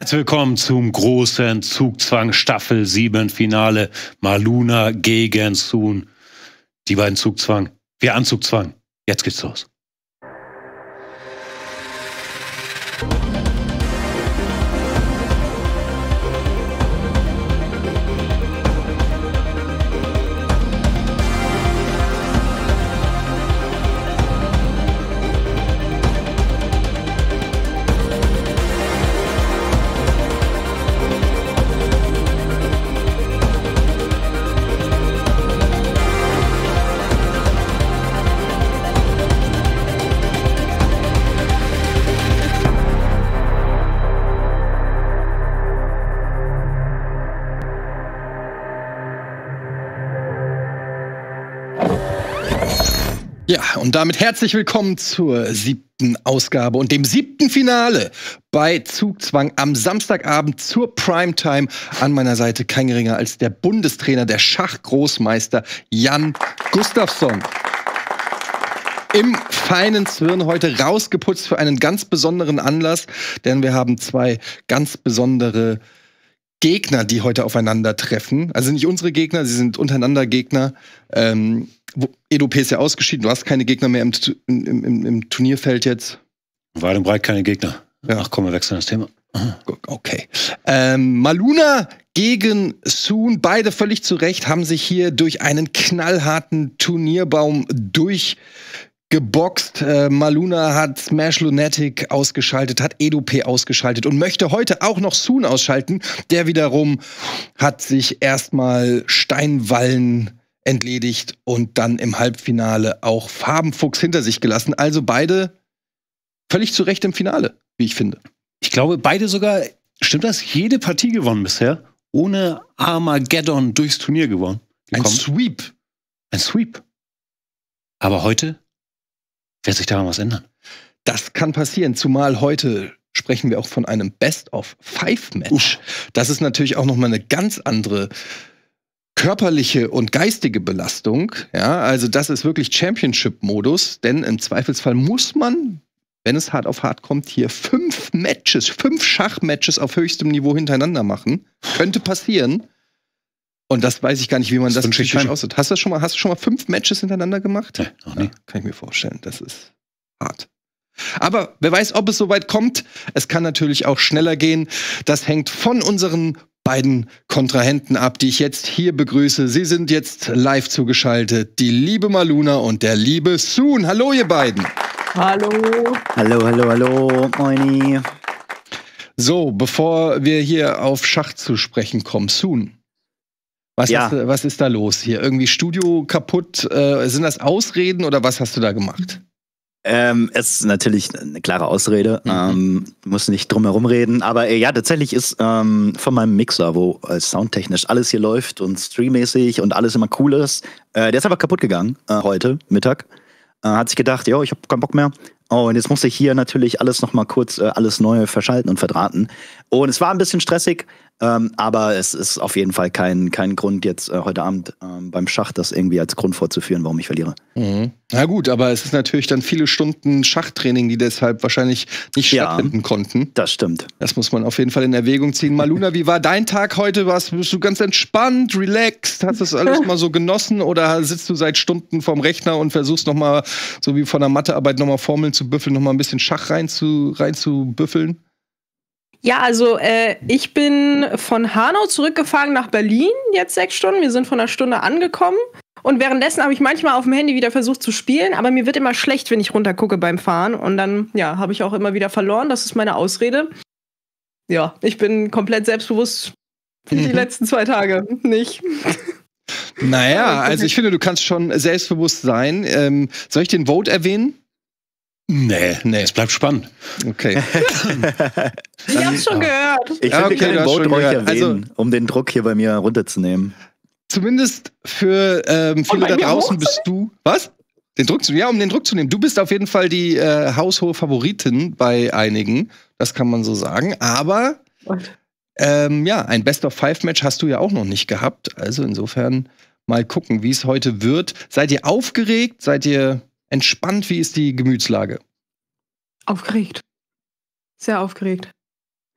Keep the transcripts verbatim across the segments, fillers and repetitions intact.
Herzlich willkommen zum großen Zugzwang Staffel sieben Finale. Maluna gegen Sun. Die beiden Zugzwang. Wir an Zugzwang. Jetzt geht's los. Ja, und damit herzlich willkommen zur siebten Ausgabe und dem siebten Finale bei Zugzwang am Samstagabend zur Primetime. An meiner Seite kein geringer als der Bundestrainer, der Schachgroßmeister Jan Gustafsson. Im feinen Zwirn heute rausgeputzt für einen ganz besonderen Anlass, denn wir haben zwei ganz besondere Gegner, die heute aufeinandertreffen. Also nicht unsere Gegner, sie sind untereinander Gegner. Ähm, E D O P ist ja ausgeschieden, du hast keine Gegner mehr im, im, im, im Turnierfeld jetzt. Weit und breit keine Gegner. Ja. Ach komm, wir wechseln das Thema. Okay. Ähm, Maluna gegen Sun, beide völlig zu Recht, haben sich hier durch einen knallharten Turnierbaum durchgeboxt. Äh, Maluna hat Smash Lunatic ausgeschaltet, hat E D O P ausgeschaltet und möchte heute auch noch Sun ausschalten. Der wiederum hat sich erstmal Steinwallen entledigt und dann im Halbfinale auch Farbenfuchs hinter sich gelassen. Also beide völlig zu Recht im Finale, wie ich finde. Ich glaube, beide sogar, stimmt das, jede Partie gewonnen bisher, ohne Armageddon durchs Turnier gewonnen. Ein Sweep. Ein Sweep. Aber heute wird sich daran was ändern. Das kann passieren, zumal heute sprechen wir auch von einem Best-of-Five-Match. Das ist natürlich auch noch mal eine ganz andere körperliche und geistige Belastung. Ja, also das ist wirklich Championship-Modus, denn im Zweifelsfall muss man, wenn es hart auf hart kommt, hier fünf Matches, fünf Schachmatches auf höchstem Niveau hintereinander machen. Könnte passieren. Und das weiß ich gar nicht, wie man das, das psychisch aussieht. Hast du das schon mal, hast du schon mal fünf Matches hintereinander gemacht? Nee, noch nie. Ja, kann ich mir vorstellen. Das ist hart. Aber wer weiß, ob es soweit kommt. Es kann natürlich auch schneller gehen. Das hängt von unseren beiden Kontrahenten ab, die ich jetzt hier begrüße. Sie sind jetzt live zugeschaltet. Die liebe Maluna und der liebe Sun. Hallo, ihr beiden. Hallo. Hallo, hallo, hallo. Moini. So, bevor wir hier auf Schach zu sprechen kommen, Sun. Was, ja. hast du, was ist da los hier? Irgendwie Studio kaputt? Äh, sind das Ausreden oder was hast du da gemacht? Ähm, es ist natürlich eine klare Ausrede. Mhm. Ähm, muss nicht drum herum reden. Aber äh, ja, tatsächlich ist ähm, von meinem Mixer, wo äh, soundtechnisch alles hier läuft und streammäßig und alles immer cool ist, äh, der ist aber kaputt gegangen äh, heute Mittag. Äh, hat sich gedacht, jo, ich hab keinen Bock mehr. Oh, und jetzt muss ich hier natürlich alles noch mal kurz äh, alles neu verschalten und verdrahten. Und es war ein bisschen stressig, ähm, aber es ist auf jeden Fall kein, kein Grund jetzt äh, heute Abend ähm, beim Schach das irgendwie als Grund vorzuführen, warum ich verliere. Mhm. Na gut, aber es ist natürlich dann viele Stunden Schachtraining, die deshalb wahrscheinlich nicht ja, stattfinden konnten. Das stimmt. Das muss man auf jeden Fall in Erwägung ziehen. Maluna, wie war dein Tag heute? Warst, bist du ganz entspannt, relaxed? Hast du das alles mal so genossen? Oder sitzt du seit Stunden vorm Rechner und versuchst noch mal, so wie von der Mathearbeit, noch mal Formeln zu büffeln, noch mal ein bisschen Schach rein zu, rein zu büffeln? Ja, also äh, ich bin von Hanau zurückgefahren nach Berlin, jetzt sechs Stunden. Wir sind von einer Stunde angekommen. Und währenddessen habe ich manchmal auf dem Handy wieder versucht zu spielen, aber mir wird immer schlecht, wenn ich runtergucke beim Fahren. Und dann, ja, habe ich auch immer wieder verloren. Das ist meine Ausrede. Ja, ich bin komplett selbstbewusst für die letzten zwei Tage nicht. Naja, also ich finde, du kannst schon selbstbewusst sein. Ähm, soll ich den Vote erwähnen? Nee, nee, es bleibt spannend. Okay. Ich hab's schon gehört. Ich ja, finde, okay, den Vote ruhig erwähnen, also, um den Druck hier bei mir runterzunehmen. Zumindest für ähm, viele da draußen bist du. Was? Den Druck zu Ja, um den Druck zu nehmen. Du bist auf jeden Fall die äh, haushohe Favoritin bei einigen. Das kann man so sagen. Aber ähm, ja, ein Best-of-Five-Match hast du ja auch noch nicht gehabt. Also insofern mal gucken, wie es heute wird. Seid ihr aufgeregt? Seid ihr entspannt? Wie ist die Gemütslage? Aufgeregt. Sehr aufgeregt.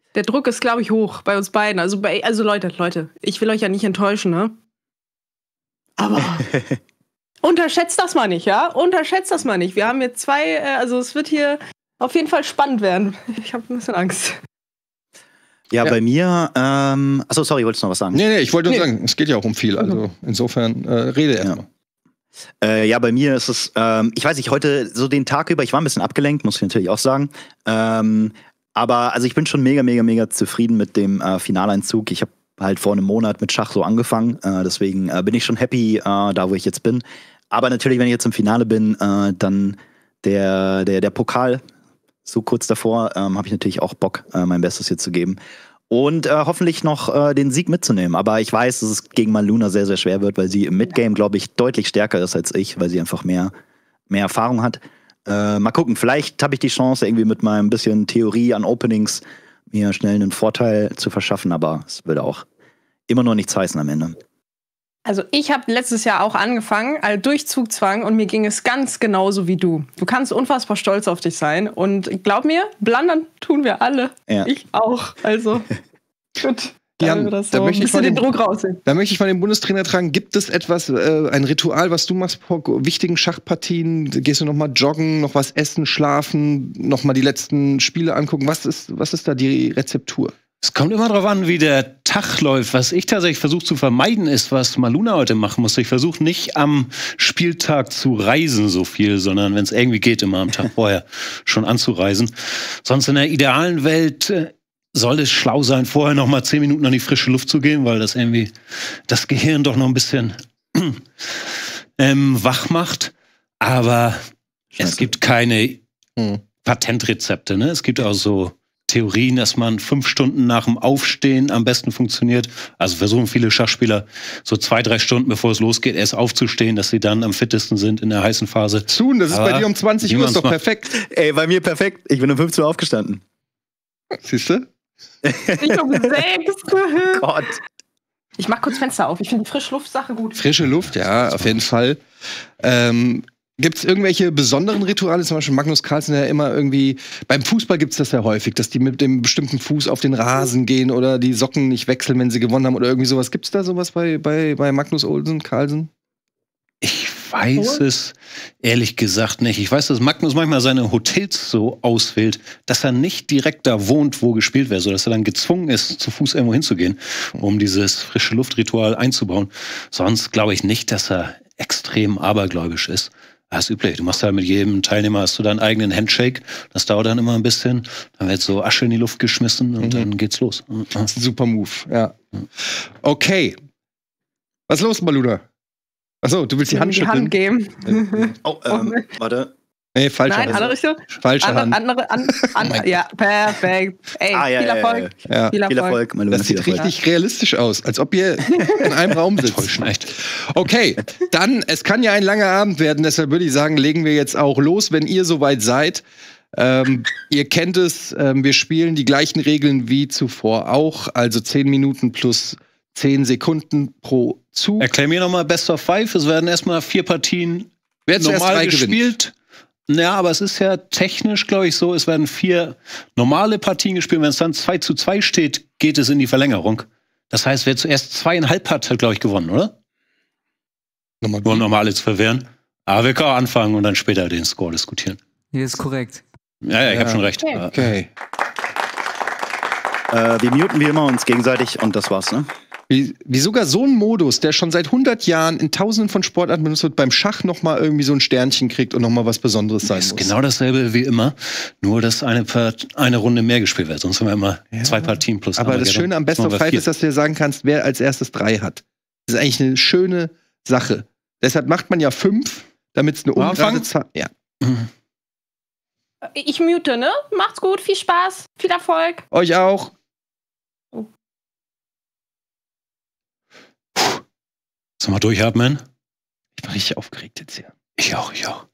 Der Druck ist, glaube ich, hoch bei uns beiden. Also, bei, also Leute, Leute, ich will euch ja nicht enttäuschen, ne? Aber unterschätzt das mal nicht, ja? Unterschätzt das mal nicht. Wir haben jetzt zwei, äh, also es wird hier auf jeden Fall spannend werden. Ich habe ein bisschen Angst. Ja, Ja. bei mir, ähm, achso, sorry, wolltest du noch was sagen? Nee, nee, ich wollte nur Nee. sagen, es geht ja auch um viel. Also insofern äh, rede Ja. erstmal. Äh, ja, bei mir ist es, ähm, ich weiß nicht, heute so den Tag über, ich war ein bisschen abgelenkt, muss ich natürlich auch sagen. Ähm, aber also ich bin schon mega, mega, mega zufrieden mit dem äh, Finaleinzug. Ich habe halt vor einem Monat mit Schach so angefangen, äh, deswegen äh, bin ich schon happy, äh, da wo ich jetzt bin. Aber natürlich, wenn ich jetzt im Finale bin, äh, dann der, der, der Pokal, so kurz davor, ähm, habe ich natürlich auch Bock, äh, mein Bestes hier zu geben. Und äh, hoffentlich noch äh, den Sieg mitzunehmen. Aber ich weiß, dass es gegen Maluna sehr, sehr schwer wird, weil sie im Midgame, glaube ich, deutlich stärker ist als ich, weil sie einfach mehr, mehr Erfahrung hat. Äh, mal gucken, vielleicht habe ich die Chance, irgendwie mit meinem bisschen Theorie an Openings mir schnell einen Vorteil zu verschaffen, aber es würde auch immer noch nichts heißen am Ende. Also ich habe letztes Jahr auch angefangen, also durch Zugzwang, und mir ging es ganz genauso wie du. Du kannst unfassbar stolz auf dich sein und glaub mir, blundern tun wir alle. Ja. Ich auch. Also gut. Ja, Dann wir das da so möchte ein ich mal bisschen den den- Druck rausnehmen. Da möchte ich mal den Bundestrainer tragen. Gibt es etwas, äh, ein Ritual, was du machst vor wichtigen Schachpartien? Gehst du noch mal joggen, noch was essen, schlafen, noch mal die letzten Spiele angucken? Was ist, was ist da die Rezeptur? Es kommt immer darauf an, wie der Tag läuft. Was ich tatsächlich versuche zu vermeiden, ist, was Maluna heute machen muss. Ich versuche nicht am Spieltag zu reisen so viel, sondern wenn es irgendwie geht, immer am Tag vorher schon anzureisen. Sonst in der idealen Welt äh, soll es schlau sein, vorher noch mal zehn Minuten an die frische Luft zu gehen, weil das irgendwie das Gehirn doch noch ein bisschen ähm, wach macht. Aber es gibt keine Hm. Patentrezepte. Ne? Es gibt auch so Theorien, dass man fünf Stunden nach dem Aufstehen am besten funktioniert. Also versuchen viele Schachspieler so zwei, drei Stunden, bevor es losgeht, erst aufzustehen, dass sie dann am fittesten sind in der heißen Phase. Zun, das ist Aber bei dir um zwanzig wie Uhr, man's ist doch macht. perfekt. Ey, bei mir perfekt. Ich bin um fünfzehn Uhr aufgestanden. Siehst du? Ich um sechs. Gott. Ich mach kurz Fenster auf. Ich finde die Frischluftsache gut. Frische Luft, ja, auf jeden Fall. Ähm, Gibt es irgendwelche besonderen Rituale? Zum Beispiel Magnus Carlsen, der immer irgendwie. Beim Fußball gibt es das ja häufig, dass die mit dem bestimmten Fuß auf den Rasen gehen oder die Socken nicht wechseln, wenn sie gewonnen haben oder irgendwie sowas. Gibt es da sowas bei, bei, bei Magnus Olsen, Carlsen? Ich weiß es ehrlich gesagt nicht. Ich weiß, dass Magnus manchmal seine Hotels so auswählt, dass er nicht direkt da wohnt, wo gespielt wird, sodass er dann gezwungen ist, zu Fuß irgendwo hinzugehen, um dieses frische Luftritual einzubauen. Sonst glaube ich nicht, dass er extrem abergläubisch ist. Das ist üblich. Du machst halt mit jedem Teilnehmer hast du deinen eigenen Handshake. Das dauert dann immer ein bisschen. Dann wird so Asche in die Luft geschmissen und Mhm. dann geht's los. Das ist ein super Move, ja. Okay. Was ist los, Maluna? Achso, du willst die Hand die Hand schütteln? geben. Oh, ähm, warte. Nee, falsche Nein, Hand. andere Richtung. Falsche Andere, Hand. andere, an, an, ja, perfekt. Ey, Ah, ja, viel ja, ja, Erfolg. Ja. Viel Viel Erfolg. Erfolg, Maluna. Das viel sieht Erfolg. richtig realistisch aus, als ob ihr in einem Raum sitzt. Täuschen, echt. Okay, dann, es kann ja ein langer Abend werden, deshalb würde ich sagen, legen wir jetzt auch los, wenn ihr soweit seid. Ähm, ihr kennt es, ähm, wir spielen die gleichen Regeln wie zuvor auch, also zehn Minuten plus zehn Sekunden pro Zug. Erklär mir nochmal Best of Five. Es werden erstmal vier Partien Wer zuerst drei normal gewinnt. gespielt. Ja, aber es ist ja technisch, glaube ich, so, es werden vier normale Partien gespielt. Wenn es dann zwei zu zwei steht, geht es in die Verlängerung. Das heißt, wer zuerst zweieinhalb hat, hat, glaube ich, gewonnen, oder? Nochmal Nur um normale zu verwehren. Aber wir können auch anfangen und dann später den Score diskutieren. Hier ist korrekt. Ja, ja, ich Ja. habe schon recht. Okay. Okay. Äh, wir muten wie immer uns gegenseitig und das war's, ne? Wie, wie sogar so ein Modus, der schon seit hundert Jahren in tausenden von Sportarten benutzt wird, beim Schach noch mal irgendwie so ein Sternchen kriegt und noch mal was Besonderes sein Das ist muss. genau dasselbe wie immer, nur dass eine, Part, eine Runde mehr gespielt wird. Sonst haben wir immer Ja. zwei Partien plus Aber das Armageddon. Schöne am Best Machen of wir Five vier. ist, dass du dir sagen kannst, wer als erstes drei hat. Das ist eigentlich eine schöne Sache. Deshalb macht man ja fünf, damit es eine Mal ungerade anfangen? Zahl. Ja. Ich mute, ne? Macht's gut, viel Spaß, viel Erfolg. Euch auch. Sollen wir durchatmen? Ich bin richtig aufgeregt jetzt hier. Ich auch, ich auch.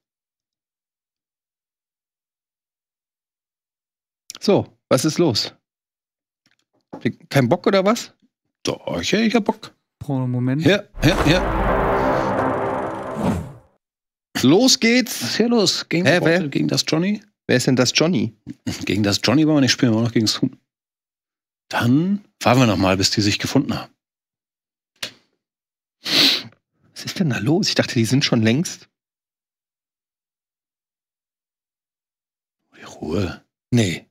So, was ist los? Kein Bock oder was? Doch, ich, ich hab Bock. Pro Moment. Ja, ja, ja. Los geht's. Was ist hier los? Gegen, Hä, wer? gegen das Johnny? Wer ist denn das Johnny? Gegen das Johnny wollen wir nicht spielen, wir wollen noch gegen das Huhn. Dann fahren wir noch mal, bis die sich gefunden haben. Was ist denn da los? Ich dachte, die sind schon längst. Die Ruhe. Nee.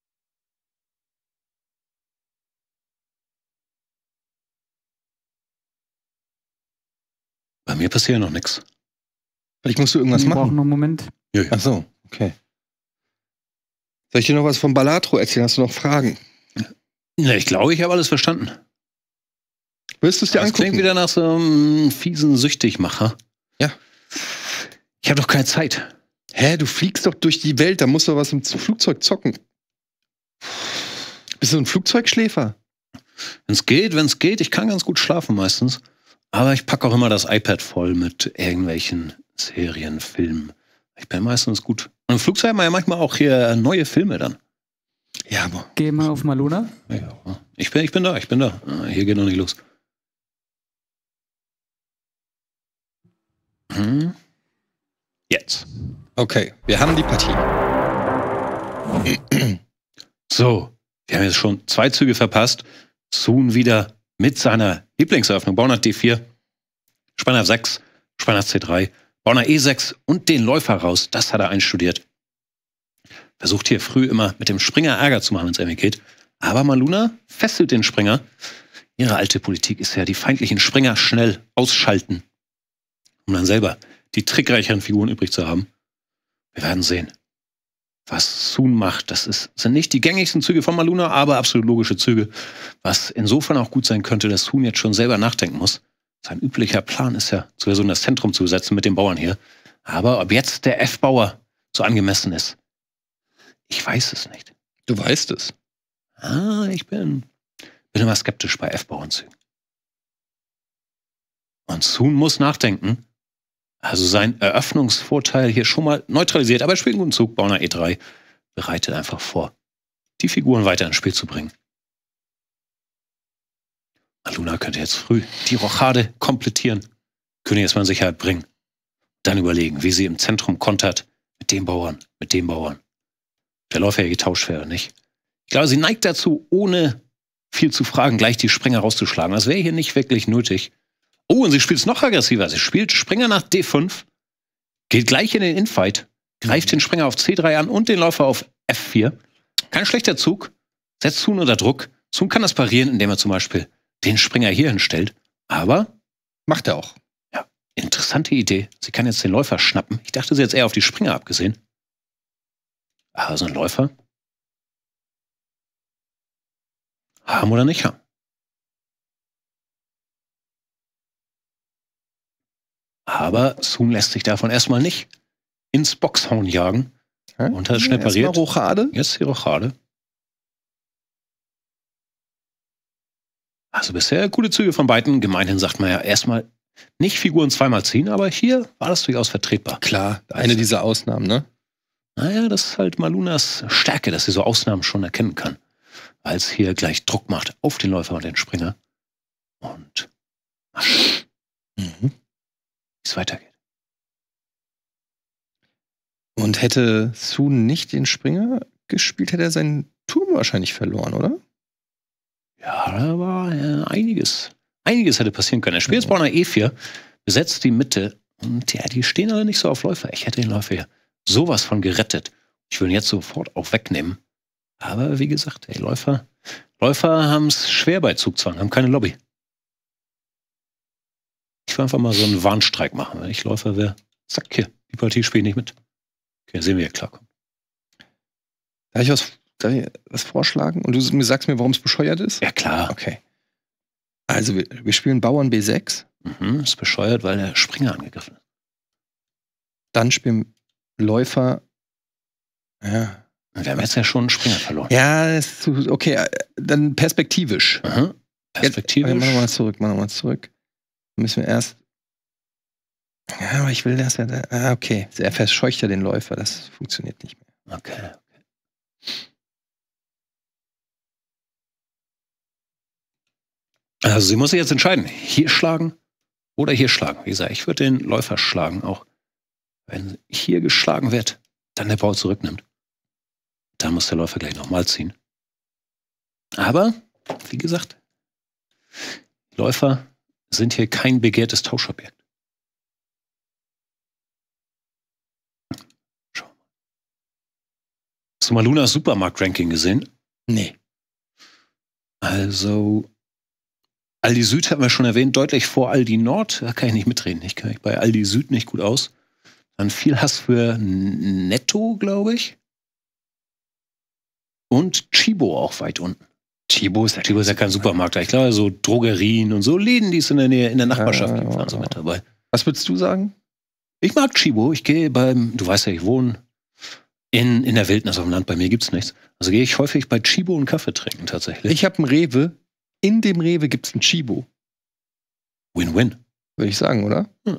Bei mir passiert noch nichts. Vielleicht musst du irgendwas Wir brauchen machen. noch einen Moment. Ach so, okay. Soll ich dir noch was von Balatro erzählen? Hast du noch Fragen? Ja, ich glaube, ich habe alles verstanden. Willst du es dir Das klingt angucken? wieder nach so einem fiesen Süchtigmacher. Ja. Ich habe doch keine Zeit. Hä, du fliegst doch durch die Welt, da musst du was im Flugzeug zocken. Bist du ein Flugzeugschläfer? Wenn es geht, wenn es geht, ich kann ganz gut schlafen meistens. Aber ich packe auch immer das iPad voll mit irgendwelchen Serien, Filmen. Ich bin meistens gut. Und im Flugzeug haben wir ja manchmal auch hier neue Filme dann. Ja, aber. Geh mal auf Maluna. Ja, ich bin, ich bin da, ich bin da. Ah, hier geht noch nicht los. Hm. Jetzt. Okay, wir haben die Partie. So, wir haben jetzt schon zwei Züge verpasst. Soon wieder mit seiner Lieblingseröffnung. Bauern D vier, Spanner F sechs, Spanner C drei, Bauern E sechs und den Läufer raus. Das hat er einstudiert. Versucht hier früh immer mit dem Springer Ärger zu machen, wenn es irgendwie geht. Aber Maluna fesselt den Springer. Ihre alte Politik ist ja, die feindlichen Springer schnell ausschalten, um dann selber die trickreicheren Figuren übrig zu haben. Wir werden sehen, was Soon macht. Das ist, sind nicht die gängigsten Züge von Maluna, aber absolut logische Züge. Was insofern auch gut sein könnte, dass Soon jetzt schon selber nachdenken muss. Sein üblicher Plan ist ja, zu versuchen, das Zentrum zu besetzen mit den Bauern hier. Aber ob jetzt der F-Bauer so angemessen ist, ich weiß es nicht. Du weißt es. Ah, ich bin, bin immer skeptisch bei F-Bauernzügen. Und Soon muss nachdenken. Also sein Eröffnungsvorteil hier schon mal neutralisiert, aber er spielt einen guten Zug. Bauern E drei bereitet einfach vor, die Figuren weiter ins Spiel zu bringen. Maluna könnte jetzt früh die Rochade komplettieren, König erstmal in Sicherheit bringen, dann überlegen, wie sie im Zentrum kontert mit dem Bauern, mit dem Bauern. Der Läufer ja getauscht wäre, nicht? Ich glaube, sie neigt dazu, ohne viel zu fragen, gleich die Springer rauszuschlagen. Das wäre hier nicht wirklich nötig. Oh, und sie spielt es noch aggressiver. Sie spielt Springer nach D fünf, geht gleich in den Infight, greift den Springer auf C drei an und den Läufer auf F vier. Kein schlechter Zug, setzt Soon unter Druck. Soon kann das parieren, indem er zum Beispiel den Springer hier hinstellt. Aber Macht er auch. ja, interessante Idee. Sie kann jetzt den Läufer schnappen. Ich dachte, sie hat jetzt eher auf die Springer abgesehen. Aber so ein Läufer haben oder nicht haben. Aber Soon lässt sich davon erstmal nicht ins Boxhorn jagen. Hä? Und hat schnell Erstmal pariert. Rochade. Jetzt die Rochade. Also bisher gute Züge von beiden. Gemeinhin sagt man ja erstmal nicht Figuren zweimal ziehen, aber hier war das durchaus vertretbar. Klar, eine dieser Ausnahmen, ne? Naja, das ist halt Malunas Stärke, dass sie so Ausnahmen schon erkennen kann. Weil es hier gleich Druck macht auf den Läufer und den Springer. Und mal schauen, Mhm. wie es weitergeht. Und hätte Soon nicht den Springer gespielt, hätte er seinen Turm wahrscheinlich verloren, oder? Ja, da war äh, einiges. Einiges hätte passieren können. Er spielt jetzt Bauern E vier, besetzt die Mitte. Und ja, die stehen alle nicht so auf Läufer. Ich hätte den Läufer hier sowas von gerettet. Ich will ihn jetzt sofort auch wegnehmen. Aber wie gesagt, ey, Läufer, Läufer haben es schwer bei Zugzwang, haben keine Lobby. Ich will einfach mal so einen Warnstreik machen. Wenn ich Läufer wäre, zack, hier, die Partie spiele ich nicht mit. Okay, sehen wir, wie er klarkommt. Darf ich was, darf ich was vorschlagen? Und du mir sagst mir, warum es bescheuert ist? Ja, klar. Okay. Also, wir, wir spielen Bauern B sechs. Mhm, ist bescheuert, weil der Springer angegriffen ist. Dann spielen Läufer. Ja. Wir haben jetzt ja schon einen Springer verloren. Ja, ist zu, okay, äh, dann perspektivisch. Aha. Perspektivisch. Jetzt, okay, machen wir mal zurück, machen wir mal zurück. Dann müssen wir erst. Ja, aber ich will das ja. Ah, okay. Er verscheucht ja den Läufer, das funktioniert nicht mehr. Okay. Also sie muss sich jetzt entscheiden, hier schlagen oder hier schlagen. Wie gesagt, ich würde den Läufer schlagen, auch wenn hier geschlagen wird, dann der Bauer zurücknimmt. Dann muss der Läufer gleich nochmal ziehen. Aber wie gesagt, Läufer sind hier kein begehrtes Tauschobjekt. Schau mal. Hast du mal Lunas Supermarkt-Ranking gesehen? Nee. Also, Aldi Süd hatten wir schon erwähnt, deutlich vor Aldi Nord. Da kann ich nicht mitreden. Ich kenne mich bei Aldi Süd nicht gut aus. Dann viel Hass für Netto, glaube ich. Und Chibo auch weit unten. Chibo ist ja, Chibo ist ja kein Supermarkt. Ich glaube, so Drogerien und so Läden, die es in der Nähe, in der Nachbarschaft gibt, waren so mit dabei. Was würdest du sagen? Ich mag Chibo. Ich gehe beim, du weißt ja, ich wohne in, in der Wildnis auf dem Land. Bei mir gibt's nichts. Also gehe ich häufig bei Chibo einen Kaffee trinken, tatsächlich. Ich habe einen Rewe. In dem Rewe gibt's einen Chibo. Win-win. Würde ich sagen, oder? Hm.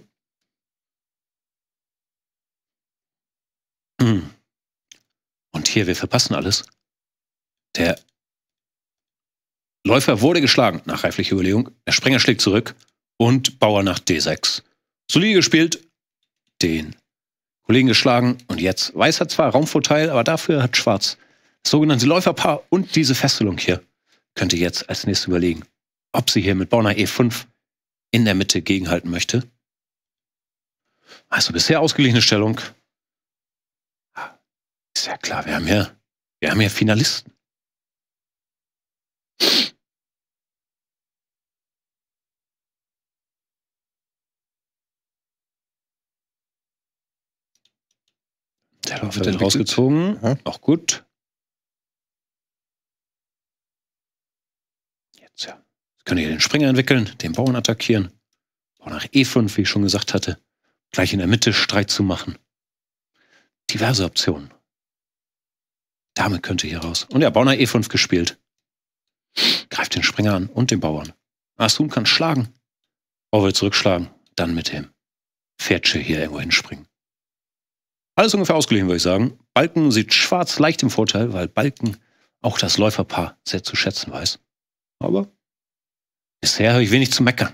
Hm. Und hier, wir verpassen alles. Der Läufer wurde geschlagen, nach reiflicher Überlegung. Der Springer schlägt zurück und Bauer nach D sechs. Solide gespielt, den Kollegen geschlagen und jetzt Weiß hat zwar Raumvorteil, aber dafür hat Schwarz das sogenannte Läuferpaar und diese Fesselung hier. Könnte jetzt als nächstes überlegen, ob sie hier mit Bauer nach E fünf in der Mitte gegenhalten möchte. Also bisher ausgeglichene Stellung. Ist ja klar, wir haben hier, wir haben hier Finalisten. Der Läufer wird rausgezogen. Ja. Auch gut. Jetzt ja. Jetzt können wir den Springer entwickeln, den Bauern attackieren. Bauer nach E fünf, wie ich schon gesagt hatte. Gleich in der Mitte Streit zu machen. Diverse Optionen. Dame könnte hier raus. Und ja, Bauer nach E fünf gespielt. Greift den Springer an und den Bauern. Asun kann schlagen. Bauer will zurückschlagen. Dann mit dem Pferdchen hier irgendwo hinspringen. Alles ungefähr ausgeglichen, würde ich sagen. Balken sieht Schwarz leicht im Vorteil, weil Balken auch das Läuferpaar sehr zu schätzen weiß. Aber bisher habe ich wenig zu meckern.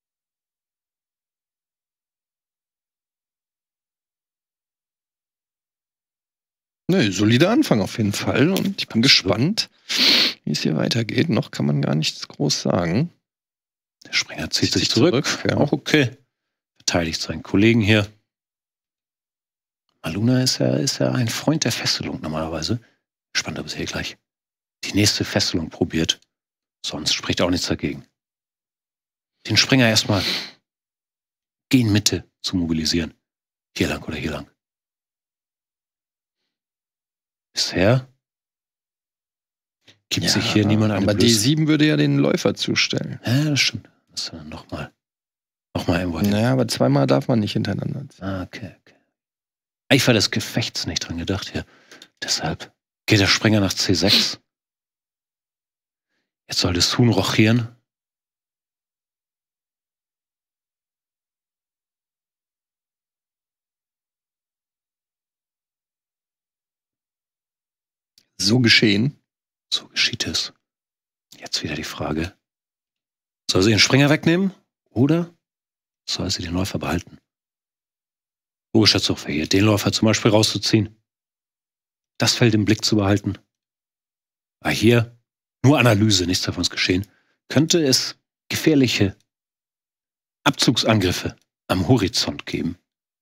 Nö, solider Anfang auf jeden Fall. Und ich bin gespannt, wie es hier weitergeht. Noch kann man gar nichts groß sagen. Der Springer zieht sich zurück. zurück ja. Auch okay. Verteidigt seinen Kollegen hier. Maluna ist ja, ist ja ein Freund der Fesselung normalerweise. Spannend, ob es hier gleich die nächste Fesselung probiert. Sonst spricht auch nichts dagegen. Den Springer erstmal gegen Mitte zu mobilisieren. Hier lang oder hier lang. Bisher gibt ja, sich hier niemand eine Aber Blöße. D sieben würde ja den Läufer zustellen. Ja, das stimmt. Das ist dann nochmal noch mal irgendwo hin. Naja, aber zweimal darf man nicht hintereinander ziehen. Ah, okay, okay. Eifer des Gefechts nicht dran gedacht hier. Deshalb geht der Springer nach C sechs. Jetzt soll das Huhn rochieren. So geschehen. So geschieht es. Jetzt wieder die Frage. Soll sie den Springer wegnehmen oder soll sie den Läufer behalten? Logischer Zug für hier, den Läufer zum Beispiel rauszuziehen. Das Feld im Blick zu behalten. Aber hier nur Analyse, nichts davon ist geschehen. Könnte es gefährliche Abzugsangriffe am Horizont geben?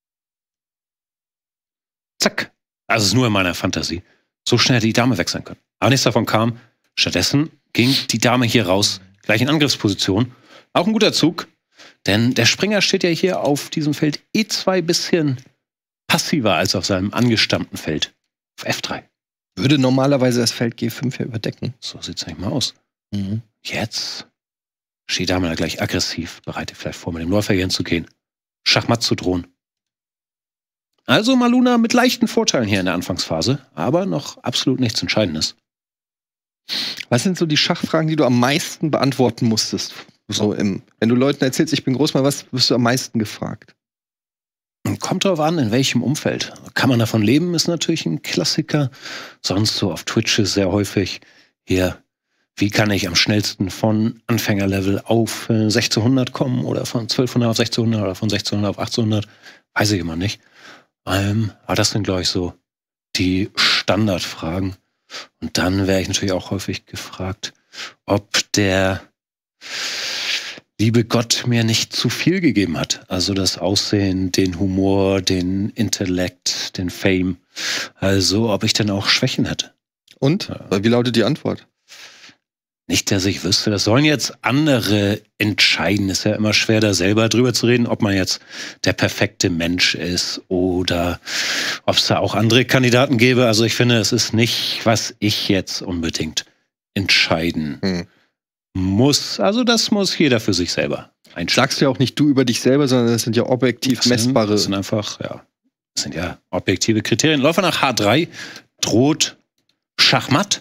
Zack. Also es ist nur in meiner Fantasie. So schnell hätte die Dame wechseln können. Aber nichts davon kam. Stattdessen ging die Dame hier raus, gleich in Angriffsposition. Auch ein guter Zug, denn der Springer steht ja hier auf diesem Feld E zwei bisschen passiver als auf seinem angestammten Feld. Auf F drei. Würde normalerweise das Feld G fünf ja überdecken. So sieht es nicht mal aus. Mhm. Jetzt steht die Dame da gleich aggressiv, bereitet vielleicht vor, mit dem Läufer hier hinzugehen, Schachmatt zu drohen. Also Maluna mit leichten Vorteilen hier in der Anfangsphase, aber noch absolut nichts Entscheidendes. Was sind so die Schachfragen, die du am meisten beantworten musstest? So im, wenn du Leuten erzählst, ich bin Großmann, was wirst du am meisten gefragt? Kommt drauf an, in welchem Umfeld. Kann man davon leben, ist natürlich ein Klassiker. Sonst so auf Twitch ist sehr häufig hier, wie kann ich am schnellsten von Anfängerlevel auf äh, sechzehnhundert kommen oder von zwölfhundert auf sechzehnhundert oder von sechzehnhundert auf achtzehnhundert, weiß ich immer nicht. Ähm, aber das sind, glaube ich, so die Standardfragen. Und dann wäre ich natürlich auch häufig gefragt, ob der liebe Gott mir nicht zu viel gegeben hat. Also das Aussehen, den Humor, den Intellekt, den Fame. Also ob ich denn auch Schwächen hätte. Und? Ja. Wie lautet die Antwort? Nicht, dass ich wüsste. Das sollen jetzt andere entscheiden. Ist ja immer schwer, da selber drüber zu reden, ob man jetzt der perfekte Mensch ist oder ob es da auch andere Kandidaten gäbe. Also ich finde, es ist nicht, was ich jetzt unbedingt entscheiden Hm. muss. Also das muss jeder für sich selber einschätzen. Sagst du ja auch nicht du über dich selber, sondern das sind ja objektiv Das sind- messbare. Das sind einfach, ja, das sind ja objektive Kriterien. Läufer nach H drei droht Schachmatt.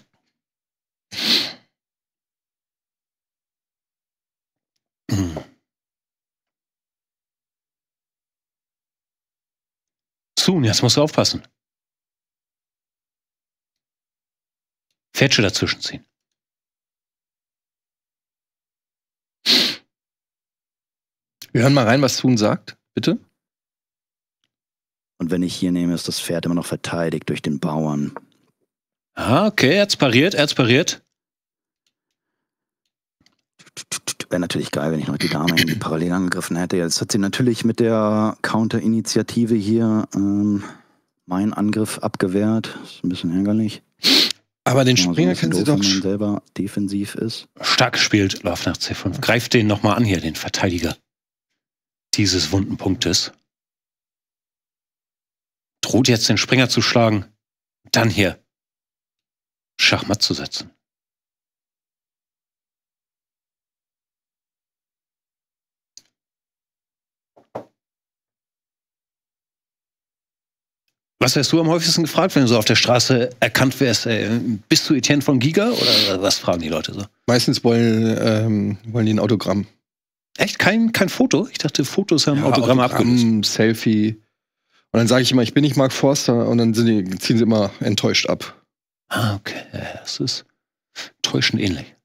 Hm. Sun, jetzt musst du aufpassen. Fetsche dazwischen ziehen. Wir hören mal rein, was Sun sagt, bitte. Und wenn ich hier nehme, ist das Pferd immer noch verteidigt durch den Bauern. Ah, okay, er hat's pariert, er hat's pariert. Wäre natürlich geil, wenn ich noch die Dame irgendwie parallel angegriffen hätte. Jetzt hat sie natürlich mit der Counter-Initiative hier ähm, meinen Angriff abgewehrt. Ist ein bisschen ärgerlich. Aber den Ja, so ein Springer bisschen können sie doof, doch. wenn man sch- selber defensiv ist. Stark gespielt, Lauf nach C fünf. Greift den nochmal an hier, den Verteidiger dieses wunden Punktes. Droht jetzt den Springer zu schlagen, dann hier Schachmatt zu setzen. Was wärst du am häufigsten gefragt, wenn du so auf der Straße erkannt wärst? Äh, bist du Etienne von Giga oder was fragen die Leute so? Meistens wollen, ähm, wollen die ein Autogramm. Echt? Kein, kein Foto? Ich dachte, Fotos haben Autogramme abgelöst. Selfie. Und dann sage ich immer, ich bin nicht Mark Forster. Und dann sind die, ziehen sie immer enttäuscht ab. Ah, okay. Ja, das ist täuschend ähnlich.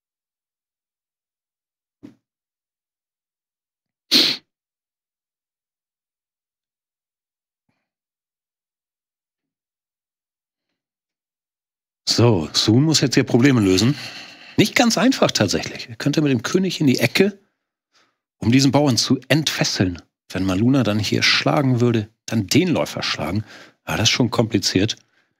So, Sun muss jetzt hier Probleme lösen. Nicht ganz einfach tatsächlich. Er könnte mit dem König in die Ecke, um diesen Bauern zu entfesseln. Wenn Maluna dann hier schlagen würde, dann den Läufer schlagen. Aber das ist schon kompliziert.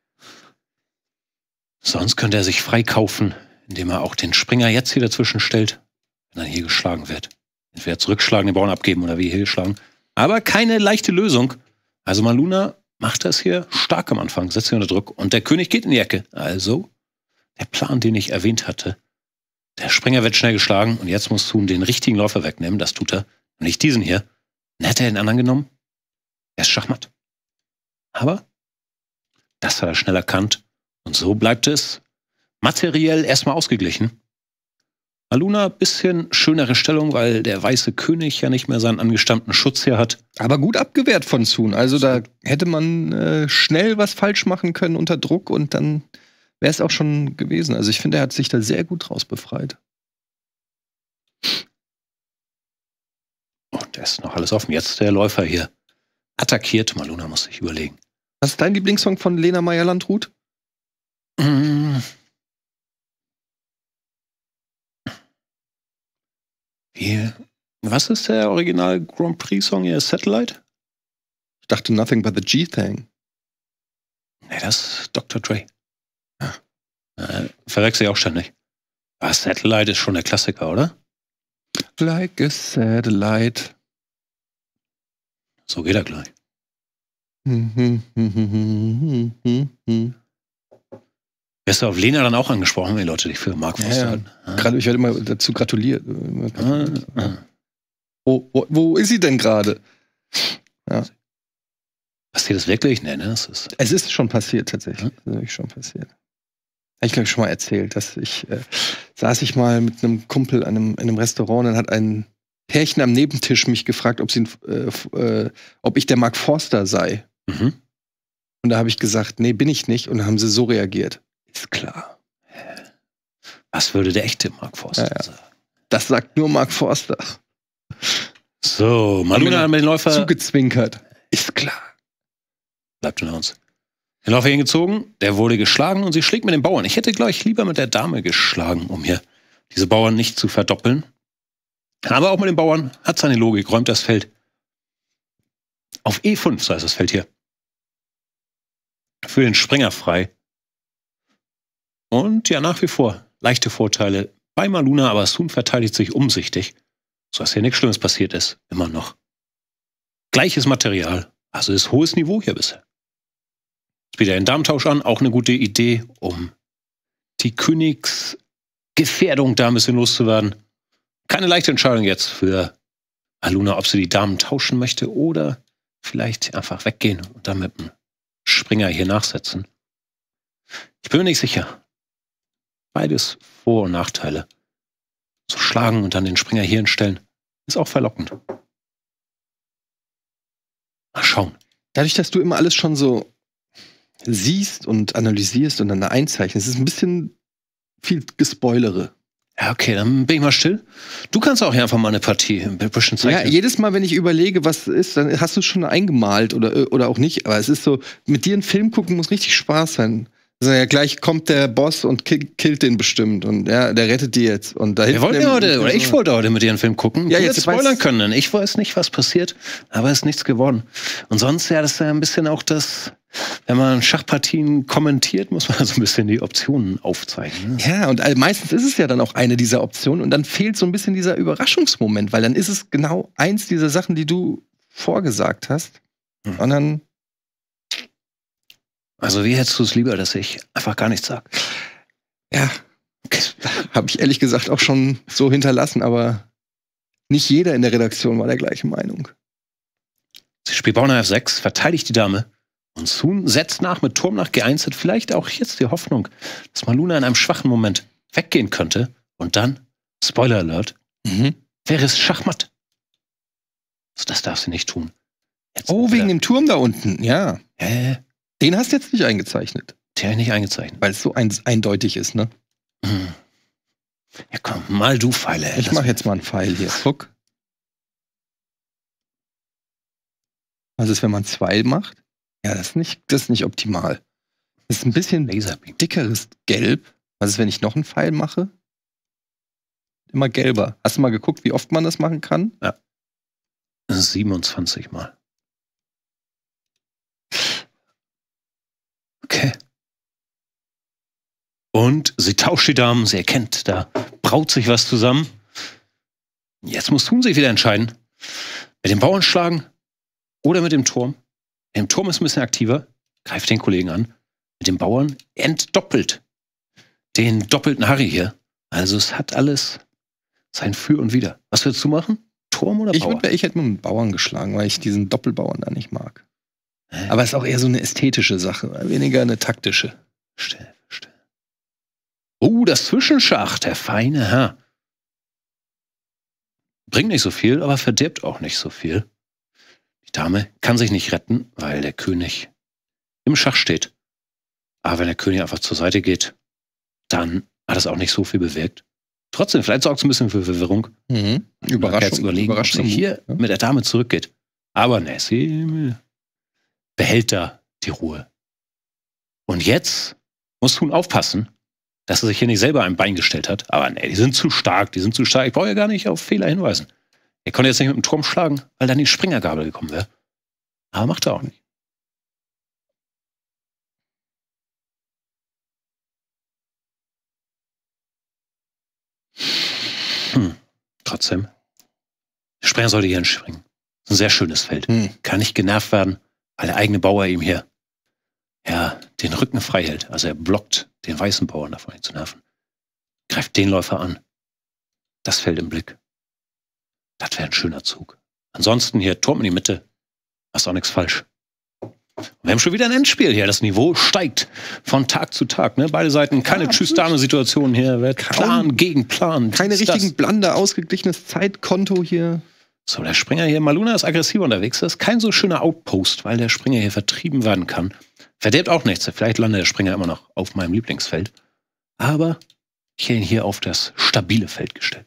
Sonst könnte er sich freikaufen, indem er auch den Springer jetzt hier dazwischen stellt, wenn er hier geschlagen wird. Entweder zurückschlagen, den Bauern abgeben oder wie hier geschlagen. Aber keine leichte Lösung. Also Maluna macht das hier stark am Anfang, setzt ihn unter Druck und der König geht in die Ecke. Also der Plan, den ich erwähnt hatte. Der Springer wird schnell geschlagen und jetzt muss Sun den richtigen Läufer wegnehmen. Das tut er. Und nicht diesen hier. Dann hätte er den anderen genommen. Er ist Schachmatt. Aber das hat er schnell erkannt. Und so bleibt es materiell erstmal ausgeglichen. Maluna, bisschen schönere Stellung, weil der weiße König ja nicht mehr seinen angestammten Schutz hier hat. Aber gut abgewehrt von Sun. Also da hätte man äh, schnell was falsch machen können unter Druck und dann wäre es auch schon gewesen. Also ich finde, er hat sich da sehr gut raus befreit. Und da ist noch alles offen. Jetzt der Läufer hier attackiert. Maluna muss sich überlegen. Was ist dein Lieblingssong von Lena Meyer-Landrut? Mm. Wie, was ist der Original Grand Prix-Song hier? Satellite? Ich dachte Nothing but the G-Thing. Nee, das ist Doktor Dre. Ja. Äh, verwechsel ich auch ständig. Aber Satellite ist schon der Klassiker, oder? Like a satellite. So geht er gleich. Wirst du auf Lena dann auch angesprochen, wenn die Leute dich für Mark Forster Ja, ja. halten? Ah. Gerade- Ich werde immer dazu gratuliert. Ah, ah. Wo, wo, wo ist sie denn gerade? Passiert das wirklich? Nee, ne? Das ist Es ist schon passiert, tatsächlich. Das ist wirklich schon passiert. Habe ich, glaube ich, schon mal erzählt, dass ich, äh, saß ich mal mit einem Kumpel an einem, in einem Restaurant, dann hat ein Pärchen am Nebentisch mich gefragt, ob, sie, äh, f- äh, ob ich der Mark Forster sei. mhm. Und da habe ich gesagt, nee, bin ich nicht. Und dann haben sie so reagiert. Ist klar. Was würde der echte Mark Forster Ja, ja. sagen? Das sagt nur Mark Forster. So, Maluna Haben mit den Läufer Zugezwinkert. Ist klar. bleibt unter uns. Den Läufer hingezogen, der wurde geschlagen und sie schlägt mit den Bauern. Ich hätte gleich lieber mit der Dame geschlagen, um hier diese Bauern nicht zu verdoppeln. Aber auch mit den Bauern hat seine Logik, räumt das Feld auf E fünf, so heißt das Feld hier, für den Springer frei. Und ja, nach wie vor leichte Vorteile bei Maluna, aber Sun verteidigt sich umsichtig, sodass hier nichts Schlimmes passiert ist. Immer noch. Gleiches Material, also ist hohes Niveau hier bisher. Jetzt wieder den Damentausch an, auch eine gute Idee, um die Königsgefährdung da ein bisschen loszuwerden. Keine leichte Entscheidung jetzt für Maluna, ob sie die Damen tauschen möchte oder vielleicht einfach weggehen und dann mit dem Springer hier nachsetzen. Ich bin mir nicht sicher. Beides Vor- und Nachteile. So schlagen und dann den Springer hier hinstellen, ist auch verlockend. Mal schauen. Dadurch, dass du immer alles schon so siehst und analysierst und dann da einzeichnest, ist ein bisschen viel Gespoilere. Ja, okay, dann bin ich mal still. Du kannst auch hier einfach mal eine Partie ein bisschen zeichnen. Ja, jedes Mal, wenn ich überlege, was ist, dann hast du es schon eingemalt oder, oder auch nicht. Aber es ist so, mit dir einen Film gucken muss richtig Spaß sein. Also ja, gleich kommt der Boss und ki killt den bestimmt und ja, der rettet die jetzt. Und da Wir wollten ja heute, oder ich wollte heute mit dir einen Film gucken. Ja, Du jetzt hättest spoilern weiß- können. Ich weiß nicht, was passiert, aber es ist nichts geworden. Und sonst, ja, das ist ja ein bisschen auch das, wenn man Schachpartien kommentiert, muss man so ein bisschen die Optionen aufzeigen. Ne? Ja, und all- meistens ist es ja dann auch eine dieser Optionen und dann fehlt so ein bisschen dieser Überraschungsmoment, weil dann ist es genau eins dieser Sachen, die du vorgesagt hast. Hm. Und dann, Also wie hättest du es lieber, dass ich einfach gar nichts sag? ja, habe ich ehrlich gesagt auch schon so hinterlassen, aber nicht jeder in der Redaktion war der gleichen Meinung. Sie spielt Bauern F sechs, verteidigt die Dame. Und Sun setzt nach mit Turm nach G eins, hat vielleicht auch jetzt die Hoffnung, dass Maluna in einem schwachen Moment weggehen könnte. Und dann, Spoiler Alert, Mhm. wäre es Schachmatt. Also das darf sie nicht tun. Jetzt Oh, wegen dem Turm da unten, ja. Hä? Den hast du jetzt nicht eingezeichnet, Der habe ich nicht eingezeichnet. weil es so ein, eindeutig ist, ne? Hm. Ja komm, mal du Pfeile. ey. Ich Lass mache mich- jetzt mal einen Pfeil hier. Guck. Was ist, wenn man zwei macht? Ja, das ist nicht, das ist nicht optimal. Das ist ein bisschen Laserbeam. dickeres Gelb. Was ist, wenn ich noch einen Pfeil mache? Immer gelber. Hast du mal geguckt, wie oft man das machen kann? siebenundzwanzig Mal. Okay. Und sie tauscht die Damen, sie erkennt, da braut sich was zusammen. Jetzt muss Sun sich wieder entscheiden. Mit dem Bauern schlagen oder mit dem Turm. Mit dem Turm ist ein bisschen aktiver, greift den Kollegen an. Mit dem Bauern entdoppelt den doppelten Harry hier. Also es hat alles sein Für und Wider. Was würdest du machen? Turm oder Ich, Bauern? würd, ich hätte mit einem Bauern geschlagen, weil ich diesen Doppelbauern da nicht mag. Hä? Aber es ist auch eher so eine ästhetische Sache, weniger eine taktische. Still, still. Oh, das Zwischenschach, der feine Herr. Bringt nicht so viel, aber verdirbt auch nicht so viel. Die Dame kann sich nicht retten, weil der König im Schach steht. Aber wenn der König einfach zur Seite geht, dann hat es auch nicht so viel bewirkt. Trotzdem, vielleicht sorgt es ein bisschen für Verwirrung. Mhm. Man kann Überraschung. jetzt überlegen, ob sie Überraschung. hier Ja. mit der Dame zurückgeht. Aber ne, sie behält da die Ruhe. Und jetzt muss Sun aufpassen, dass er sich hier nicht selber ein Bein gestellt hat. Aber ne, die sind zu stark, die sind zu stark. Ich brauche ja gar nicht auf Fehler hinweisen. Er konnte jetzt nicht mit dem Turm schlagen, weil dann die Springergabel gekommen wäre. Aber macht er auch nicht. Hm. Trotzdem. Der Springer sollte hier hinspringen. Das ist ein sehr schönes Feld. Hm. Kann nicht genervt werden, weil der eigene Bauer ihm hier ja, den Rücken frei hält. Also er blockt den weißen Bauern davon, ihn zu nerven. Greift den Läufer an. Das Feld im Blick. Das wäre ein schöner Zug. Ansonsten hier Turm in die Mitte. Hast auch nichts falsch. Und wir haben schon wieder ein Endspiel hier. Das Niveau steigt von Tag zu Tag. Ne? Beide Seiten keine Ja, Tschüss-Dame-Situationen hier. Wird Plan gegen Plan. Keine Dies, das. richtigen Blunder, ausgeglichenes Zeitkonto hier. So, der Springer hier, Maluna ist aggressiver unterwegs. Das ist kein so schöner Outpost, weil der Springer hier vertrieben werden kann. Verdirbt auch nichts. Vielleicht landet der Springer immer noch auf meinem Lieblingsfeld. Aber ich hätte ihn hier auf das stabile Feld gestellt.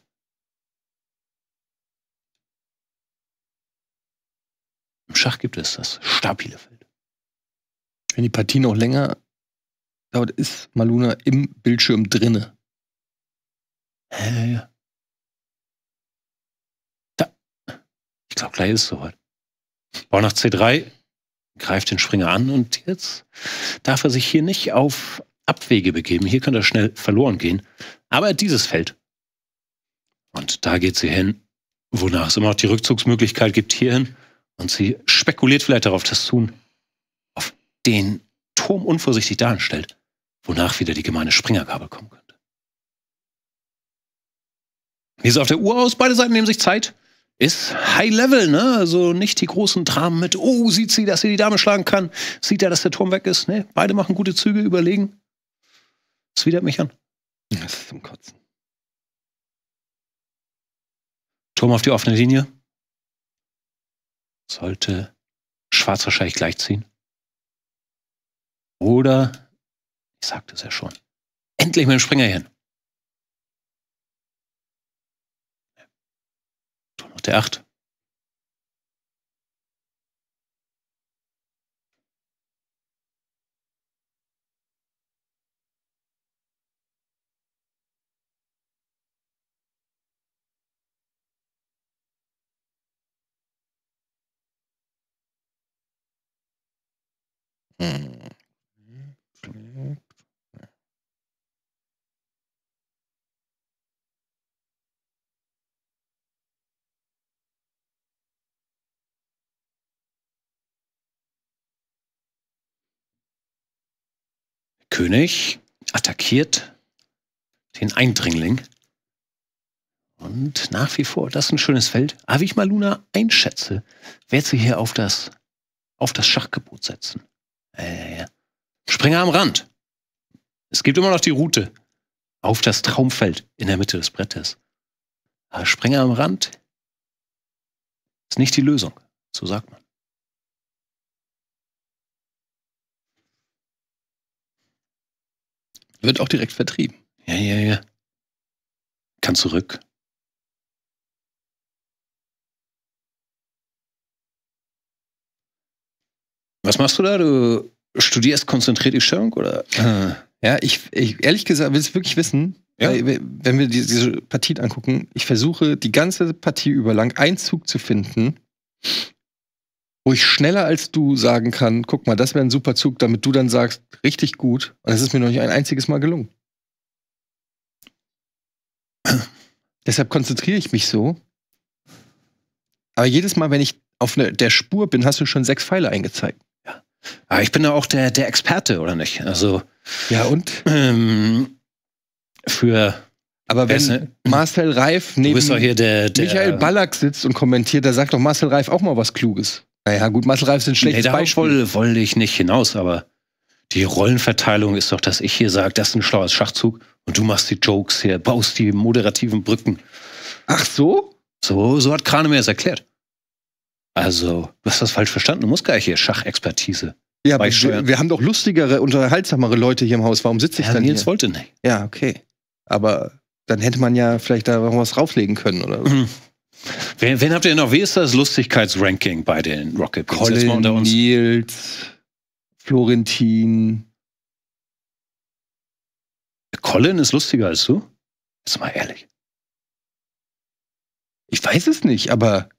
Im Schach gibt es das stabile Feld. Wenn die Partie noch länger dauert, ist Maluna im Bildschirm drinne. Äh, da. Ich glaube, gleich ist es soweit. Bau nach C drei, greift den Springer an und jetzt darf er sich hier nicht auf Abwege begeben. Hier könnte er schnell verloren gehen. Aber er hat dieses Feld. Und da geht sie hin, wonach es immer noch die Rückzugsmöglichkeit gibt hierhin. Und sie spekuliert vielleicht darauf, dass Sun auf den Turm unvorsichtig dahin stellt, wonach wieder die gemeine Springergabel kommen könnte. Wie sieht es auf der Uhr aus? Beide Seiten nehmen sich Zeit. Ist High Level, ne? Also nicht die großen Dramen mit, oh, sieht sie, dass sie die Dame schlagen kann? Sieht er, dass der Turm weg ist? Ne? Beide machen gute Züge, überlegen. Das widert mich an. Das ist zum Kotzen. Turm auf die offene Linie. Sollte Schwarz wahrscheinlich gleich ziehen. Oder, ich sagte es ja schon, endlich mit dem Springer hin. Turm auf der acht. König attackiert den Eindringling. Und nach wie vor, das ist ein schönes Feld. Aber wie ich Maluna einschätze, wird sie hier auf das, auf das Schachgebot setzen. Äh, Springer am Rand. Es gibt immer noch die Route auf das Traumfeld in der Mitte des Brettes. Aber Springer am Rand ist nicht die Lösung. So sagt man. Wird auch direkt vertrieben. Ja, ja, ja. Kann zurück. Was machst du da? Du studierst konzentriert die Stellung, oder? Äh, ja, ich, ich ehrlich gesagt will es wirklich wissen, Ja. weil, wenn wir die, diese Partie angucken, ich versuche die ganze Partie über lang einen Zug zu finden, wo ich schneller als du sagen kann, guck mal, das wäre ein super Zug, damit du dann sagst, richtig gut. Und das ist mir noch nicht ein einziges Mal gelungen. Deshalb konzentriere ich mich so. Aber jedes Mal, wenn ich auf ne, der Spur bin, hast du schon sechs Pfeile eingezeigt. Aber ich bin ja auch der, der Experte, oder nicht? Also, Ja, und? ähm, für. Aber Wer ist wenn ne- Marcel Reif Du neben bist doch hier der. der Michael Ballack sitzt und kommentiert, da sagt doch Marcel Reif auch mal was Kluges. Naja, gut, Marcel Reif ist ein Nee, schlechtes darauf Beispiel. wollte wollt ich nicht hinaus, aber die Rollenverteilung ist doch, dass ich hier sage, das ist ein schlaues Schachzug und du machst die Jokes hier, baust die moderativen Brücken. Ach so? So, so hat Kranemir es erklärt. Also, du hast das falsch verstanden. Du musst gar nicht hier Schachexpertise. Ja, aber Beisteuern. wir, wir haben doch lustigere, unterhaltsamere Leute hier im Haus. Warum sitze ich Ja, dann Nils hier? wollte nicht. Ja, okay. Aber dann hätte man ja vielleicht da noch was drauflegen können, oder? Mhm. Wen, wen habt ihr noch? Wie ist das Lustigkeitsranking bei den Rocket Beans? Jetzt mal unter Colin, uns. Nils, Florentin. Colin ist lustiger als du? Jetzt mal ehrlich. Ich weiß es nicht, aber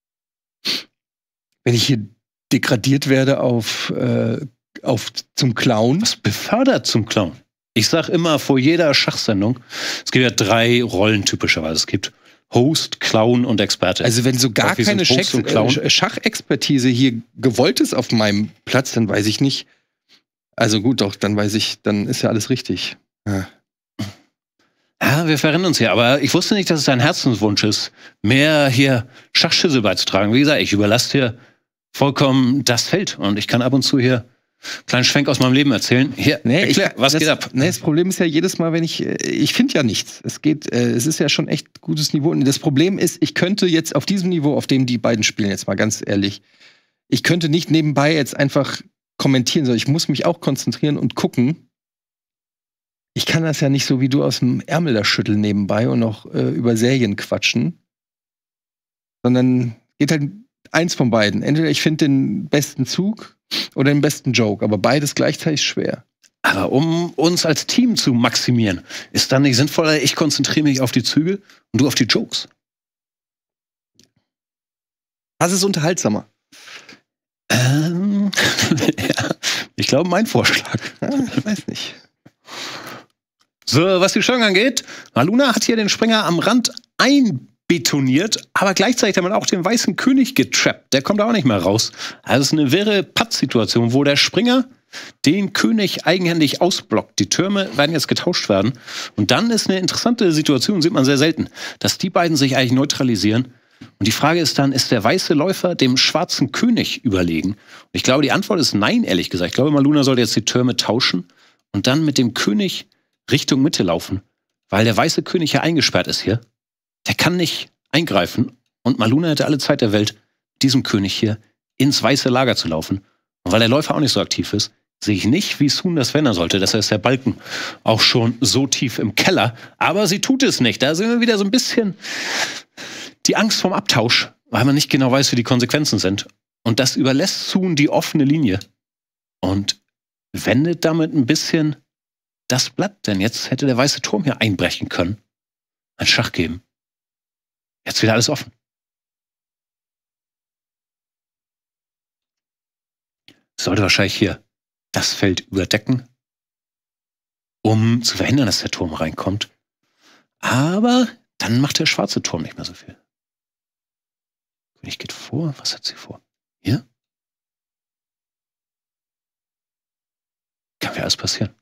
wenn ich hier degradiert werde auf, äh, auf zum Clown. Was befördert zum Clown? Ich sag immer vor jeder Schachsendung, es gibt ja drei Rollen typischerweise. Es gibt Host, Clown und Experte. Also wenn so gar Auf, wir sind keine Host Schex und Clown. äh, Schachexpertise hier gewollt ist auf meinem Platz, dann weiß ich nicht. Also gut, doch, dann weiß ich, dann ist ja alles richtig. Ja. Ja, wir verrennen uns hier, aber ich wusste nicht, dass es dein Herzenswunsch ist, mehr hier Schachschüssel beizutragen. Wie gesagt, ich überlasse dir vollkommen das Feld und ich kann ab und zu hier einen kleinen Schwenk aus meinem Leben erzählen. Hier, Nee, erklär, ich, was das, geht ab? Nee, das Problem ist ja jedes Mal, wenn ich, äh, ich finde ja nichts. Es geht, äh, es ist ja schon echt gutes Niveau. Und das Problem ist, ich könnte jetzt auf diesem Niveau, auf dem die beiden spielen, jetzt mal ganz ehrlich, ich könnte nicht nebenbei jetzt einfach kommentieren, sondern ich muss mich auch konzentrieren und gucken. Ich kann das ja nicht so wie du aus dem Ärmel da schütteln nebenbei und noch äh, über Serien quatschen. Sondern geht halt eins von beiden. Entweder ich finde den besten Zug oder den besten Joke, aber beides gleichzeitig schwer. Aber um uns als Team zu maximieren, ist dann nicht sinnvoller, ich konzentriere mich auf die Züge und du auf die Jokes. Was ist unterhaltsamer? Ähm, ja, ich glaube, mein Vorschlag. Ja, ich weiß nicht. So, was die Stellung angeht, Maluna hat hier den Springer am Rand einbetoniert, aber gleichzeitig damit auch den weißen König getrappt. Der kommt auch nicht mehr raus. Also es ist eine wirre Pattsituation, wo der Springer den König eigenhändig ausblockt. Die Türme werden jetzt getauscht werden. Und dann ist eine interessante Situation, sieht man sehr selten, dass die beiden sich eigentlich neutralisieren. Und die Frage ist dann, ist der weiße Läufer dem schwarzen König überlegen? Und ich glaube, die Antwort ist nein, ehrlich gesagt. Ich glaube, Maluna sollte jetzt die Türme tauschen und dann mit dem König Richtung Mitte laufen, weil der weiße König ja eingesperrt ist hier. Der kann nicht eingreifen und Maluna hätte alle Zeit der Welt, diesem König hier ins weiße Lager zu laufen. Und weil der Läufer auch nicht so aktiv ist, sehe ich nicht, wie Sun das verändern sollte. Deshalb ist der Balken auch schon so tief im Keller. Aber sie tut es nicht. Da sind wir wieder so ein bisschen die Angst vorm Abtausch, weil man nicht genau weiß, wie die Konsequenzen sind. Und das überlässt Sun die offene Linie und wendet damit ein bisschen das Blatt. Denn jetzt hätte der weiße Turm hier einbrechen können. Ein Schach geben. Jetzt wieder alles offen. Sollte wahrscheinlich hier das Feld überdecken, um zu verhindern, dass der Turm reinkommt. Aber dann macht der schwarze Turm nicht mehr so viel. König geht vor. Was hat sie vor? Hier? Kann ja alles passieren.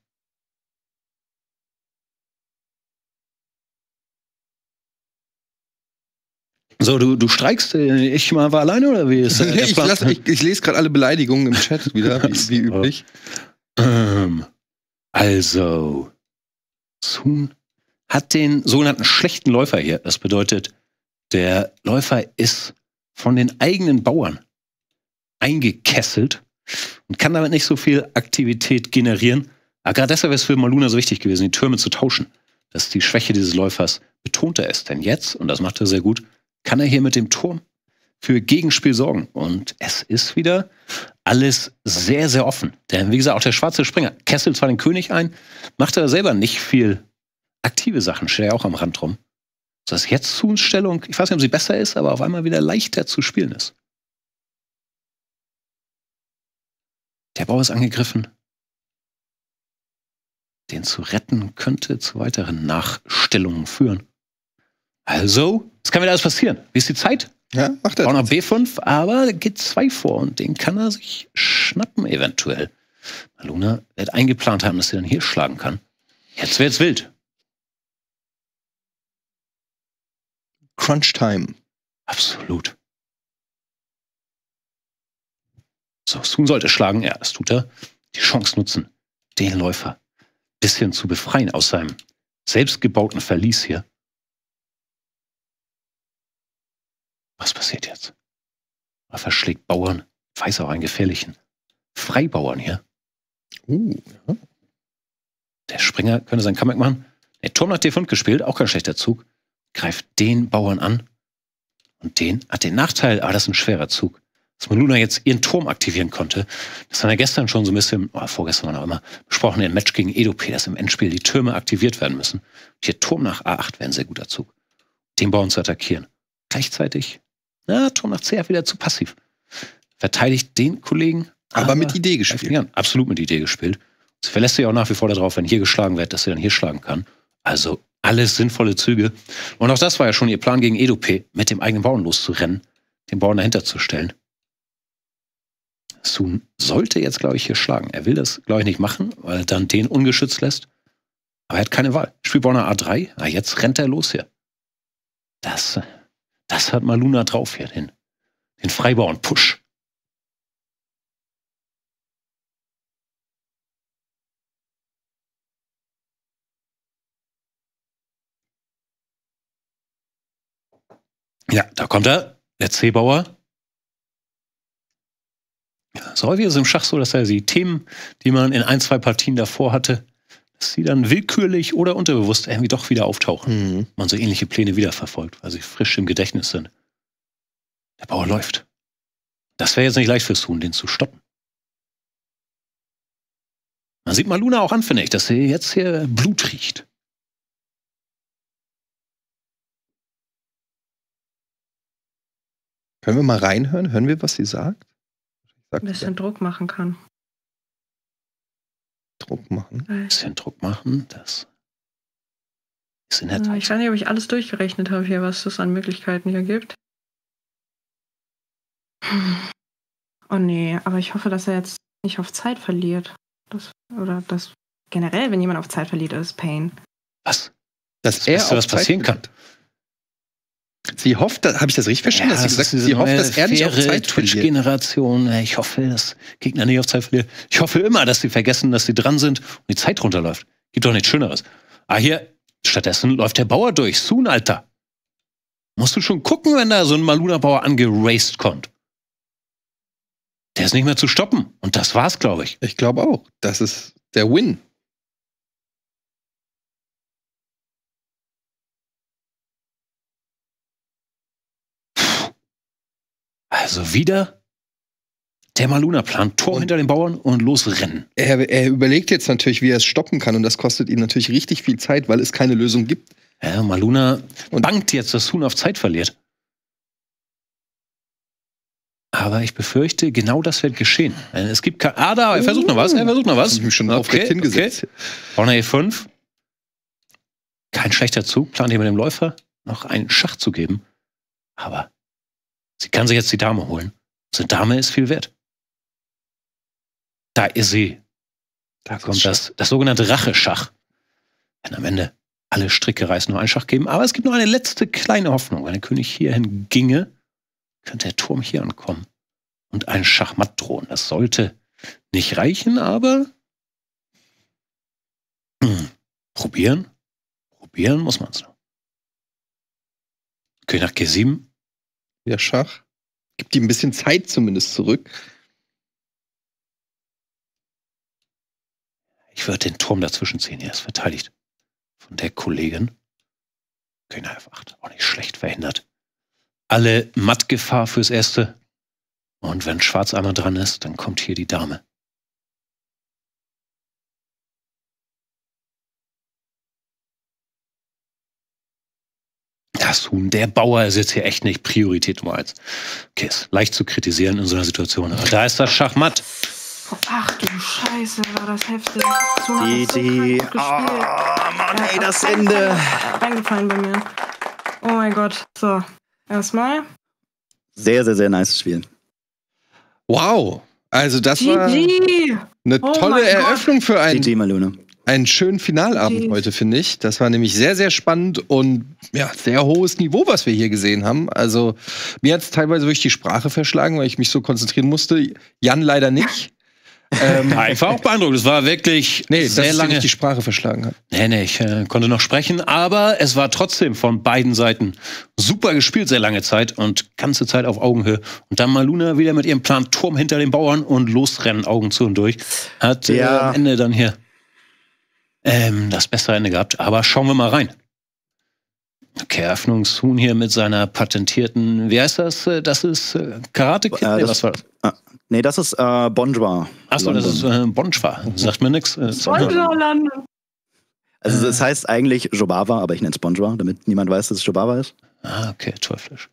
So, du, du streikst, ich mal war alleine oder wie ist äh, der ich, Plan? lass, ich, ich lese gerade alle Beleidigungen im Chat wieder, wie, wie üblich. Ähm, also, Sun hat den sogenannten schlechten Läufer hier. Das bedeutet, der Läufer ist von den eigenen Bauern eingekesselt und kann damit nicht so viel Aktivität generieren. Aber gerade deshalb ist es für Maluna so wichtig gewesen, die Türme zu tauschen. Dass die Schwäche dieses Läufers betonter ist. Denn jetzt, und das macht er sehr gut, kann er hier mit dem Turm für Gegenspiel sorgen. Und es ist wieder alles sehr, sehr offen. Denn wie gesagt, auch der schwarze Springer kesselt zwar den König ein, macht er selber nicht viel aktive Sachen, steht er auch am Rand rum. Sodass jetzt Suns Stellung, ich weiß nicht, ob sie besser ist, aber auf einmal wieder leichter zu spielen ist. Der Bau ist angegriffen. Den zu retten könnte zu weiteren Nachstellungen führen. Also, es kann wieder alles passieren. Wie ist die Zeit? Ja, macht er. Auch noch B fünf, aber da geht zwei vor und den kann er sich schnappen eventuell. Maluna wird eingeplant haben, dass er dann hier schlagen kann. Jetzt wird's wild. Crunch Time. Absolut. So, Sun sollte schlagen. Ja, das tut er. Die Chance nutzen, den Läufer ein bisschen zu befreien aus seinem selbstgebauten Verlies hier. Was passiert jetzt? Er verschlägt Bauern, weiß auch einen gefährlichen Freibauern hier. Uh, ja. Der Springer könnte seinen Comeback machen. Der Turm nach D fünf gespielt, auch kein schlechter Zug. Greift den Bauern an. Und den hat den Nachteil, aber das ist ein schwerer Zug, dass Maluna jetzt ihren Turm aktivieren konnte. Das haben wir gestern schon so ein bisschen, oh, vorgestern war noch immer, besprochen im Match gegen Edo-P, dass im Endspiel die Türme aktiviert werden müssen. Und hier Turm nach A acht wäre ein sehr guter Zug. Den Bauern zu attackieren. Gleichzeitig, na, Turm nach C F wieder zu passiv. Verteidigt den Kollegen. Aber, aber mit Idee gespielt. Ja, absolut mit Idee gespielt. Sie verlässt sich auch nach wie vor darauf, wenn hier geschlagen wird, dass sie dann hier schlagen kann. Also alles sinnvolle Züge. Und auch das war ja schon ihr Plan gegen Edo-P, mit dem eigenen Bauern loszurennen, den Bauern dahinter zu stellen. Sun sollte jetzt, glaube ich, hier schlagen. Er will das, glaube ich, nicht machen, weil er dann den ungeschützt lässt. Aber er hat keine Wahl. Spielt Bauern A drei. Ah, jetzt rennt er los hier. Das, das hat Maluna drauf hier, den, den Freibauern-Push. Ja, da kommt er, der C-Bauer. Ja, so häufig ist es im Schach so, dass er die Themen, die man in ein, zwei Partien davor hatte, dass sie dann willkürlich oder unterbewusst irgendwie doch wieder auftauchen. Mhm. Man so ähnliche Pläne wiederverfolgt, weil sie frisch im Gedächtnis sind. Der Bauer läuft. Das wäre jetzt nicht leicht für Sun, den zu stoppen. Man sieht Maluna auch an, finde ich, dass sie jetzt hier Blut riecht. Können wir mal reinhören? Hören wir, was sie sagt? Ein bisschen Druck machen kann. Druck machen. Ein bisschen Druck machen, das ist in der Ja, Tat. ich weiß nicht, ob ich alles durchgerechnet habe hier, was es an Möglichkeiten hier gibt. Oh nee, aber ich hoffe, dass er jetzt nicht auf Zeit verliert. Das, oder das generell, wenn jemand auf Zeit verliert, ist Pain. Was? Dass er was passieren kann. Sie hofft, habe ich das richtig verstanden? Ja, dass sie das gesagt, sie hofft, dass er nicht auf Zeit verliert. Twitch-Generation. Ich hoffe, dass Gegner nicht auf Zeit verlieren. Ich hoffe immer, dass sie vergessen, dass sie dran sind und die Zeit runterläuft. Gibt doch nichts Schöneres. Ah, hier, stattdessen läuft der Bauer durch. Soon, Alter. Musst du schon gucken, wenn da so ein Maluna-Bauer angeraced kommt. Der ist nicht mehr zu stoppen. Und das war's, glaube ich. Ich glaube auch. Das ist der Win. Also wieder der Maluna-Plan. Tor hinter den Bauern und losrennen. Er, er überlegt jetzt natürlich, wie er es stoppen kann. Und das kostet ihm natürlich richtig viel Zeit, weil es keine Lösung gibt. Ja, Maluna und bangt jetzt, dass Soon auf Zeit verliert. Aber ich befürchte, genau das wird geschehen. Es gibt kein. Ah, da, er versucht noch was. Er versucht noch was. Ich mich schon okay, aufrecht hingesetzt. Okay. Vorne E fünf. Kein schlechter Zug. Plant hier mit dem Läufer noch einen Schach zu geben. Aber sie kann sich jetzt die Dame holen. So eine Dame ist viel wert. Da ist sie. Da das kommt das, das sogenannte Racheschach. Wenn am Ende alle Stricke reißen, nur einen Schach geben. Aber es gibt noch eine letzte kleine Hoffnung. Wenn der König hierhin ginge, könnte der Turm hier ankommen und ein Schachmatt drohen. Das sollte nicht reichen, aber hm, probieren. Probieren muss man es noch. König nach G sieben. Ja, Schach. Gibt ihm ein bisschen Zeit zumindest zurück. Ich würde den Turm dazwischen ziehen. Er ist verteidigt von der Kollegin. König nach F acht. Auch nicht schlecht verhindert. Alle Mattgefahr fürs Erste. Und wenn Schwarz einmal dran ist, dann kommt hier die Dame. Das Huhn, der Bauer ist jetzt hier echt nicht Priorität Nummer eins. Okay, ist leicht zu kritisieren in so einer Situation. Aber da ist das Schachmatt. Ach du Scheiße, war das heftig. So Die, die. Oh, Mann, ey, das Ende. Reingefallen bei mir. Oh mein Gott. So, erstmal. Sehr, sehr, sehr nice Spiel. Wow. Also das war G G. eine Oh tolle mein Eröffnung für G einen, G, Maluna. einen schönen Finalabend G G. heute, finde ich. Das war nämlich sehr, sehr spannend und ja, sehr hohes Niveau, was wir hier gesehen haben. Also mir hat es teilweise wirklich die Sprache verschlagen, weil ich mich so konzentrieren musste. Jan leider nicht. ähm, Ja, ich war auch beeindruckt. Es war wirklich nee, sehr dass lange. die Sprache verschlagen hat. Nee, nee, ich äh, konnte noch sprechen, aber es war trotzdem von beiden Seiten super gespielt, sehr lange Zeit und ganze Zeit auf Augenhöhe. Und dann Maluna wieder mit ihrem Plan Turm hinter den Bauern und losrennen, Augen zu und durch. Hat äh, Ja. am Ende dann hier ähm, das bessere Ende gehabt. Aber schauen wir mal rein. Okay, Eröffnungshuhn hier mit seiner patentierten, wie heißt das? Äh, Das ist äh, Karate Kid? Äh, Nee, das- was war das? Ah, nee, das ist äh, Bonjour. Achso, das ist London. äh, Bonschwa. Sagt mir nichts. Äh, Bonjour, London. Also es heißt eigentlich Jobava, aber ich nenne es Bonjour, damit niemand weiß, dass es Jobava ist. Ah, okay, teuflisch.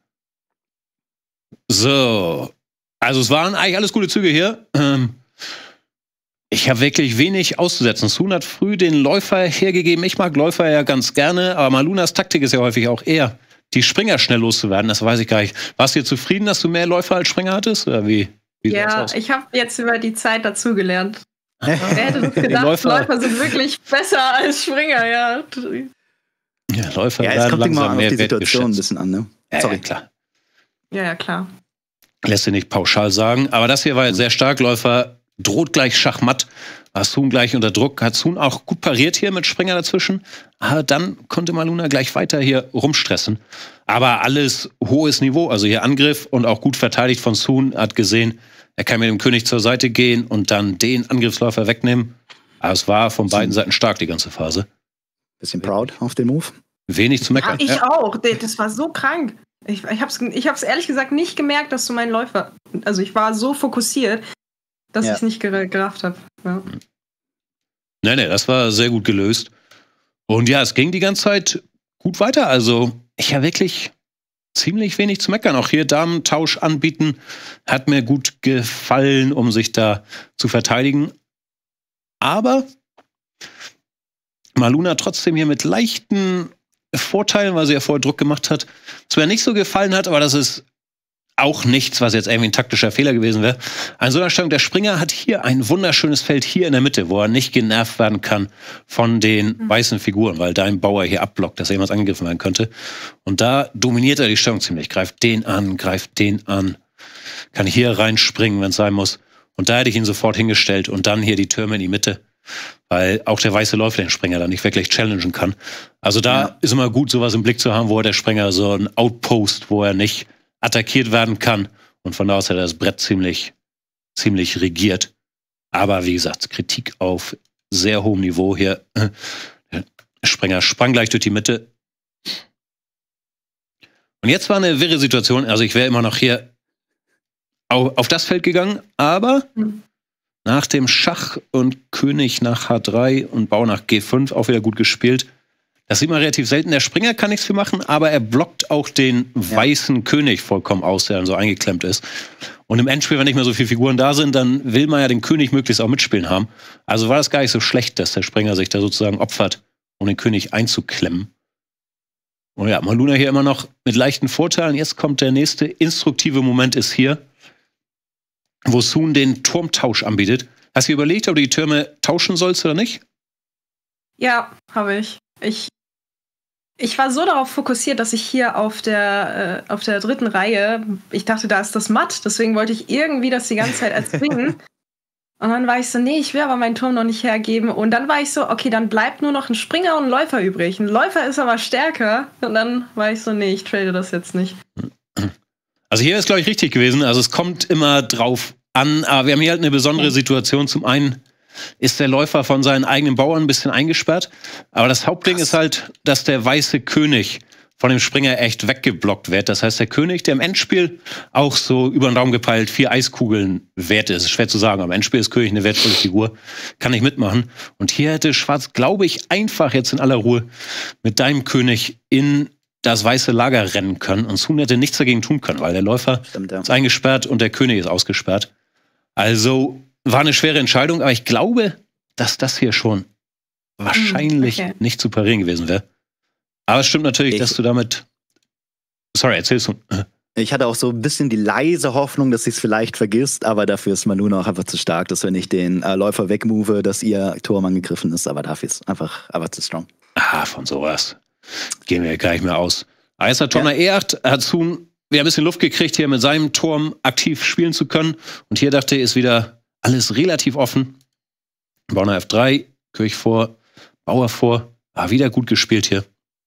So. Also es waren eigentlich alles gute Züge hier. Ähm, ich habe wirklich wenig auszusetzen. Soon hat früh den Läufer hergegeben. Ich mag Läufer ja ganz gerne, aber Malunas Taktik ist ja häufig auch eher, die Springer schnell loszuwerden. Das weiß ich gar nicht. Warst du dir zufrieden, dass du mehr Läufer als Springer hattest? Oder wie? wie sah Ja, das aus? ich habe jetzt über die Zeit dazugelernt. Wer hätte das gedacht? Läufer- Läufer. sind wirklich besser als Springer, ja. Ja, Läufer Ja, es werden kommt immer langsam auf mehr die Situation ein wertgeschätzt. bisschen an, ne? Ja, Sorry. ja, klar. Ja, ja, klar. Lässt sich nicht pauschal sagen. Aber das hier war jetzt sehr stark. Läufer droht gleich Schachmatt. War Soon gleich unter Druck. Hat Soon auch gut pariert hier mit Springer dazwischen. Aber dann konnte Maluna gleich weiter hier rumstressen. Aber alles hohes Niveau. Also hier Angriff und auch gut verteidigt von Soon. Hat gesehen, er kann mit dem König zur Seite gehen und dann den Angriffsläufer wegnehmen. Aber es war von beiden Seiten stark, die ganze Phase. Bisschen proud auf den Move. Wenig zu Ja, meckern. ich Ja. auch. Das war so krank. Ich, ich habe es ich hab's ehrlich gesagt nicht gemerkt, dass du meinen Läufer. Also ich war so fokussiert, dass Ja. ich es nicht ger- gerafft habe. Ja. Nee, nee, das war sehr gut gelöst. Und ja, es ging die ganze Zeit gut weiter. Also ich habe wirklich ziemlich wenig zu meckern. Auch hier Damentausch anbieten hat mir gut gefallen, um sich da zu verteidigen. Aber Maluna trotzdem hier mit leichten Vorteilen, weil sie ja vorher Druck gemacht hat, was mir nicht so gefallen hat, aber das ist auch nichts, was jetzt irgendwie ein taktischer Fehler gewesen wäre. An so einer Stellung, der Springer hat hier ein wunderschönes Feld hier in der Mitte, wo er nicht genervt werden kann von den mhm. weißen Figuren, weil da ein Bauer hier abblockt, dass irgendwas angegriffen werden könnte. Und da dominiert er die Stellung ziemlich. Greift den an, greift den an. Kann hier reinspringen, wenn es sein muss. Und da hätte ich ihn sofort hingestellt und dann hier die Türme in die Mitte. Weil auch der weiße Läufer den Springer dann nicht wirklich challengen kann. Also da ja. ist immer gut, sowas im Blick zu haben, wo der Springer so ein Outpost, wo er nicht attackiert werden kann. Und von da aus hat er das Brett ziemlich, ziemlich regiert. Aber wie gesagt, Kritik auf sehr hohem Niveau hier. Der Springer sprang gleich durch die Mitte. Und jetzt war eine wirre Situation. Also ich wäre immer noch hier auf das Feld gegangen, aber mhm. nach dem Schach und König nach H drei und Bau nach G fünf auch wieder gut gespielt. Das sieht man relativ selten. Der Springer kann nichts für machen, aber er blockt auch den ja. weißen König vollkommen aus, der dann so eingeklemmt ist. Und im Endspiel, wenn nicht mehr so viele Figuren da sind, dann will man ja den König möglichst auch mitspielen haben. Also war das gar nicht so schlecht, dass der Springer sich da sozusagen opfert, um den König einzuklemmen. Und ja, Maluna hier immer noch mit leichten Vorteilen. Jetzt kommt der nächste instruktive Moment, ist hier, wo Sun den Turmtausch anbietet. Hast du überlegt, ob du die Türme tauschen sollst oder nicht? Ja, habe ich. Ich Ich war so darauf fokussiert, dass ich hier auf der, äh, auf der dritten Reihe, ich dachte, da ist das matt, deswegen wollte ich irgendwie das die ganze Zeit erzwingen. Und dann war ich so, nee, ich will aber meinen Turm noch nicht hergeben. Und dann war ich so, okay, dann bleibt nur noch ein Springer und ein Läufer übrig. Ein Läufer ist aber stärker. Und dann war ich so, nee, ich trade das jetzt nicht. Also hier ist, glaube ich, richtig gewesen. Also es kommt immer drauf an, aber wir haben hier halt eine besondere Situation. Zum einen ist der Läufer von seinen eigenen Bauern ein bisschen eingesperrt. Aber das Hauptding Krass. ist halt, dass der weiße König von dem Springer echt weggeblockt wird. Das heißt, der König, der im Endspiel auch so über den Raum gepeilt vier Eiskugeln wert ist. Schwer zu sagen, aber im Endspiel ist König eine wertvolle Figur. Kann ich mitmachen. Und hier hätte Schwarz, glaube ich, einfach jetzt in aller Ruhe mit deinem König in das weiße Lager rennen können. Und Sun hätte nichts dagegen tun können, weil der Läufer Stimmt, ja. ist eingesperrt und der König ist ausgesperrt. Also war eine schwere Entscheidung, aber ich glaube, dass das hier schon wahrscheinlich okay. nicht zu parieren gewesen wäre. Aber es stimmt natürlich, ich, dass du damit... Sorry, erzählst du. Ich hatte auch so ein bisschen die leise Hoffnung, dass sie es vielleicht vergisst, aber dafür ist Maluna auch einfach zu stark, dass wenn ich den äh, Läufer wegmove, dass ihr Turm angegriffen ist, aber dafür ist einfach, einfach zu strong. Ah, von sowas gehen wir gar nicht mehr aus. Aber jetzt hat Turm ja. E acht, hat Sun wieder ein bisschen Luft gekriegt, hier mit seinem Turm aktiv spielen zu können. Und hier dachte ich, ist wieder alles relativ offen. Bauer nach F drei, König vor, Bauer vor. Ah, wieder gut gespielt hier.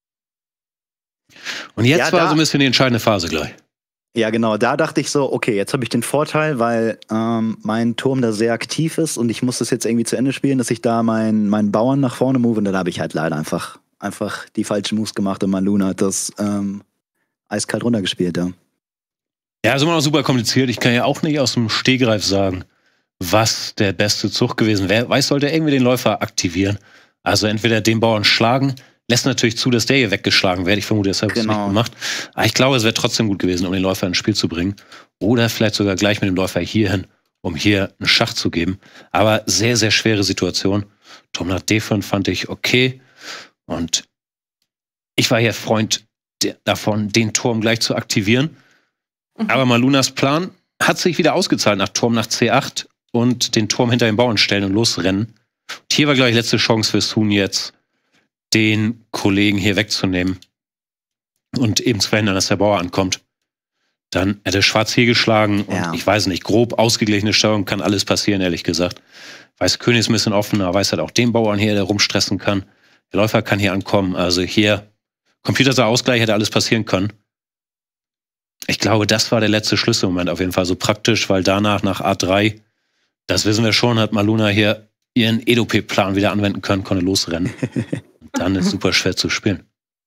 Und jetzt ja, war so ein bisschen die entscheidende Phase gleich. Ja, genau. Da dachte ich so, okay, jetzt habe ich den Vorteil, weil ähm, mein Turm da sehr aktiv ist und ich muss das jetzt irgendwie zu Ende spielen, dass ich da meinen mein Bauern nach vorne move. Und dann habe ich halt leider einfach, einfach die falschen Moves gemacht und Maluna hat das ähm, eiskalt runtergespielt. Ja, ja, ist immer noch super kompliziert. Ich kann ja auch nicht aus dem Stegreif sagen, was der beste Zug gewesen wäre. Weiß, sollte er irgendwie den Läufer aktivieren. Also entweder den Bauern schlagen, lässt natürlich zu, dass der hier weggeschlagen wird. Ich vermute, deshalb genau. es nicht gemacht. Aber ich glaube, es wäre trotzdem gut gewesen, um den Läufer ins Spiel zu bringen. Oder vielleicht sogar gleich mit dem Läufer hierhin, um hier einen Schach zu geben. Aber sehr, sehr schwere Situation. Turm nach D fünf fand ich okay. Und ich war hier Freund davon, den Turm gleich zu aktivieren. Mhm. Aber Malunas Plan hat sich wieder ausgezahlt nach Turm nach C acht und den Turm hinter den Bauern stellen und losrennen. Und hier war, glaube ich, letzte Chance für Sun jetzt, den Kollegen hier wegzunehmen und eben zu verhindern, dass der Bauer ankommt. Dann hätte Schwarz hier geschlagen und ja. ich weiß nicht, grob ausgeglichene Stellung, kann alles passieren, ehrlich gesagt. Weiß König ist ein bisschen offener, weiß halt auch den Bauern hier, der rumstressen kann. Der Läufer kann hier ankommen, also hier Computer-Ausgleich hätte alles passieren können. Ich glaube, das war der letzte Schlüsselmoment auf jeden Fall so praktisch, weil danach nach A drei, das wissen wir schon, hat Maluna hier ihren E D O P-Plan wieder anwenden können, konnte losrennen. Und dann ist super schwer zu spielen.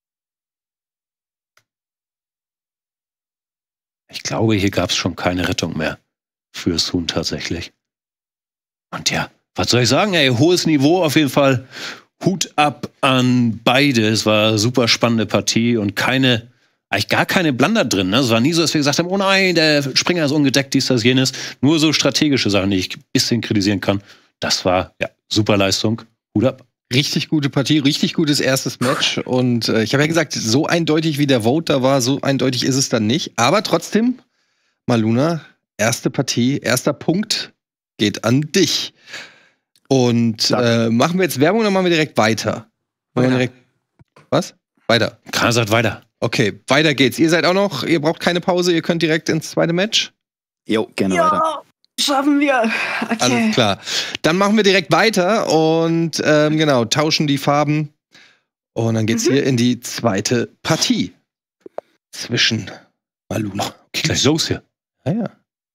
Ich glaube, hier gab es schon keine Rettung mehr für Sun tatsächlich. Und ja, was soll ich sagen? Ey, hohes Niveau auf jeden Fall. Hut ab an beide. Es war eine super spannende Partie und keine, eigentlich gar keine Blunder drin. Ne? Es war nie so, dass wir gesagt haben, oh nein, der Springer ist ungedeckt, dies, das, jenes. Nur so strategische Sachen, die ich ein bisschen kritisieren kann. Das war, ja, super Leistung. Hut ab. Richtig gute Partie, richtig gutes erstes Match. Und äh, ich habe ja gesagt, so eindeutig wie der Vote da war, so eindeutig ist es dann nicht. Aber trotzdem, Maluna, erste Partie, erster Punkt geht an dich. Und äh, machen wir jetzt Werbung oder machen wir direkt weiter? Machen wir direkt, was? Weiter. Kahn sagt weiter. Okay, weiter geht's. Ihr seid auch noch, ihr braucht keine Pause, ihr könnt direkt ins zweite Match. Jo, gerne Ja, weiter. schaffen wir. Okay. Alles klar. Dann machen wir direkt weiter und ähm, genau, tauschen die Farben. Und dann geht's Mhm. hier in die zweite Partie. Zwischen Maluna. Geht gleich los hier. Ja, ja.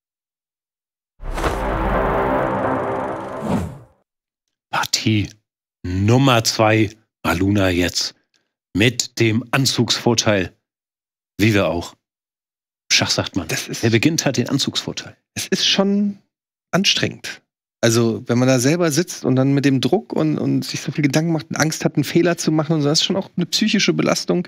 Partie Nummer zwei. Maluna jetzt. Mit dem Anzugsvorteil. Wie wir auch. Schach sagt man. Das ist, Wer beginnt, hat den Anzugsvorteil. es ist schon anstrengend. Also, wenn man da selber sitzt und dann mit dem Druck und, und sich so viel Gedanken macht und Angst hat, einen Fehler zu machen und so, das ist schon auch eine psychische Belastung.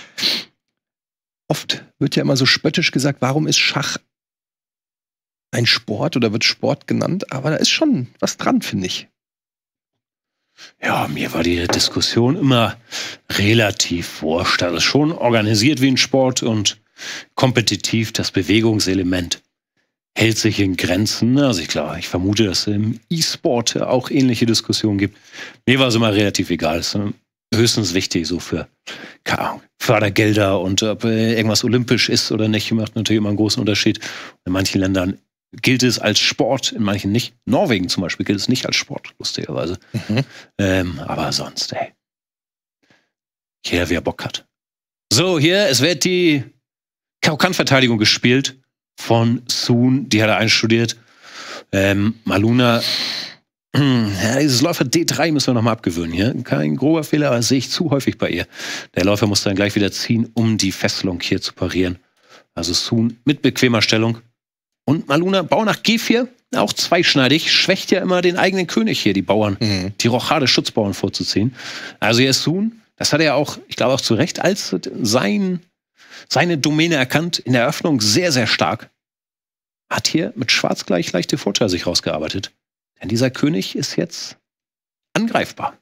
Oft wird ja immer so spöttisch gesagt, warum ist Schach ein Sport oder wird Sport genannt? Aber da ist schon was dran, finde ich. Ja, mir war die Diskussion immer relativ wurscht. Das ist schon organisiert wie ein Sport und kompetitiv. Das Bewegungselement hält sich in Grenzen. Also ich glaube, ich vermute, dass es im E-Sport auch ähnliche Diskussionen gibt. Mir war es immer relativ egal. Es ist höchstens wichtig so für, keine Ahnung, Fördergelder und ob irgendwas olympisch ist oder nicht, macht natürlich immer einen großen Unterschied. In manchen Ländern gilt es als Sport, in manchen nicht. Norwegen zum Beispiel gilt es nicht als Sport, lustigerweise. Mhm. Ähm, aber sonst, ey. Jeder, wer Bock hat. So, hier, es wird die Karo-Kann-Verteidigung gespielt von Soon. Die hat er einstudiert. Ähm, Maluna, ja, dieses Läufer D drei müssen wir nochmal abgewöhnen hier. Kein grober Fehler, aber das sehe ich zu häufig bei ihr. Der Läufer muss dann gleich wieder ziehen, um die Fesselung hier zu parieren. Also Soon mit bequemer Stellung. Und Maluna, Bauer nach G vier, auch zweischneidig, schwächt ja immer den eigenen König hier, die Bauern, Mhm. die Rochade Schutzbauern vorzuziehen. Also hier ist Soon, das hat er auch, ich glaube auch zu Recht, als sein, seine Domäne erkannt, in der Eröffnung sehr, sehr stark. Hat hier mit Schwarz gleich leichte Vorteile sich rausgearbeitet. Denn dieser König ist jetzt angreifbar.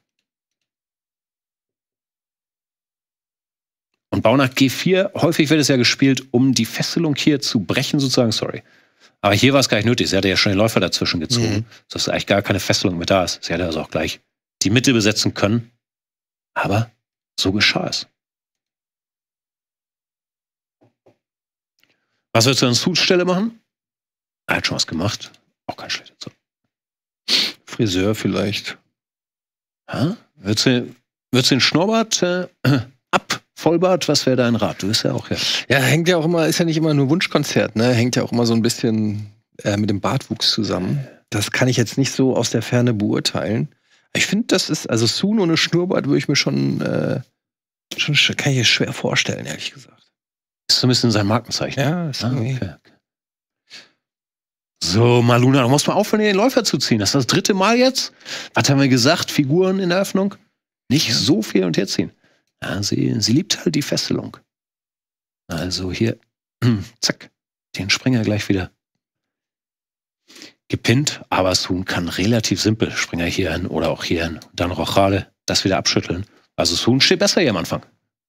Und Bauer nach G vier, häufig wird es ja gespielt, um die Fesselung hier zu brechen, sozusagen, sorry. Aber hier war es gar nicht nötig. Sie hatte ja schon den Läufer dazwischen gezogen, Mhm. sodass eigentlich gar keine Fesselung mehr da ist. Sie hätte also auch gleich die Mitte besetzen können. Aber so geschah es. Was willst du an Suits-Stelle machen? Er hat schon was gemacht. Auch kein schlechter Zug. Friseur vielleicht. Ha? Würdest du, würdest du den Schnurrbart äh, ab? Vollbart, was wäre dein Rat? Du bist ja auch ja. Ja, hängt ja auch immer, ist ja nicht immer nur Wunschkonzert, ne? Hängt ja auch immer so ein bisschen äh, mit dem Bartwuchs zusammen. Das kann ich jetzt nicht so aus der Ferne beurteilen. Ich finde, das ist, also Soon ohne Schnurrbart würde ich mir schon, äh, schon, sch- kann ich mir schwer vorstellen, ehrlich gesagt. Ist so ein bisschen sein Markenzeichen. Ja, ist Ah, irgendwie. okay, okay. So, Maluna, da muss man aufhören, den Läufer zu ziehen. Das ist das dritte Mal jetzt. Was haben wir gesagt? Figuren in der Öffnung? Nicht so viel und herziehen. Ja, sie, sie liebt halt die Fesselung. Also hier, zack, den Springer gleich wieder gepinnt. Aber Soon kann relativ simpel Springer hier hin oder auch hier hin. Dann Rochade, das wieder abschütteln. Also Soon steht besser hier am Anfang.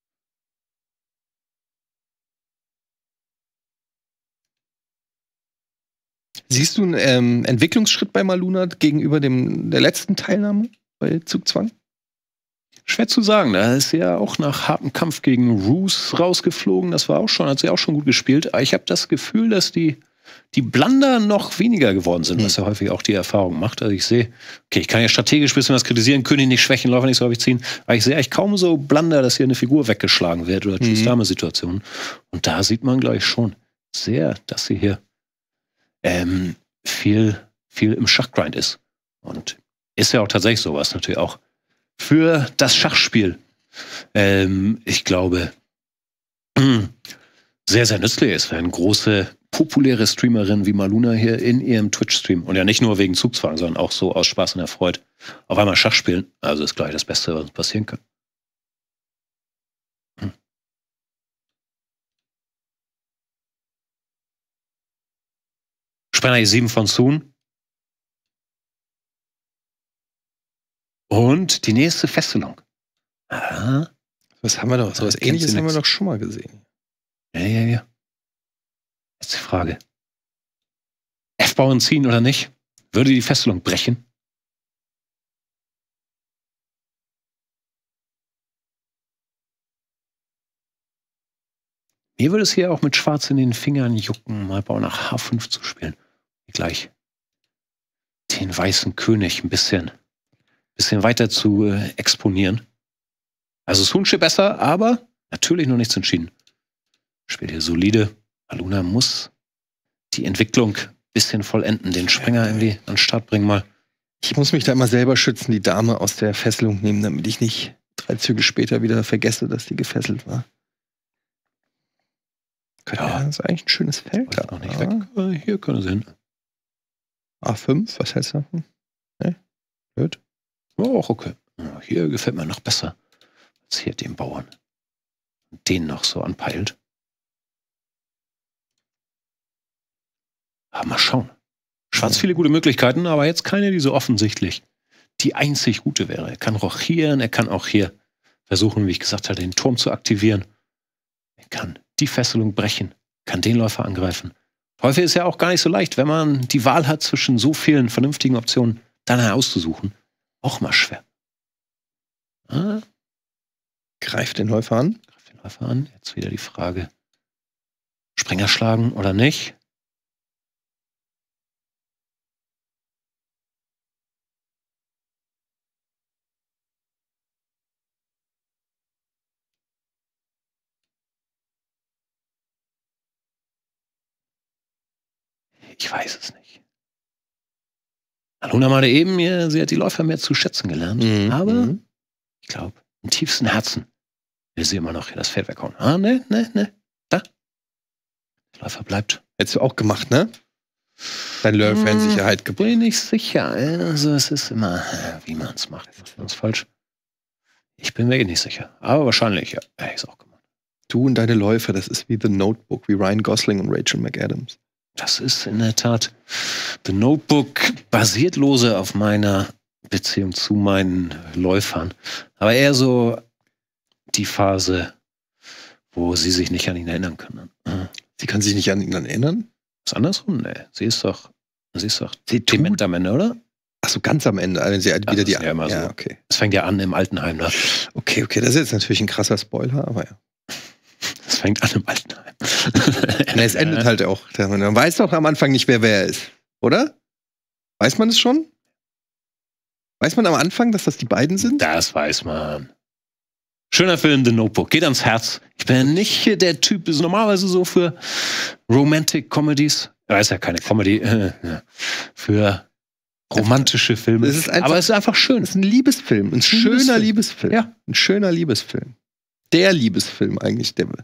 Siehst du einen ähm, Entwicklungsschritt bei Maluna gegenüber dem, der letzten Teilnahme bei Zugzwang? Schwer zu sagen. Da ist sie ja auch nach hartem Kampf gegen Roos rausgeflogen. Das war auch schon, hat sie auch schon gut gespielt. Aber ich habe das Gefühl, dass die, die Blunder noch weniger geworden sind, Hm. was ja häufig auch die Erfahrung macht. Also ich sehe, okay, ich kann ja strategisch ein bisschen was kritisieren, König nicht schwächen, Läufer nicht so häufig ziehen. Aber ich sehe eigentlich kaum so Blunder, dass hier eine Figur weggeschlagen wird oder Mhm. Tschüss-Dame-Situationen. Und da sieht man gleich schon sehr, dass sie hier ähm, viel, viel im Schachgrind ist. Und ist ja auch tatsächlich sowas natürlich auch für das Schachspiel, ähm, ich glaube, sehr, sehr nützlich ist, wenn große populäre Streamerin wie Maluna hier in ihrem Twitch-Stream. Und ja nicht nur wegen Zugzwang, sondern auch so aus Spaß und Erfreut. Auf einmal Schach spielen, also ist gleich das Beste, was uns passieren kann. Hm. Spanner E sieben von Sun. Und die nächste Fesselung. Aha. Was haben wir doch? So was Kennst Ähnliches du haben wir nix. doch schon mal gesehen. Ja, ja, ja. Jetzt die Frage. F-Bauern ziehen oder nicht? Würde die Fesselung brechen? Mir würde es hier auch mit Schwarz in den Fingern jucken, mal Bauer nach H fünf zu spielen. Gleich den weißen König ein bisschen, bisschen weiter zu äh, exponieren. Also Sunche besser, aber natürlich noch nichts entschieden. Spielt hier solide. Maluna muss die Entwicklung ein bisschen vollenden, den Springer irgendwie an den Start bringen mal. Ich muss mich da immer selber schützen, die Dame aus der Fesselung nehmen, damit ich nicht drei Züge später wieder vergesse, dass die gefesselt war. Ja, das ist eigentlich ein schönes Feld. Da noch nicht weg. Äh, Hier können sie hin. A fünf, was heißt das? Ne? Blöd. Oh, auch okay. Ja, hier gefällt mir noch besser, als hier dem Bauern. Den noch so anpeilt. Aber mal schauen. Schwarz viele gute Möglichkeiten, aber jetzt keine, die so offensichtlich die einzig gute wäre. Er kann rochieren, er kann auch hier versuchen, wie ich gesagt habe, den Turm zu aktivieren. Er kann die Fesselung brechen, kann den Läufer angreifen. Häufig ist ja auch gar nicht so leicht, wenn man die Wahl hat zwischen so vielen vernünftigen Optionen, dann herauszusuchen. Auch mal schwer. Ah, Greift den Läufer an. greift den Läufer an. Jetzt wieder die Frage, Springer schlagen oder nicht? Ich weiß es nicht. Maluna meinte eben, ja, sie hat die Läufer mehr zu schätzen gelernt. Mhm. Aber ich glaube, im tiefsten Herzen will sie immer noch hier das Feld weghauen. Ah, ne, ne, ne. Da. Der Läufer bleibt. Hättest du auch gemacht, ne? Dein Läufer in Hm, Sicherheit gebracht. Bin ich sicher. Also es ist immer, äh, wie man es macht. Das ist ganz falsch. Ich bin mir nicht sicher. Aber wahrscheinlich, ja. Ja, ich auch gemacht. Du und deine Läufer, das ist wie The Notebook, wie Ryan Gosling und Rachel McAdams. Das ist in der Tat The Notebook, basiert lose auf meiner Beziehung zu meinen Läufern. Aber eher so die Phase, wo sie sich nicht an ihn erinnern können. Sie kann sich nicht an ihn erinnern? Was andersrum? Nee, sie ist doch, sie ist doch Sie tut- dement am Ende, oder? Ach so, ganz am Ende, wenn sie halt Das wieder die ist ja immer so. okay. Es fängt ja an im Altenheim, ne? Okay, okay, das ist jetzt natürlich ein krasser Spoiler, aber ja. Es fängt an im Altenheim. Na, es endet halt auch. Man weiß doch am Anfang nicht, wer wer ist, oder? Weiß man es schon? Weiß man am Anfang, dass das die beiden sind? Das weiß man. Schöner Film, The Notebook. Geht ans Herz. Ich bin nicht der Typ, ist normalerweise so für Romantic Comedies. Ja, ist ja keine Comedy. Äh, für romantische Filme. Es ist einfach- Aber es ist einfach schön. Das ist ein Liebesfilm. Ein schöner Liebesfilm. Liebesfilm. Ja. Ein schöner Liebesfilm. Der Liebesfilm eigentlich. Der,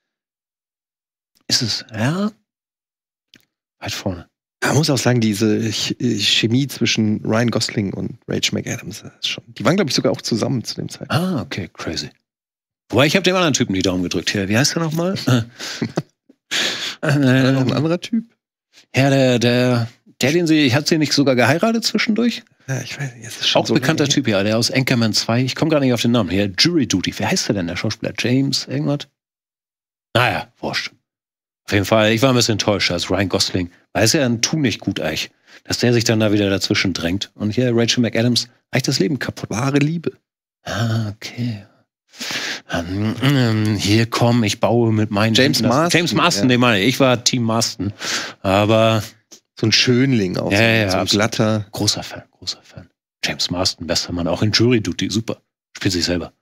Ist es, ja. Weit vorne. man muss auch sagen, diese Ch Chemie zwischen Ryan Gosling und Rachel McAdams, das ist schon. Die waren, glaube ich, sogar auch zusammen zu dem Zeitpunkt. Ah, okay, crazy. Wobei, ich habe dem anderen Typen die Daumen gedrückt. Hier, wie heißt der nochmal? äh, Noch ein äh, anderer Typ? ja, der, der, der, den sie, hat sie nicht sogar geheiratet zwischendurch? Ja, ich weiß nicht. Es ist schon Auch so bekannter lange Typ, ja, der aus Anchorman zwei. Ich komme gar nicht auf den Namen. Hier, Jury Duty. Wer heißt der denn, der Schauspieler? James, irgendwas? Naja, wurscht. Auf jeden Fall, ich war ein bisschen enttäuscht als Ryan Gosling. Weil es ja ein Tu nicht gut eigentlich. Dass der sich dann da wieder dazwischen drängt. Und hier Rachel McAdams eigentlich das Leben kaputt. Wahre Liebe. Ah, okay. Ähm, ähm, hier komm, ich baue mit meinen James Händen das- Marsden, James Marsden, ja. den meine ich. Ich war Team Marsden. Aber So ein Schönling auch. Ja, so, ja, so ein absolut. glatter. großer Fan, großer Fan. James Marsden, bester Mann. Auch in Jury Duty, super. Spielt sich selber.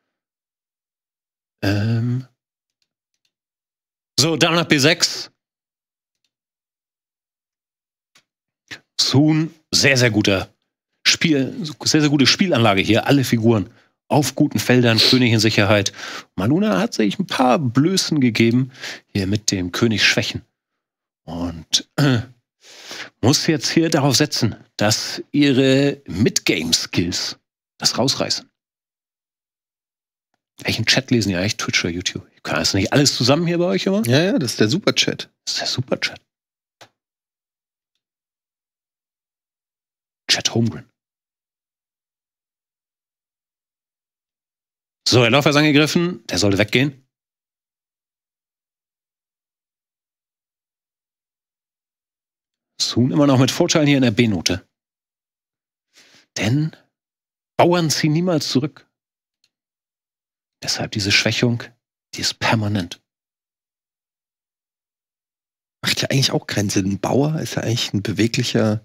Ähm. So, Dame nach B sechs. Sun, sehr, sehr guter Spiel, sehr, sehr gute Spielanlage hier. Alle Figuren auf guten Feldern, König in Sicherheit. Maluna hat sich ein paar Blößen gegeben, hier mit dem König Schwächen. Und äh, muss jetzt hier darauf setzen, dass ihre Mid-Game-Skills das rausreißen. Welchen Chat lesen ihr eigentlich? Twitch oder YouTube? Ich kann das nicht alles zusammen hier bei euch immer? Ja, ja, das ist der Superchat. Das ist der Superchat. Chat Holmgren. So, der Läufer ist angegriffen. Der sollte weggehen. Soon immer noch mit Vorteilen hier in der B-Note. Denn Bauern ziehen niemals zurück. Deshalb diese Schwächung, die ist permanent. Macht ja eigentlich auch keinen Sinn. Ein Bauer ist ja eigentlich ein beweglicher.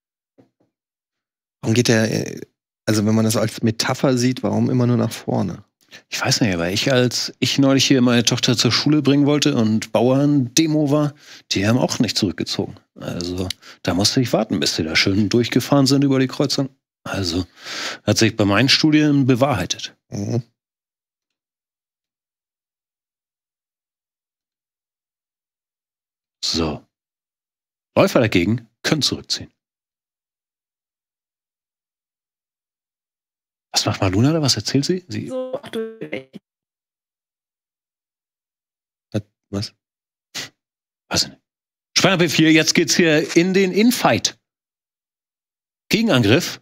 Warum geht der, also wenn man das als Metapher sieht, warum immer nur nach vorne? Ich weiß nicht, aber ich, als ich neulich hier meine Tochter zur Schule bringen wollte und Bauern-Demo war, die haben auch nicht zurückgezogen. Also da musste ich warten, bis sie da schön durchgefahren sind über die Kreuzung. Also hat sich bei meinen Studien bewahrheitet. Mhm. So. Läufer dagegen können zurückziehen. Was macht Maluna da? Was erzählt sie? sie So, ach du, Was? weiß ich nicht. Spanner B vier, jetzt geht's hier in den Infight. Gegenangriff.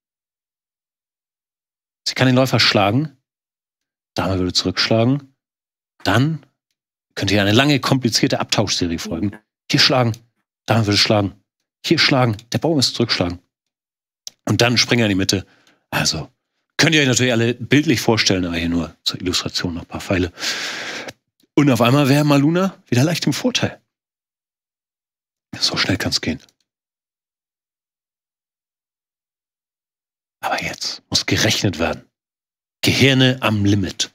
Sie kann den Läufer schlagen. Dame würde zurückschlagen. Dann könnte hier eine lange, komplizierte Abtauschserie folgen. Hier schlagen. Dame würde schlagen. Hier schlagen. Der Bauer müsste zurückschlagen. Und dann Springer in die Mitte. Also, könnt ihr euch natürlich alle bildlich vorstellen, aber hier nur zur Illustration noch ein paar Pfeile. Und auf einmal wäre Maluna wieder leicht im Vorteil. So schnell kann es gehen. Aber jetzt muss gerechnet werden. Gehirne am Limit.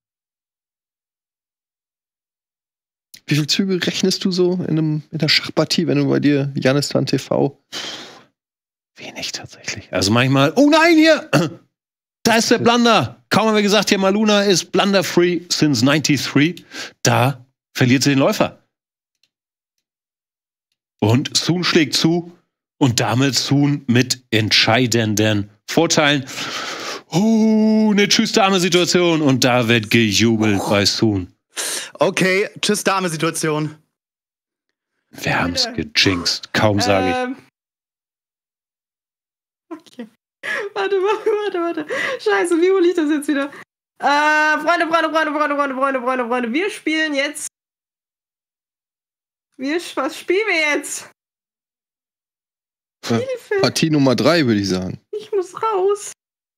Wie viele Züge rechnest du so in, einem, in der Schachpartie, wenn du bei dir Janistan T V? Wenig tatsächlich. Also manchmal, oh nein, hier! Da ist der Blunder. Kaum haben wir gesagt, hier Maluna ist blunder-free since ninety-three. Da verliert sie den Läufer. Und Soon schlägt zu und damit Soon mit entscheidenden Vorteilen. Oh, eine Tschüss-Dame-Situation und da wird gejubelt oh. bei Soon. Okay, Tschüss-Dame-Situation. Wir haben es gejinxt, kaum sage ich. Ähm. Okay. Warte, warte, warte, warte. Scheiße, wie hole ich das jetzt wieder? Äh, Freunde, Freunde, Freunde, Freunde, Freunde, Freunde, Freunde, Freunde. Wir spielen jetzt. Wir, was spielen wir jetzt? Ja, Partie Nummer drei, würde ich sagen. Ich muss raus.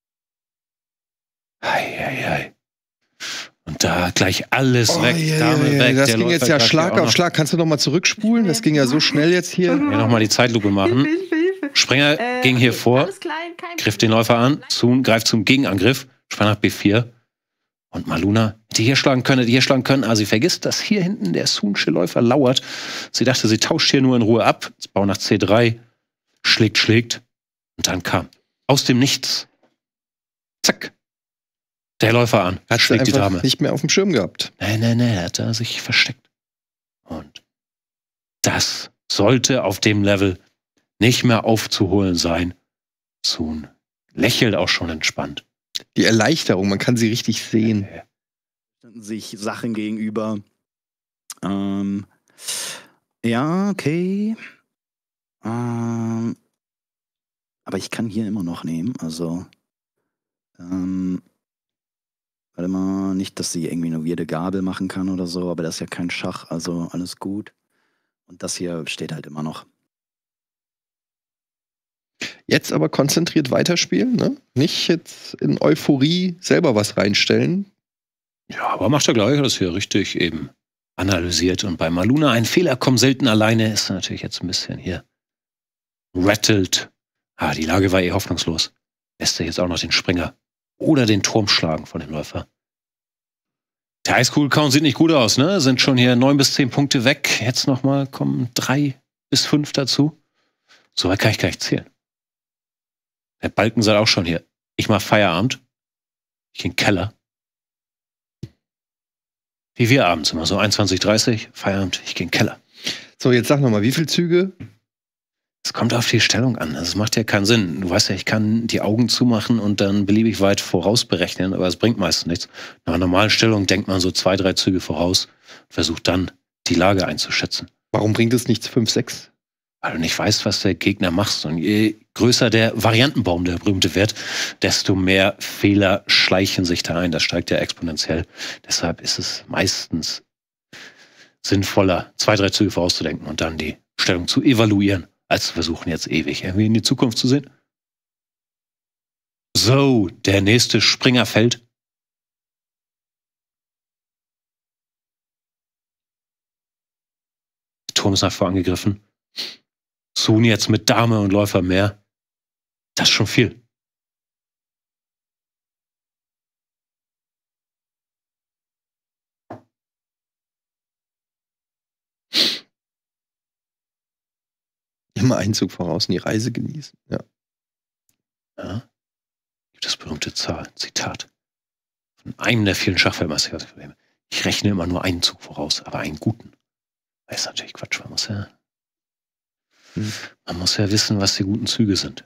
Hei, hei, hei. Und da gleich alles oh, weg, yeah, Dame yeah, weg. Das der ging Läufer jetzt ja gleich Schlag auf Schlag. Kannst du noch mal zurückspulen? Das ging ja so schnell jetzt hier. Ja, nochmal die Zeitlupe machen. Hilfe, Hilfe, Hilfe. Springer Äh, ging hier okay, vor, alles klein, kein griff den Läufer an, Soon greift zum Gegenangriff, Spanner B vier und Maluna hätte hier schlagen können, hätte hier schlagen können, aber sie vergisst, dass hier hinten der Soonsche Läufer lauert. Sie dachte, sie tauscht hier nur in Ruhe ab, jetzt Bau nach C drei, schlägt, schlägt und dann kam aus dem Nichts, zack, der Läufer an, Hat schlägt die einfach Dame. nicht mehr auf dem Schirm gehabt. Nein, nein, nein, er hat da sich versteckt. Und das sollte auf dem Level nicht mehr aufzuholen sein. Soon lächelt auch schon entspannt. Die Erleichterung, man kann sie richtig sehen. Sich Sachen gegenüber. Ähm, ja, okay. Ähm, aber ich kann hier immer noch nehmen, also ähm, warte mal, nicht, dass sie irgendwie eine weirde Gabel machen kann oder so, aber das ist ja kein Schach, also alles gut. Und das hier steht halt immer noch. Jetzt aber konzentriert weiterspielen, ne? Nicht jetzt in Euphorie selber was reinstellen. Ja, aber macht er gleich, das hier richtig eben analysiert. Und bei Maluna, ein Fehler kommt selten alleine, ist natürlich jetzt ein bisschen hier rattelt. Ah, die Lage war eh hoffnungslos. Lässt er jetzt auch noch den Springer oder den Turm schlagen von dem Läufer. Der Highschool-Count sieht nicht gut aus, ne? Sind schon hier neun bis zehn Punkte weg. Jetzt nochmal kommen drei bis fünf dazu. So weit kann ich gar nicht zählen. Der Balken sagt auch schon hier, ich mach Feierabend. Ich geh in den Keller. Wie wir abends immer so, einundzwanzig, dreißig, Feierabend, ich geh in den Keller. So, jetzt sag noch mal, wie viele Züge? Es kommt auf die Stellung an. Es macht ja keinen Sinn. Du weißt ja, ich kann die Augen zumachen und dann beliebig weit voraus berechnen, aber es bringt meistens nichts. Nach einer normalen Stellung denkt man so zwei, drei Züge voraus, versucht dann die Lage einzuschätzen. Warum bringt es nichts fünf, sechs? Weil du nicht weißt, was der Gegner macht. Und je größer der Variantenbaum, der berühmte wird, desto mehr Fehler schleichen sich da ein. Das steigt ja exponentiell. Deshalb ist es meistens sinnvoller, zwei, drei Züge vorauszudenken und dann die Stellung zu evaluieren, als zu versuchen, jetzt ewig irgendwie in die Zukunft zu sehen. So, der nächste Springer fällt. Der Turm ist nach vor angegriffen. Sun jetzt mit Dame und Läufer mehr. Das ist schon viel. Immer einen Zug voraus und die Reise genießen. Ja. Ja. Gibt das berühmte Zitat von einem der vielen Schachweltmeister. Ich rechne immer nur einen Zug voraus, aber einen guten. Das ist natürlich Quatsch. Man muss ja, hm. man muss ja wissen, was die guten Züge sind.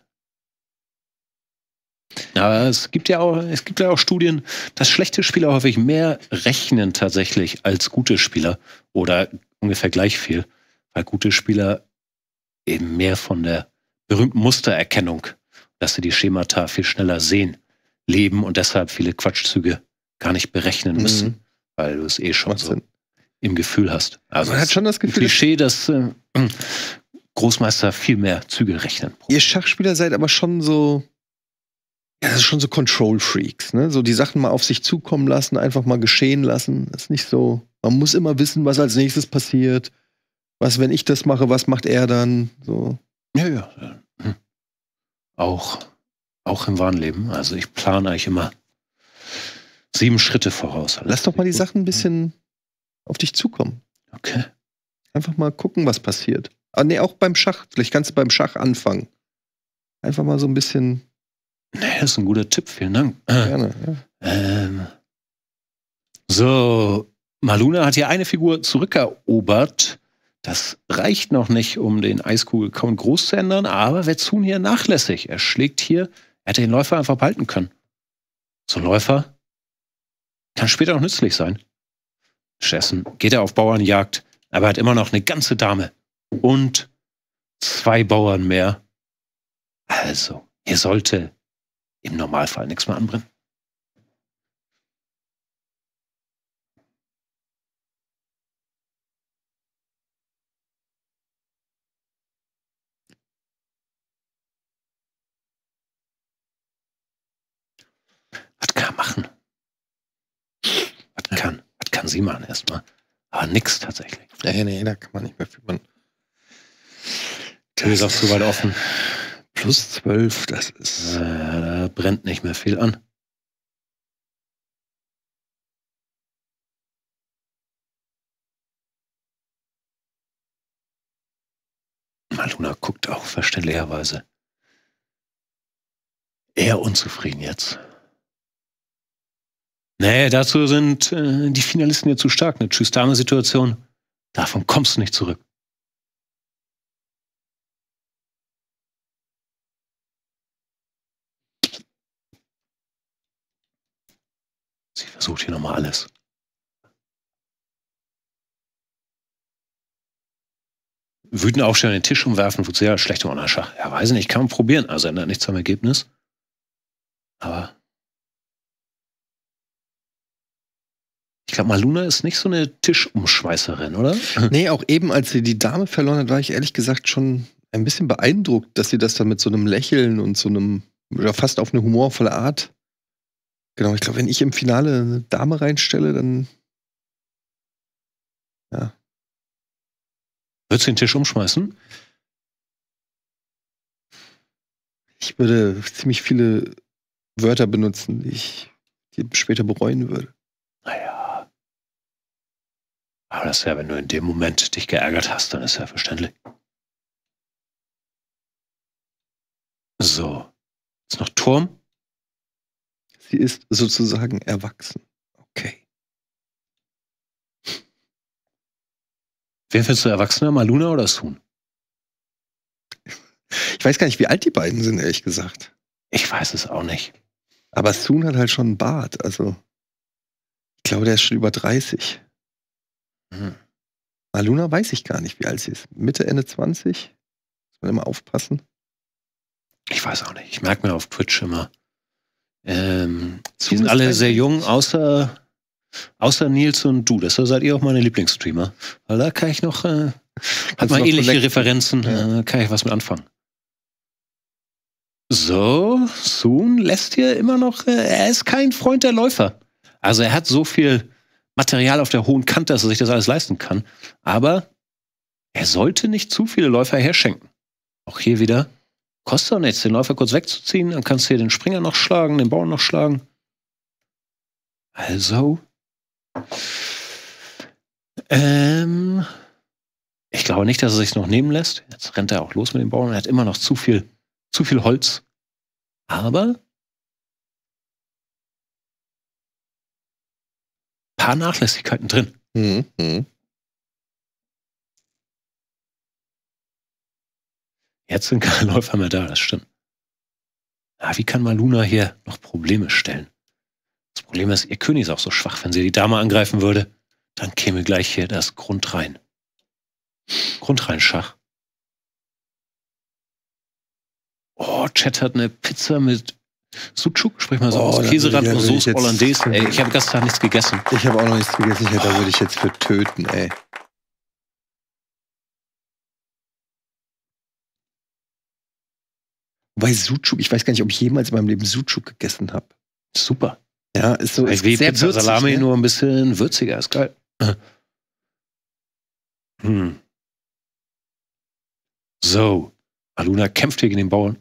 Aber es gibt ja auch, es gibt ja auch Studien, dass schlechte Spieler häufig mehr rechnen tatsächlich als gute Spieler oder ungefähr gleich viel, weil gute Spieler eben mehr von der berühmten Mustererkennung, dass sie die Schemata viel schneller sehen, leben und deshalb viele Quatschzüge gar nicht berechnen müssen, mhm. weil du es eh schon Macht so Sinn. Im Gefühl hast. Also man hat schon das Gefühl, ein Klischee, dass äh, Großmeister viel mehr Züge rechnen. Ihr Schachspieler seid aber schon so, ja, das ist schon so Control-Freaks, ne? So die Sachen mal auf sich zukommen lassen, einfach mal geschehen lassen. Das ist nicht so, man muss immer wissen, was als nächstes passiert. Was, wenn ich das mache, was macht er dann? So. Ja, ja. Hm. Auch, auch im wahren Leben. Also ich plane eigentlich immer sieben Schritte voraus. Lass doch mal die Sachen ein bisschen auf dich zukommen. Okay. Einfach mal gucken, was passiert. Aber nee, auch beim Schach. Vielleicht kannst du beim Schach anfangen. Einfach mal so ein bisschen. Nee, das ist ein guter Tipp. Vielen Dank. Gerne, ja. Ähm. So, Maluna hat hier eine Figur zurückerobert. Das reicht noch nicht, um den Eiskugel-Count groß zu ändern, aber Wetzhun hier nachlässig. Er schlägt hier, er hätte den Läufer einfach behalten können. So ein Läufer kann später noch nützlich sein. Stattdessen geht er auf Bauernjagd, aber er hat immer noch eine ganze Dame und zwei Bauern mehr. Also, hier sollte im Normalfall nichts mehr anbrennen. Was kann er machen? Was kann, was kann sie machen erstmal? Aber nix tatsächlich. Nee, nee, da kann man nicht mehr viel machen. Tür ist auch zu weit offen. Plus zwölf, das ist. Äh, da brennt nicht mehr viel an. Maluna guckt auch verständlicherweise eher unzufrieden jetzt. Nee, dazu sind äh, die Finalisten ja zu stark. Eine Tschüss-Dame-Situation, davon kommst du nicht zurück. Sie versucht hier nochmal alles. Wütend aufstellen, den Tisch umwerfen, wozu ja schlechte Unterschach. Ja, weiß nicht, kann man probieren. Also ändert nichts am Ergebnis. Aber ich glaube, Maluna ist nicht so eine Tischumschmeißerin, oder? Nee, auch eben, als sie die Dame verloren hat, war ich ehrlich gesagt schon ein bisschen beeindruckt, dass sie das dann mit so einem Lächeln und so einem, ja, fast auf eine humorvolle Art. Genau, ich glaube, wenn ich im Finale eine Dame reinstelle, dann. Ja. Würdest du den Tisch umschmeißen? Ich würde ziemlich viele Wörter benutzen, die ich die später bereuen würde. Naja. Aber das ist ja, wenn du in dem Moment dich geärgert hast, dann ist ja verständlich. So. Ist noch Turm? Sie ist sozusagen erwachsen. Okay. Wer findest du erwachsener, Maluna oder Sun? Ich weiß gar nicht, wie alt die beiden sind, ehrlich gesagt. Ich weiß es auch nicht. Aber Sun hat halt schon einen Bart. Also, ich glaube, der ist schon über dreißig. Hm. Maluna weiß ich gar nicht, wie alt sie ist. Mitte, Ende zwanzig? Muss man immer aufpassen. Ich weiß auch nicht. Ich merke mir auf Twitch immer. Ähm, die Sun sind ist alle dreißig. sehr jung, außer, außer Nils und du. Deshalb seid ihr auch meine Lieblingsstreamer. Weil da kann ich noch, äh, hat Kannst man du noch ähnliche connecten. Referenzen, Ja. äh, kann ich was mit anfangen. So, Sun lässt hier immer noch, äh, er ist kein Freund der Läufer. Also er hat so viel Material auf der hohen Kante, dass er sich das alles leisten kann. Aber er sollte nicht zu viele Läufer herschenken. Auch hier wieder, kostet doch nichts, den Läufer kurz wegzuziehen, dann kannst du hier den Springer noch schlagen, den Bauern noch schlagen. Also, ähm, ich glaube nicht, dass er sich noch nehmen lässt. Jetzt rennt er auch los mit dem Bauern. Er hat immer noch zu viel, zu viel Holz. Aber paar Nachlässigkeiten drin. Mhm. Mhm. Jetzt sind keine Läufer mehr da, das stimmt. Ja, wie kann Maluna hier noch Probleme stellen? Das Problem ist, ihr König ist auch so schwach. Wenn sie die Dame angreifen würde, dann käme gleich hier das Grundrein. Grundrein-Schach. Oh, Chat hat eine Pizza mit Sucuk, sprich mal so Oh, aus da Käserand würde und ich- da würde ich Soße jetzt- Hollandaise. Ey, ich habe gestern Tag nichts gegessen. Ich habe auch noch nichts gegessen. Ich hätte, da würde ich jetzt für töten, ey. Wobei Sucuk, ich weiß gar nicht, ob ich jemals in meinem Leben Sucuk gegessen habe. Super. Ja, ist so Ist ist wie sehr Pizza würzig, Salami, ne? nur ein bisschen würziger. Ist geil. Hm. So. Maluna kämpft hier gegen den Bauern.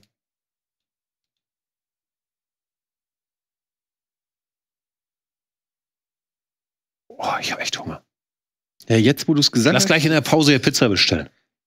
Oh, ich habe echt Hunger. Ja, jetzt, wo du es gesagt Lass hast, gleich in der Pause hier Pizza bestellen.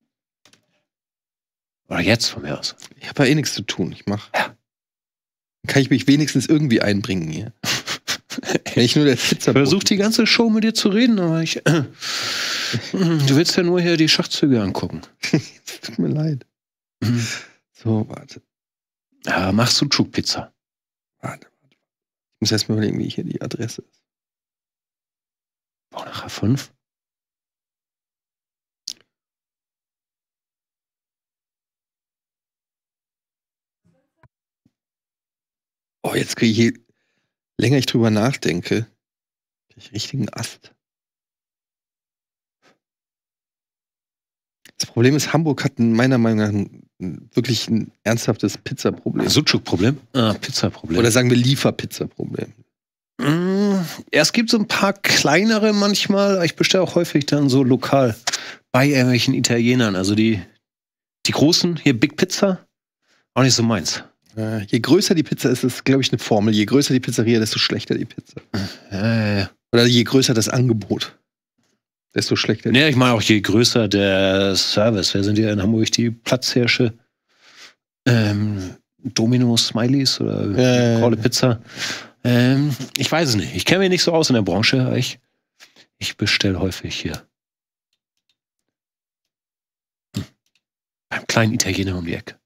Oder jetzt von mir aus. ich habe ja eh nichts zu tun. Ich mach. Ja. Dann kann ich mich wenigstens irgendwie einbringen hier. Wenn ich nur der Pizza Ich versuche die ganze Show mit dir zu reden, aber ich. Äh, du willst ja nur hier die Schachzüge angucken. Tut mir leid. Mhm. So, warte. Ja, mach Sucuk-Pizza. Warte, warte. Ich muss erst mal überlegen, wie hier die Adresse ist. Bau nach H fünf. Oh, jetzt kriege ich, je länger ich drüber nachdenke, kriege ich richtigen Ast. Das Problem ist, Hamburg hat ein- meiner Meinung nach ein, ein, wirklich ein ernsthaftes Pizzaproblem. Sucuk-Problem? Ah, Pizza-Problem. Oder sagen wir Lieferpizza-Problem. Mm, ja, es gibt so ein paar kleinere manchmal. Ich bestelle auch häufig dann so lokal bei irgendwelchen Italienern. Also die, die großen, hier Big Pizza, auch nicht so meins. Äh, je größer die Pizza ist, ist, glaube ich, eine Formel. Je größer die Pizzeria, desto schlechter die Pizza. Ja, ja, ja. Oder je größer das Angebot, desto schlechter die Nee, ich meine auch, je größer der Service. Wer sind hier in Hamburg die Platzhirsche? Ähm, Domino Smileys oder Ja, ja, Paule ja. Pizza? Ähm, ich weiß es nicht. Ich kenne mich nicht so aus in der Branche. aber Ich, ich bestelle häufig hier. Hm. Beim kleinen Italiener um die Ecke.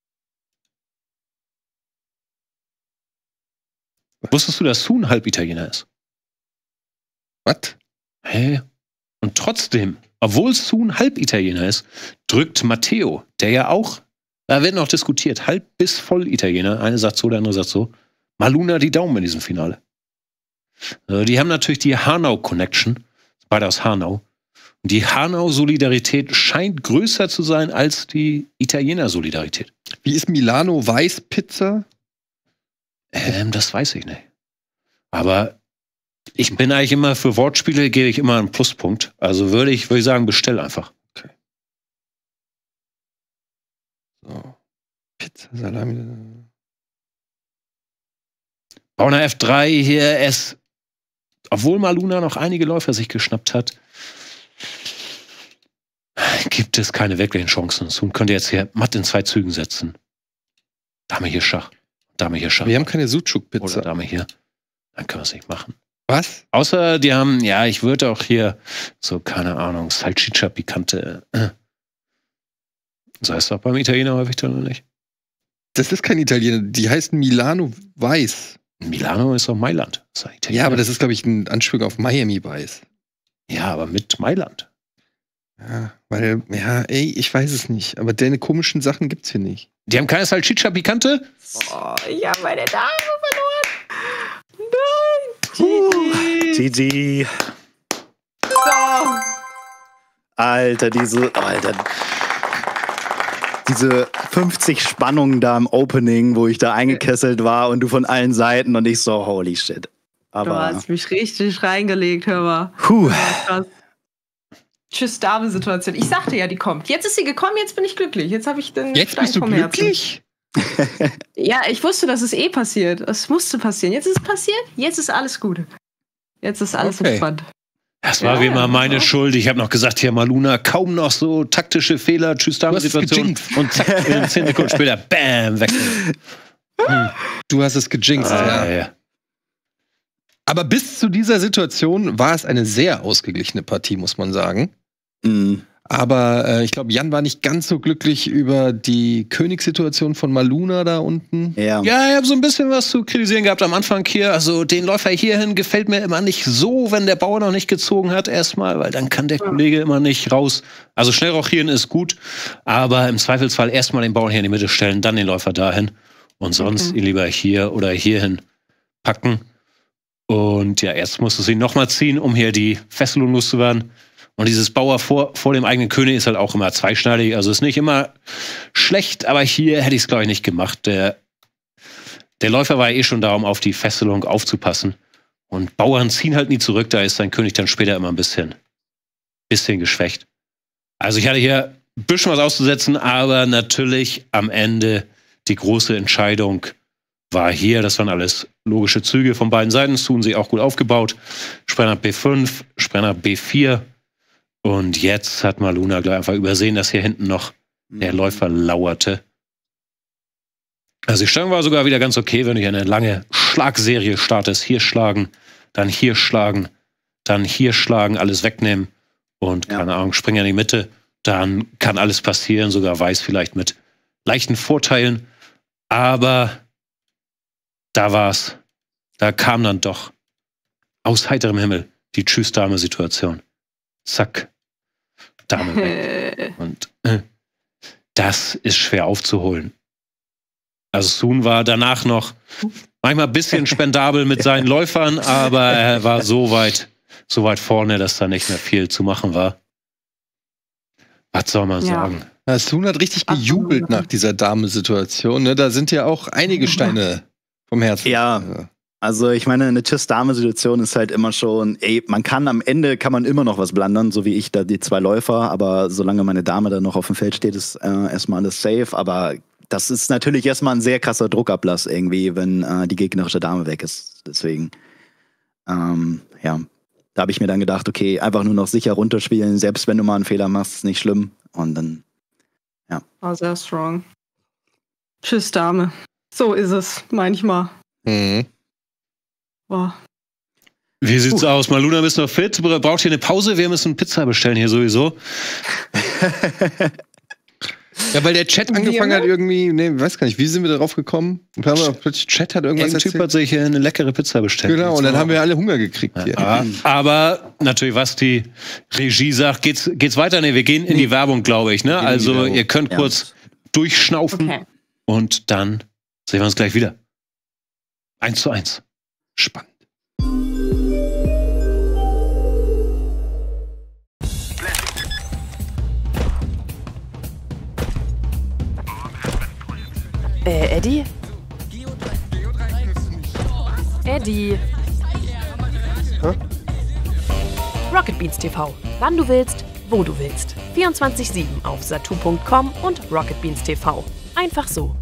Wusstest du, dass Sun halb Italiener ist? Was? Hä? Und trotzdem, obwohl Sun halb Italiener ist, drückt Matteo, der ja auch, da wird noch diskutiert, halb bis voll Italiener, eine sagt so, der andere sagt so, Maluna die Daumen in diesem Finale. Also die haben natürlich die Hanau-Connection, beide aus Hanau. Und die Hanau-Solidarität scheint größer zu sein als die Italiener-Solidarität. Wie ist Milano Weißpizza? Ähm, das weiß ich nicht. Aber ich bin eigentlich immer für Wortspiele, gebe ich immer einen Pluspunkt. Also würde ich, würde ich sagen, bestell einfach. So. Pizza, Salami. Bauner F drei hier, es, obwohl Maluna noch einige Läufer sich geschnappt hat, gibt es keine wirklichen Chancen. Sun könnte jetzt hier matt in zwei Zügen setzen. Dame hier Schach. Dame hier Schach. Wir haben keine Oder Sucuk-Pizza. Dame hier. Dann können wir es nicht machen. Was? Außer die haben, ja, ich würde auch hier so, keine Ahnung, Salsiccia Picante. Äh. So heißt es auch beim Italiener häufig dann oder nicht? Das ist kein Italiener, die heißt Milano Weiß. Milano ist doch Mailand. Das ist ein Italiener. Ja, aber das ist, glaube ich, ein Anspielung auf Miami Weiß. Ja, aber mit Mailand. Ja, weil, ja, ey, ich weiß es nicht. Aber deine komischen Sachen gibt's hier nicht. Die haben keine Salsiccia Picante? Oh, ich habe meine Dame verloren. Nein. G G. So. Alter, diese, Alter. Diese fünfzig Spannungen da im Opening, wo ich da eingekesselt war und du von allen Seiten und ich so, holy shit. Aber, Du hast mich richtig reingelegt, hör mal. puh. Krass. Tschüss, Dame-Situation. Ich sagte ja, die kommt. Jetzt ist sie gekommen, jetzt bin ich glücklich. Jetzt habe ich den Jetzt Stein bist du vom Herzen. glücklich? Ja, ich wusste, dass es eh passiert. Es musste passieren. Jetzt ist es passiert, jetzt ist alles gut. Jetzt ist alles Okay. entspannt. Das war Ja, wie immer ja, meine genau. Schuld. Ich habe noch gesagt, hier Maluna, kaum noch so taktische Fehler, tschüss Dame-Situation. gejinxt. Und zack, äh, zehn Sekunden später, bam, weg. Hm. Du hast es gejinxt, Ah, ja. ja. Aber bis zu dieser Situation war es eine sehr ausgeglichene Partie, muss man sagen. Mhm. Aber äh, ich glaube, Jan war nicht ganz so glücklich über die Königssituation von Maluna da unten. Ja. Ja, ich habe so ein bisschen was zu kritisieren gehabt am Anfang hier. Also den Läufer hierhin gefällt mir immer nicht so, wenn der Bauer noch nicht gezogen hat erstmal, weil dann kann der Kollege immer nicht raus. Also schnell rochieren ist gut, aber im Zweifelsfall erstmal den Bauern hier in die Mitte stellen, dann den Läufer dahin und sonst Mhm. ihn lieber hier oder hierhin packen. Und ja, erst musst du sie nochmal ziehen, um hier die Fesselung loszuwerden. Und dieses Bauer vor, vor dem eigenen König ist halt auch immer zweischneidig. Also ist nicht immer schlecht, aber hier hätte ich es, glaube ich, nicht gemacht. Der, der Läufer war ja eh schon da, um auf die Fesselung aufzupassen. Und Bauern ziehen halt nie zurück, da ist sein König dann später immer ein bisschen, bisschen geschwächt. Also ich hatte hier ein bisschen was auszusetzen, aber natürlich am Ende die große Entscheidung war hier. Das waren alles logische Züge von beiden Seiten. Das tun sie auch gut aufgebaut. Sprenger B fünf, Sprenger B vier. Und jetzt hat Maluna gleich einfach übersehen, dass hier hinten noch der Läufer lauerte. Also die Stellung war sogar wieder ganz okay, wenn du hier eine lange Schlagserie startest. Hier schlagen, dann hier schlagen, dann hier schlagen, alles wegnehmen und, Ja. keine Ahnung, Springer in die Mitte. Dann kann alles passieren, sogar Weiß vielleicht mit leichten Vorteilen. Aber da war's. Da kam dann doch aus heiterem Himmel die Tschüss-Dame-Situation. Zack. Dame weg. Äh, Und äh, das ist schwer aufzuholen. Also Sun war danach noch manchmal ein bisschen spendabel mit seinen Läufern, aber er war so weit, so weit vorne, dass da nicht mehr viel zu machen war. Was soll man Ja. sagen? Ja, Sun hat richtig gejubelt nach dieser Dame-Situation. Ne? Da sind ja auch einige Steine vom Herzen. Ja. Also ich meine, eine Tschüss-Dame-Situation ist halt immer schon, ey, man kann am Ende, kann man immer noch was blundern, so wie ich da die zwei Läufer, aber solange meine Dame da noch auf dem Feld steht, ist äh, erstmal alles safe, aber das ist natürlich erstmal ein sehr krasser Druckablass irgendwie, wenn äh, die gegnerische Dame weg ist, deswegen, ähm, ja, da habe ich mir dann gedacht, okay, einfach nur noch sicher runterspielen, selbst wenn du mal einen Fehler machst, ist nicht schlimm und dann, war sehr strong. Tschüss, Dame. So ist es manchmal. Mhm. Boah. Wie sieht's aus? Maluna, bist du noch fit? Braucht hier eine Pause? Wir müssen Pizza bestellen hier sowieso. Ja, weil der Chat Wir, angefangen ne? hat irgendwie, nee, weiß gar nicht, wie sind wir darauf gekommen? Und haben wir plötzlich Chat hat irgendwas Irgendein Typ erzählt. hat sich hier eine leckere Pizza bestellt. Genau, und dann haben wir alle Hunger gekriegt hier. Ja, aber natürlich, was die Regie sagt, geht's, geht's weiter? Ne, wir gehen in die Werbung, glaube ich. Ne? gehen in die Also Werbung. ihr könnt Ja. kurz durchschnaufen Okay. und dann sehen wir uns gleich wieder. Eins zu eins. Spannend. Äh, Eddie? Eddie. Rocket Beans T V. Wann du willst, wo du willst. vierundzwanzig sieben auf satu punkt com und Rocket Beans T V. Einfach so.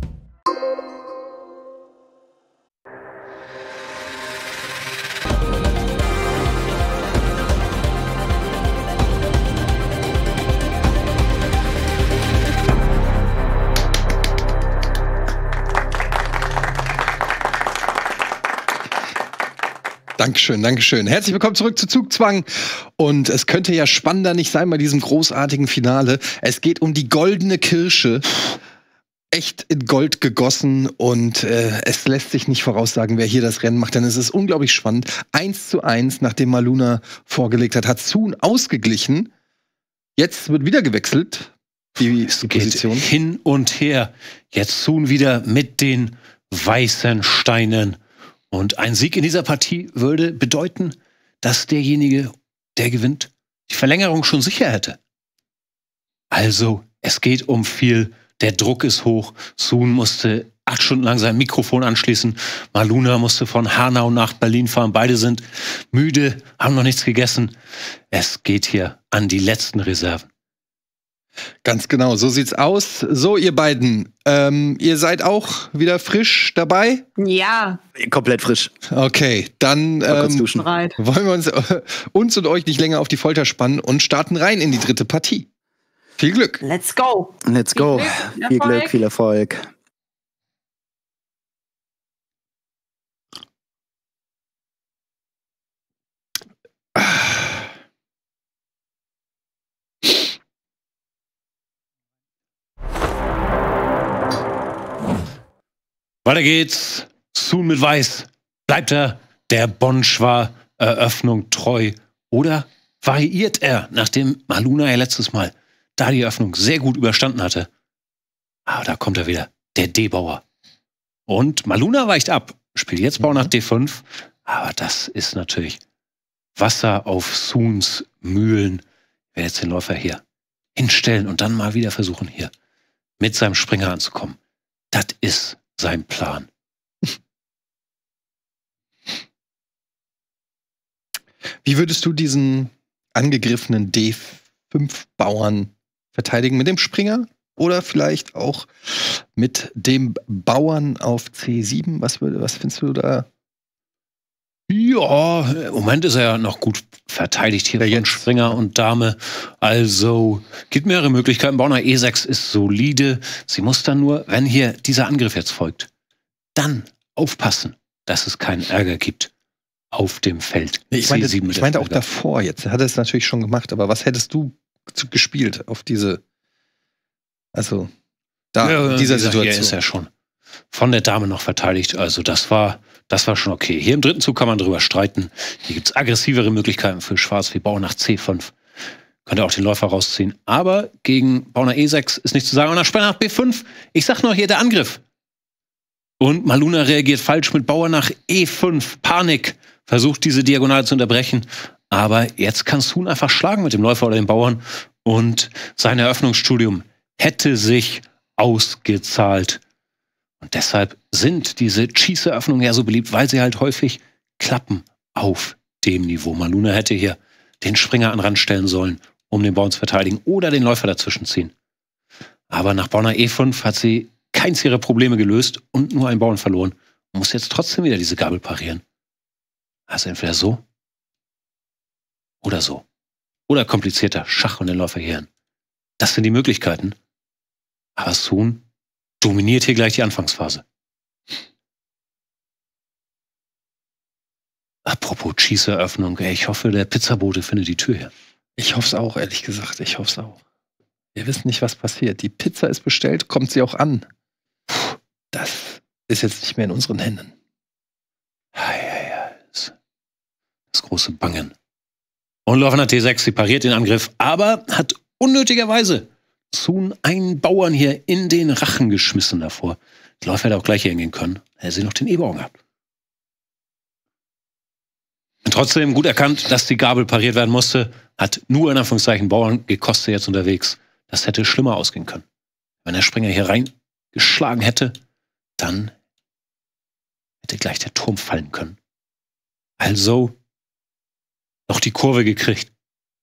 Dankeschön, Dankeschön. Herzlich willkommen zurück zu Zugzwang. Und es könnte ja spannender nicht sein bei diesem großartigen Finale. Es geht um die goldene Kirsche. Echt in Gold gegossen und äh, es lässt sich nicht voraussagen, wer hier das Rennen macht, denn es ist unglaublich spannend. Eins zu eins, nachdem Maluna vorgelegt hat, hat Sun ausgeglichen. Jetzt wird wieder gewechselt, die, Es die geht Position. hin und her. Jetzt Sun wieder mit den weißen Steinen. Und ein Sieg in dieser Partie würde bedeuten, dass derjenige, der gewinnt, die Verlängerung schon sicher hätte. Also, es geht um viel. Der Druck ist hoch. Sun musste acht Stunden lang sein Mikrofon anschließen. Maluna musste von Hanau nach Berlin fahren. Beide sind müde, haben noch nichts gegessen. Es geht hier an die letzten Reserven. Ganz genau, so sieht's aus. So, ihr beiden, ähm, ihr seid auch wieder frisch dabei? Ja, Komplett frisch. Okay, dann Mal kurz ähm, duschen. bereit. wollen wir uns, äh, uns und euch nicht länger auf die Folter spannen und starten rein in die dritte Partie. Viel Glück. Let's go. Let's go. Viel Viel Glück, Glück, viel Erfolg. Weiter geht's. Sun mit Weiß. Bleibt er der Bonschwa-Eröffnung treu? Oder variiert er, nachdem Maluna ja letztes Mal da die Eröffnung sehr gut überstanden hatte? Aber da kommt er wieder. Der D-Bauer. Und Maluna weicht ab. Spielt jetzt Bauer nach D fünf. Aber das ist natürlich Wasser auf Suns Mühlen. Ich werde jetzt den Läufer hier hinstellen und dann mal wieder versuchen, hier mit seinem Springer anzukommen. Das ist sein Plan. Wie würdest du diesen angegriffenen D fünf Bauern verteidigen? Mit dem Springer? Oder vielleicht auch mit dem Bauern auf C sieben? Was, würde, was findest du da? Ja, im Moment ist er ja noch gut verteidigt hier Ja, von jetzt. Springer und Dame. Also gibt mehrere Möglichkeiten. Bauer nach E sechs ist solide. Sie muss dann nur, wenn hier dieser Angriff jetzt folgt, dann aufpassen, dass es keinen Ärger gibt auf dem Feld. Ich meinte, C sieben mit ich meinte der auch Flagge. davor jetzt. Er hat es natürlich schon gemacht, aber was hättest du zu- gespielt auf diese, also da, Ja, in dieser wie gesagt, hier Situation? ist er schon von der Dame noch verteidigt. Also das war, das war schon okay. Hier im dritten Zug kann man drüber streiten. Hier gibt es aggressivere Möglichkeiten für Schwarz wie Bauer nach C fünf. Könnte auch den Läufer rausziehen. Aber gegen Bauer nach E sechs ist nichts zu sagen. Und nach Springer nach B fünf. Ich sag noch hier der Angriff. Und Maluna reagiert falsch mit Bauer nach E fünf. Panik. Versucht diese Diagonale zu unterbrechen. Aber jetzt kann Sun einfach schlagen mit dem Läufer oder dem Bauern. Und sein Eröffnungsstudium hätte sich ausgezahlt. Und deshalb sind diese Cheese-Eröffnungen ja so beliebt, weil sie halt häufig klappen auf dem Niveau. Maluna hätte hier den Springer an Rand stellen sollen, um den Bauern zu verteidigen oder den Läufer dazwischen ziehen. Aber nach Bauer nach E fünf hat sie keins ihrer Probleme gelöst und nur einen Bauern verloren und muss jetzt trotzdem wieder diese Gabel parieren. Also entweder so oder so. Oder komplizierter Schach und den Läufer hierhin. Das sind die Möglichkeiten. Aber Sun dominiert hier gleich die Anfangsphase. Apropos Cheese-Eröffnung, ey, ich hoffe, der Pizzabote findet die Tür hier. Ich hoffe es auch, ehrlich gesagt. Ich hoffe es auch. Wir wissen nicht, was passiert. Die Pizza ist bestellt, kommt sie auch an. Puh, das ist jetzt nicht mehr in unseren Händen. Ja, ja, ja. Das, das große Bangen. Und Läufer nach D sechs, sie pariert den Angriff, aber hat unnötigerweise Sun einen Bauern hier in den Rachen geschmissen davor. Der Läufer hätte auch gleich hier hingehen können. Hätte sie noch den E-Bauern gehabt. Und trotzdem gut erkannt, dass die Gabel pariert werden musste. Hat nur in Anführungszeichen Bauern gekostet jetzt unterwegs. Das hätte schlimmer ausgehen können. Wenn der Springer hier reingeschlagen hätte, dann hätte gleich der Turm fallen können. Also noch die Kurve gekriegt.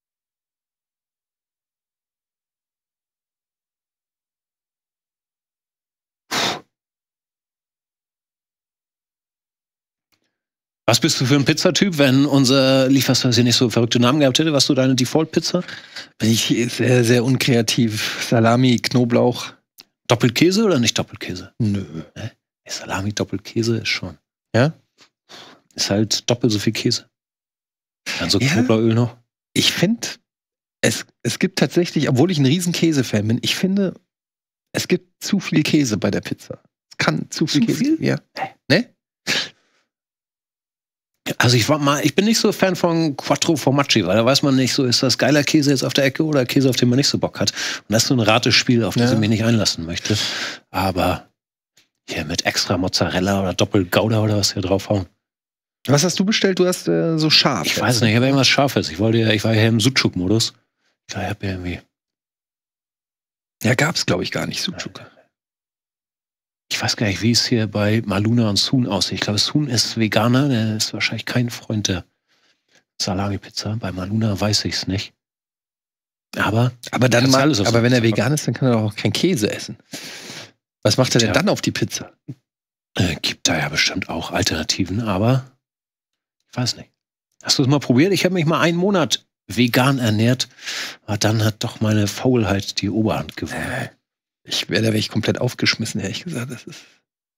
Was bist du für ein Pizzatyp, wenn unser Lieferservice hier nicht so verrückte Namen gehabt hätte? Was du deine Default-Pizza? Bin ich sehr, sehr unkreativ. Salami, Knoblauch. Doppelkäse oder nicht Doppelkäse? Nö. Salami, Doppelkäse ist schon. Ja? Ist halt doppelt so viel Käse. Dann so Ja. Knoblauchöl noch. Ich finde, es, es gibt tatsächlich, obwohl ich ein riesen Käsefan bin, ich finde, es gibt zu viel Käse bei der Pizza. Es kann zu viel Zu Käse. viel? Ja. Ne? Also ich war mal, ich bin nicht so Fan von Quattro Formaggi, weil da weiß man nicht, so ist das geiler Käse jetzt auf der Ecke oder Käse, auf den man nicht so Bock hat. Und das ist so ein Ratespiel, auf das Ja. ich mich nicht einlassen möchte. Aber hier mit extra Mozzarella oder Doppel-Gouda oder was hier draufhauen. Was hast du bestellt? Du hast äh, so scharf. Ich weiß nicht, ich habe irgendwas Scharfes. Ich wollte ja, ich war ja im Sucuk-Modus. Ich war ja irgendwie. Ja, gab's, glaube ich, gar nicht. Sucuk. Ich weiß gar nicht, wie es hier bei Maluna und Soon aussieht. Ich glaube, Soon ist Veganer, der ist wahrscheinlich kein Freund der Salami-Pizza. Bei Maluna weiß ich es nicht. Aber, Aber, dann Kannst mag, alles auf aber die wenn er Pizza vegan ist, dann kann er doch auch kein Käse essen. Was macht er denn Tja. dann auf die Pizza? äh, gibt da ja bestimmt auch Alternativen, aber ich weiß nicht. Hast du es mal probiert? Ich habe mich mal einen Monat vegan ernährt, aber dann hat doch meine Faulheit die Oberhand gewonnen. Ich wäre da wäre ich komplett aufgeschmissen, ehrlich gesagt. Das ist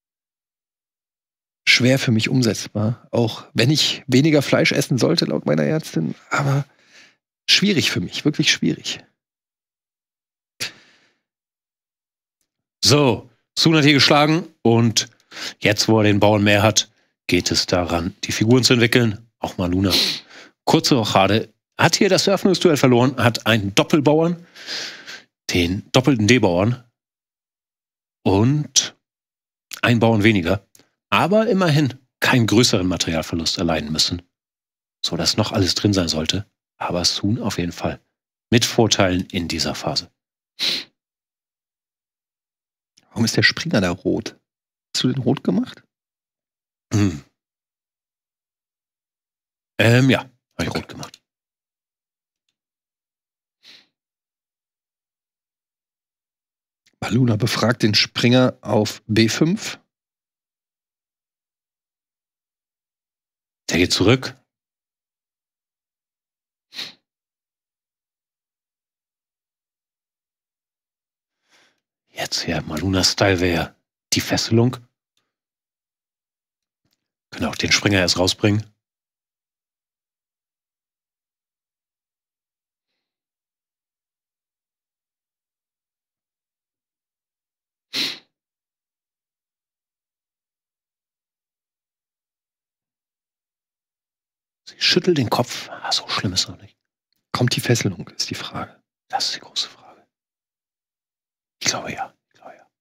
schwer für mich umsetzbar. Auch wenn ich weniger Fleisch essen sollte, laut meiner Ärztin. Aber schwierig für mich, wirklich schwierig. So, Soon hat hier geschlagen und jetzt, wo er den Bauern mehr hat, geht es daran, die Figuren zu entwickeln. Auch Maluna. Kurze Rochade. Hat hier das Eröffnungsduell verloren, hat einen Doppelbauern, den doppelten D-Bauern und einen Bauern weniger. Aber immerhin keinen größeren Materialverlust erleiden müssen. So dass noch alles drin sein sollte. Aber Soon auf jeden Fall mit Vorteilen in dieser Phase. Warum ist der Springer da rot? Hast du den rot gemacht? Hm. Ähm, ja, habe ich rot gemacht. Maluna befragt den Springer auf B fünf. Der geht zurück. Jetzt hier, Maluna-Style wäre die Fesselung. Können auch den Springer erst rausbringen. Sie schüttelt den Kopf. Ah, so schlimm ist es noch nicht. Kommt die Fesselung, ist die Frage. Das ist die große Frage. Ich glaube ja. Ich glaube ja.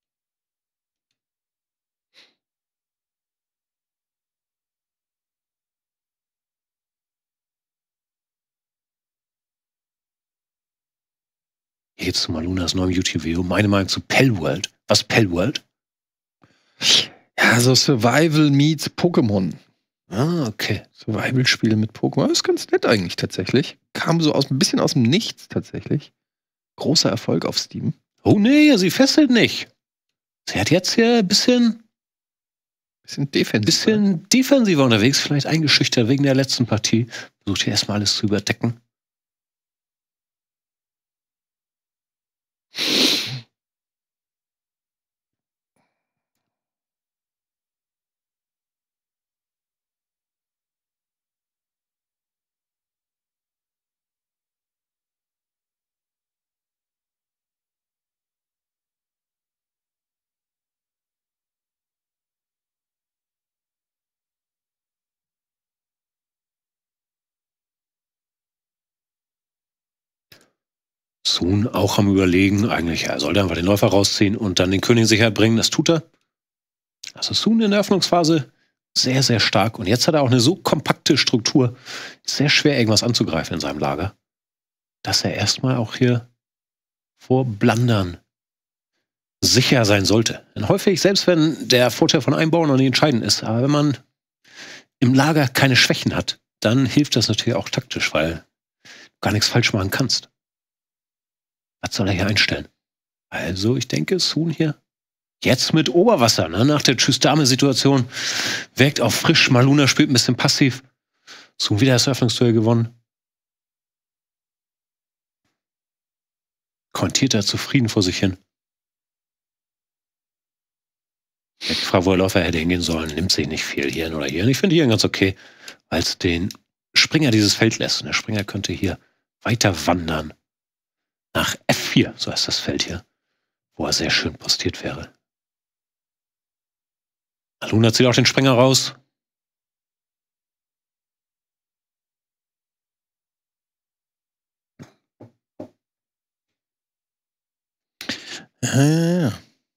Hier geht's zu Malunas neuem YouTube-Video. Meine Meinung zu Pellworld. Was ist Pellworld? Ja, so Survival meets Pokémon. Ah, okay. Survival-Spiele mit Pokémon. Das ist ganz nett eigentlich tatsächlich. Kam so aus, ein bisschen aus dem Nichts tatsächlich. Großer Erfolg auf Steam. Oh nee, sie fesselt nicht. Sie hat jetzt hier ein bisschen, Bisschen defensiv. bisschen defensiver unterwegs, vielleicht eingeschüchtert wegen der letzten Partie. Versucht hier erstmal alles zu überdecken. Soon auch am Überlegen, eigentlich, er sollte einfach den Läufer rausziehen und dann den König sicher bringen. Das tut er. Also Soon in der Öffnungsphase sehr, sehr stark. Und jetzt hat er auch eine so kompakte Struktur. Ist sehr schwer, irgendwas anzugreifen in seinem Lager. Dass er erstmal auch hier vor Blundern sicher sein sollte. Denn häufig, selbst wenn der Vorteil von einem Bauern noch nicht entscheidend ist, aber wenn man im Lager keine Schwächen hat, dann hilft das natürlich auch taktisch, weil du gar nichts falsch machen kannst. Was soll er hier einstellen? Also, ich denke, Soon hier jetzt mit Oberwasser, ne? Nach der Tschüss-Dame-Situation wirkt auch frisch. Maluna spielt ein bisschen passiv. Soon wieder das Öffnungsduell gewonnen. Kontiert er zufrieden vor sich hin. Die Frage, wo der Läufer hätte hingehen sollen, nimmt sich nicht viel hierhin oder hier. Und ich finde hier ganz okay, weil es den Springer dieses Feld lässt. Und der Springer könnte hier weiter wandern nach F vier, so heißt das Feld hier, wo er sehr schön postiert wäre. Luna zieht auch den Springer raus. Ah.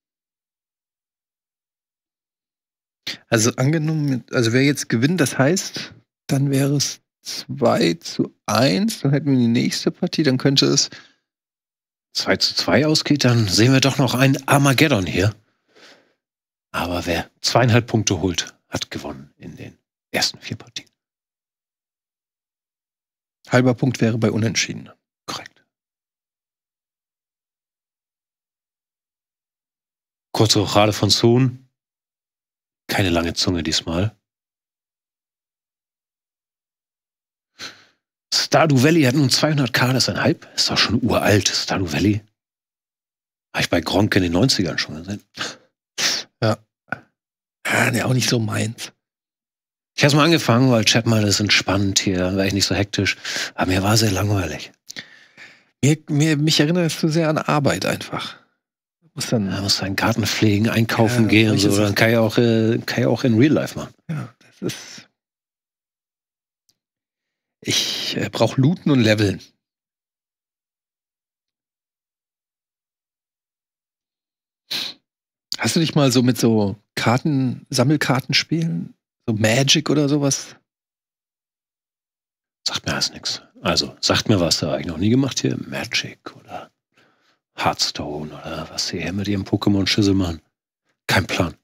Also angenommen, also wer jetzt gewinnt, das heißt, dann wäre es zwei zu eins, dann hätten wir die nächste Partie, dann könnte es zwei zu zwei ausgeht, dann sehen wir doch noch ein Armageddon hier. Aber wer zweieinhalb Punkte holt, hat gewonnen in den ersten vier Partien. Halber Punkt wäre bei Unentschieden. Korrekt. Kurze Rochade von Sohn. Keine lange Zunge diesmal. Stardew Valley hat nun zweihunderttausend, das ist ein Hype. Ist doch schon uralt, Stardew Valley. Habe ich bei Gronk in den neunzigern schon gesehen. Ja. Ja, der auch nicht so meins. Ich habe es mal angefangen, weil Chat mal, das ist entspannt hier, dann war ich nicht so hektisch. Aber mir war sehr langweilig. Mir, mir, mich erinnert es zu sehr an Arbeit einfach. Muss dann, Da muss seinen Garten pflegen, einkaufen Ja, gehen und so. solche Dann kann ich auch, äh, kann ich auch in Real Life machen. ja, das ist. Ich äh, brauche Looten und Leveln. Hast du dich mal so mit so Karten, Sammelkarten spielen? So Magic oder sowas? Sagt mir alles nichts. Also, sagt mir was, da habe ich noch nie gemacht hier. Magic oder Hearthstone oder was sie hier mit ihrem Pokémon-Schüssel machen. Kein Plan.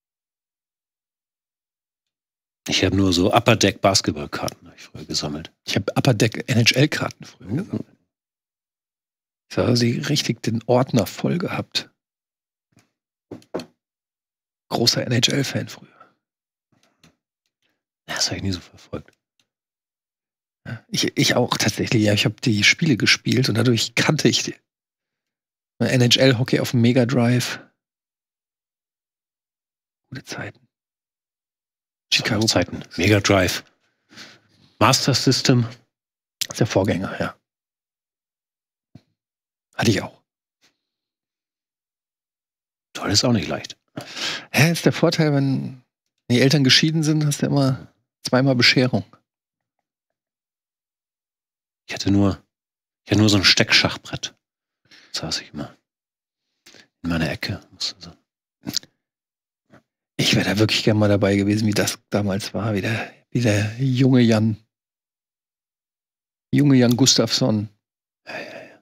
Ich habe nur so Upper Deck Basketballkarten hab ich früher gesammelt. Ich habe Upper Deck N H L-Karten früher Mhm. gesammelt. Ich habe sie richtig den Ordner voll gehabt. Großer N H L-Fan früher. Das habe ich nie so verfolgt. Ja, Ich, ich auch tatsächlich. Ja, ich habe die Spiele gespielt und dadurch kannte ich die. N H L-Hockey auf dem Mega Drive. Gute Zeiten. Chicago Zeiten. Mega Drive. Master System. ist der Vorgänger, ja. Hatte ich auch. Toll, ist auch nicht leicht. Hä, ist der Vorteil, wenn die Eltern geschieden sind, hast du immer zweimal Bescherung. Ich hatte nur, ich hatte nur so ein Steckschachbrett. Da saß ich immer in meiner Ecke. Musste so. Ich wäre da wirklich gern mal dabei gewesen, wie das damals war, wie der, wie der junge Jan. Junge Jan Gustafsson. Ja, ja, ja.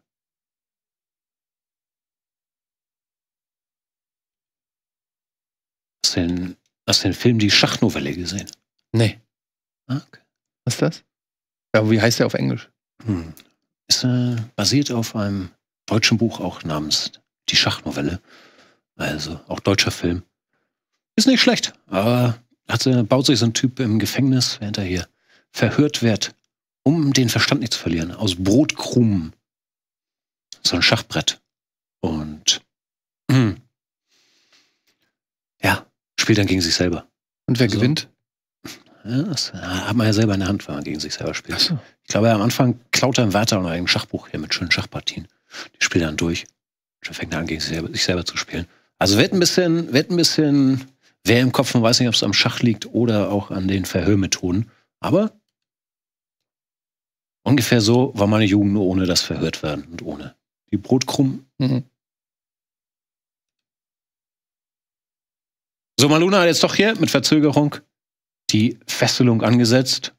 Hast du den, hast du den Film Die Schachnovelle gesehen? Nee. Ah, okay. Was ist das? Ja, wie heißt der auf Englisch? Hm. Ist äh, basiert auf einem deutschen Buch auch namens Die Schachnovelle. Also auch deutscher Film. Ist nicht schlecht, aber hat, äh, baut sich so ein Typ im Gefängnis, während er hier verhört wird, um den Verstand nicht zu verlieren, aus Brotkrumen. So ein Schachbrett. Und hm, ja, spielt dann gegen sich selber. Und wer So. gewinnt? Ja, das hat man ja selber in der Hand, wenn man gegen sich selber spielt. Achso. Ich glaube, am Anfang klaut er einen Wärter oder einem Schachbuch hier mit schönen Schachpartien. Die spielt dann durch. Dann fängt er an, gegen sich selber, sich selber zu spielen. Also wird ein bisschen, wird ein bisschen, wer im Kopf, man weiß nicht, ob es am Schach liegt oder auch an den Verhörmethoden. Aber ungefähr so war meine Jugend, nur ohne das verhört werden und ohne die Brotkrumen. Mhm. So, Maluna hat jetzt doch hier mit Verzögerung die Fesselung angesetzt.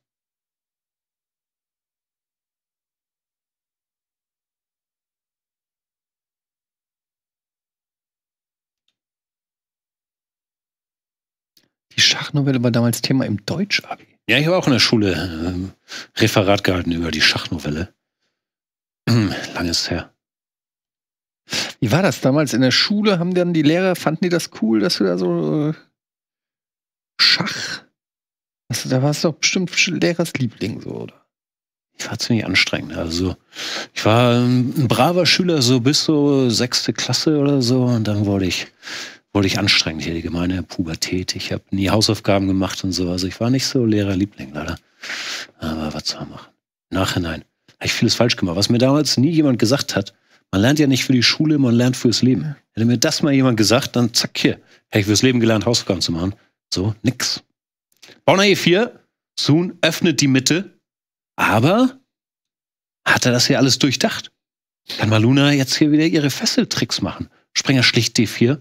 Die Schachnovelle war damals Thema im Deutsch-Abi. Ja, ich habe auch in der Schule ähm, Referat gehalten über die Schachnovelle. Langes her. Wie war das damals in der Schule? Haben dann die Lehrer, fanden die das cool, dass du da so äh, Schach? Also, da warst du doch bestimmt Lehrers Liebling, so, oder? Ich war ziemlich anstrengend. Also, ich war ein braver Schüler, so bis so sechste Klasse oder so. Und dann wurde ich, wurde ich anstrengend hier, die gemeine Pubertät. Ich habe nie Hausaufgaben gemacht und so. Also ich war nicht so Lehrerliebling, leider. Aber was soll man machen? Im Nachhinein habe ich vieles falsch gemacht. Was mir damals nie jemand gesagt hat, man lernt ja nicht für die Schule, man lernt fürs Leben. Hätte mir das mal jemand gesagt, dann zack, hier. Hätte ich fürs Leben gelernt, Hausaufgaben zu machen. So, nix. Bauer E vier, Sun öffnet die Mitte, aber hat er das hier alles durchdacht? Kann Maluna jetzt hier wieder ihre Fesseltricks machen? Springer schlicht D vier.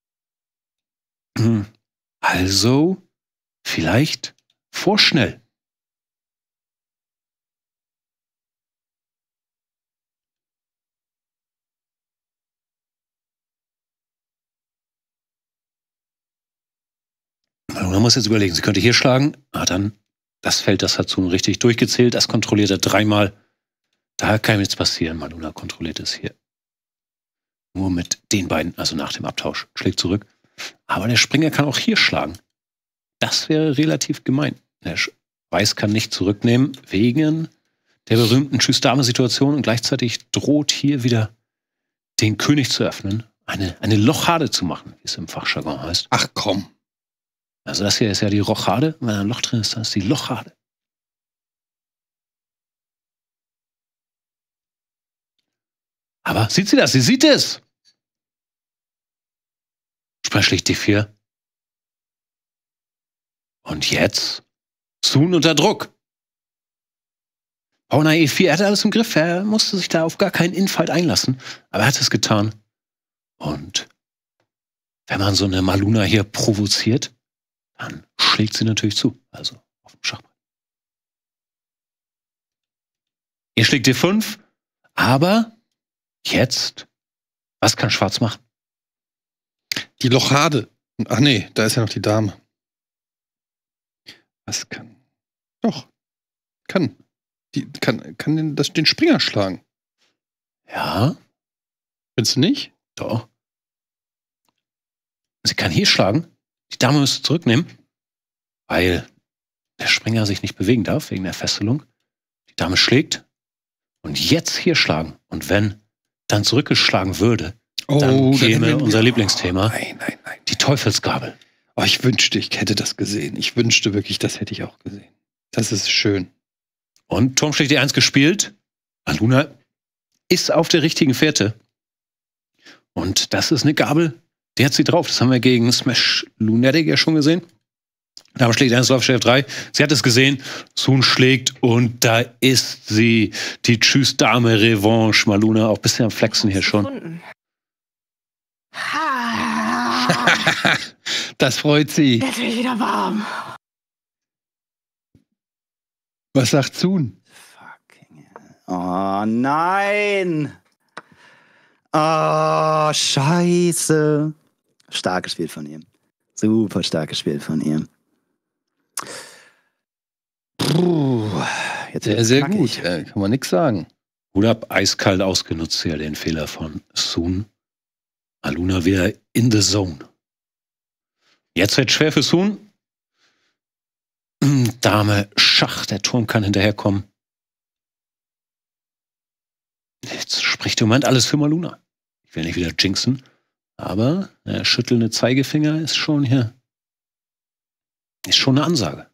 Also, vielleicht vorschnell. Man muss jetzt überlegen, sie könnte hier schlagen. Ah, dann, das Feld, das hat Sun richtig durchgezählt. Das kontrolliert er dreimal. Da kann jetzt passieren. Maluna kontrolliert es hier. Nur mit den beiden, also nach dem Abtausch. Schlägt zurück. Aber der Springer kann auch hier schlagen. Das wäre relativ gemein. Der Weiß kann nicht zurücknehmen, wegen der berühmten Tschüss-Dame-Situation. Und gleichzeitig droht hier wieder den König zu öffnen. Eine, eine Lochade zu machen, wie es im Fachjargon heißt. Ach komm. Also das hier ist ja die Rochade. Wenn ein Loch drin ist, dann ist die Lochade. Aber sieht sie das? Sie sieht es! Springer schlicht D vier. Und jetzt Sun unter Druck. Bauer E vier, er hatte alles im Griff. Er musste sich da auf gar keinen Infight einlassen. Aber er hat es getan. Und wenn man so eine Maluna hier provoziert, dann schlägt sie natürlich zu. Also auf dem Schachbrett. Er schlägt D fünf. Aber jetzt, was kann Schwarz machen? Die Lochade. Ach nee, da ist ja noch die Dame. Was kann? Doch. Kann. Die kann, kann den, das, den Springer schlagen. Ja. Findest du nicht? Doch. Sie kann hier schlagen. Die Dame müsste zurücknehmen, weil der Springer sich nicht bewegen darf, wegen der Fesselung. Die Dame schlägt. Und jetzt hier schlagen. Und wenn dann zurückgeschlagen würde, oh, dann käme dann unser Lieblingsthema. Oh, nein, nein, nein. Die Teufelsgabel. Oh, ich wünschte, ich hätte das gesehen. Ich wünschte wirklich, das hätte ich auch gesehen. Das ist schön. Und Turm schlägt D eins gespielt. Maluna ist auf der richtigen Fährte. Und das ist eine Gabel, die hat sie drauf. Das haben wir gegen Smash Lunatic ja schon gesehen. Dame schlägt eins, Laufchef drei. Sie hat es gesehen. Sun schlägt und da ist sie. Die Tschüss-Dame-Revanche. Maluna auch ein bisschen am Flexen hier schon. Das freut sie. Jetzt bin ich wieder warm. Was sagt Sun? Fucking hell. Oh nein! Oh, scheiße. Starkes Spiel von ihm. Super starkes Spiel von ihm. Puh, jetzt Sehr, wird's sehr knackig. gut. Äh, kann man nichts sagen. Hut ab, eiskalt ausgenutzt hier den Fehler von Sun. Maluna wieder in the zone. Jetzt wird schwer für Sun. Dame Schach, der Turm kann hinterherkommen. Jetzt spricht im Moment alles für Maluna. Ich will nicht wieder jinxen, aber der schüttelnde Zeigefinger ist schon hier. Ist schon eine Ansage.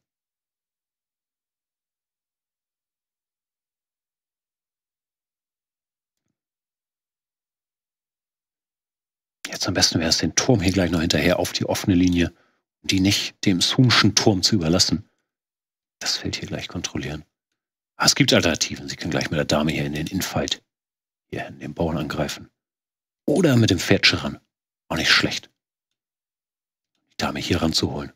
Jetzt am besten wäre es, den Turm hier gleich noch hinterher auf die offene Linie, um die nicht dem Sunschen Turm zu überlassen. Das Feld hier gleich kontrollieren. Aber es gibt Alternativen. Sie können gleich mit der Dame hier in den Infight, hier in den Bauern angreifen. Oder mit dem Pferdchen ran. Auch nicht schlecht. Die Dame hier ranzuholen.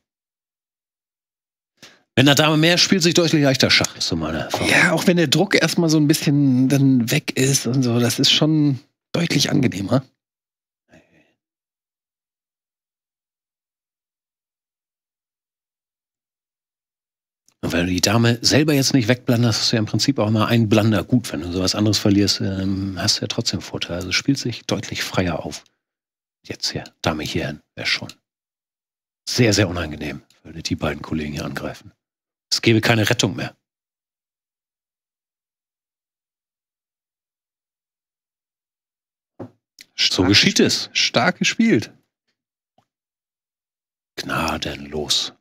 Wenn der Dame mehr spielt, sich deutlich leichter Schach, ist so meine Erfahrung. Ja, auch wenn der Druck erstmal so ein bisschen dann weg ist und so, das ist schon deutlich angenehmer. Und wenn du die Dame selber jetzt nicht wegblanderst, hast du ja im Prinzip auch immer einen Blander. Gut, wenn du sowas anderes verlierst, ähm, hast du ja trotzdem Vorteil. Also es spielt sich deutlich freier auf. Jetzt hier, Dame hierhin, wäre schon sehr, sehr unangenehm, würde die beiden Kollegen hier angreifen. Es gäbe keine Rettung mehr. So geschieht es. Stark gespielt. denn los?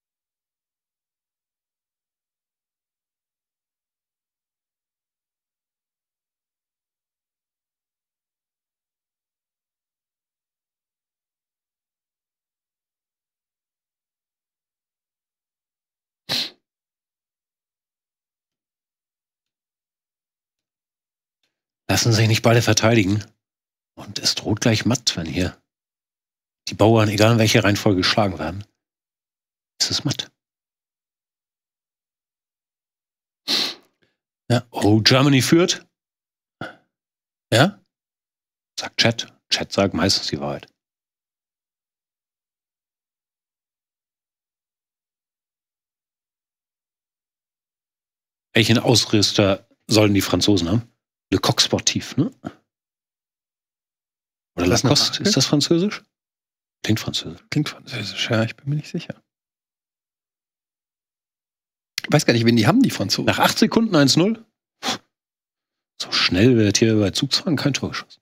Lassen sich nicht beide verteidigen. Und es droht gleich matt, wenn hier die Bauern, egal in welcher Reihenfolge, geschlagen werden. Es ist matt. Ja. Oh, Germany führt. Ja? Sagt Chat. Chat sagt meistens die Wahrheit. Welchen Ausrüster sollen die Franzosen haben? Le Coq Sportif, ne? Oder Lacoste, ist das französisch? Klingt französisch. Klingt französisch, ja, ich bin mir nicht sicher. Ich weiß gar nicht, wen die haben, die Franzosen. Nach acht Sekunden eins null? So schnell wird hier bei Zugzwang kein Tor geschossen.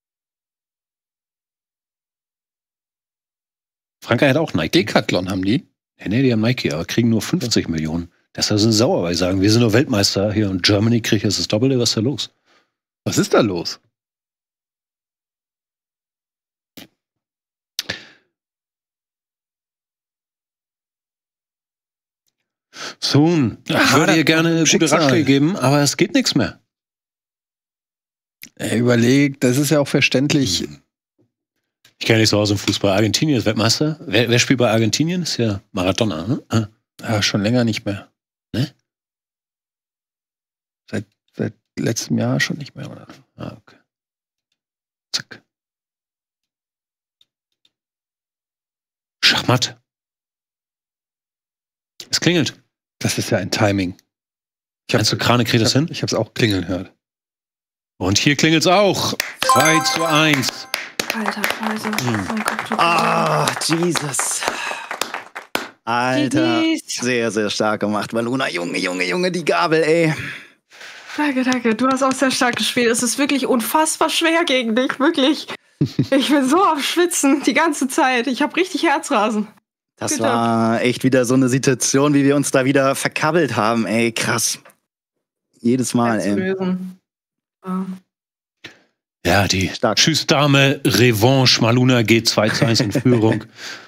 Frankreich hat auch Nike. Decathlon haben die? Nee, nee, die haben Nike, aber kriegen nur fünfzig ja. Millionen. Deshalb sind sie sauer, weil sie sagen, wir sind nur Weltmeister hier und Germany kriegt jetzt das Doppelte. Was ist da los? Was ist da los? Sohn, ich würde dir gerne gute Ratschläge geben, aber es geht nichts mehr. Er überlegt, das ist ja auch verständlich. Ich kenne nicht so aus dem Fußball. Argentinien ist Weltmeister. Wer, wer spielt bei Argentinien? Ist ja Maradona, ne? Ah. Ja, schon länger nicht mehr. Ne? Seit, seit letztem Jahr schon nicht mehr, oder? Ah, okay. Zack. Schachmatt. Es klingelt. Das ist ja ein Timing. Ich Meinst du, Krane kriegt das hin? Ich habe es auch klingeln gehört. Und hier klingelt es auch. zwei zu eins. Alter, Scheiße. Hm. Ah, Jesus. Alter, Gidis. sehr, sehr stark gemacht, Maluna. Junge, Junge, Junge, die Gabel, ey. Danke, danke. Du hast auch sehr stark gespielt. Es ist wirklich unfassbar schwer gegen dich, wirklich. Ich bin so am Schwitzen die ganze Zeit. Ich habe richtig Herzrasen. Das Bitte. war echt wieder so eine Situation, wie wir uns da wieder verkabbelt haben, ey, krass. Jedes Mal, Zu ey. lösen. Ja. Ja, die Stark. Tschüss Dame, Revanche, Maluna geht zwei zu eins in Führung.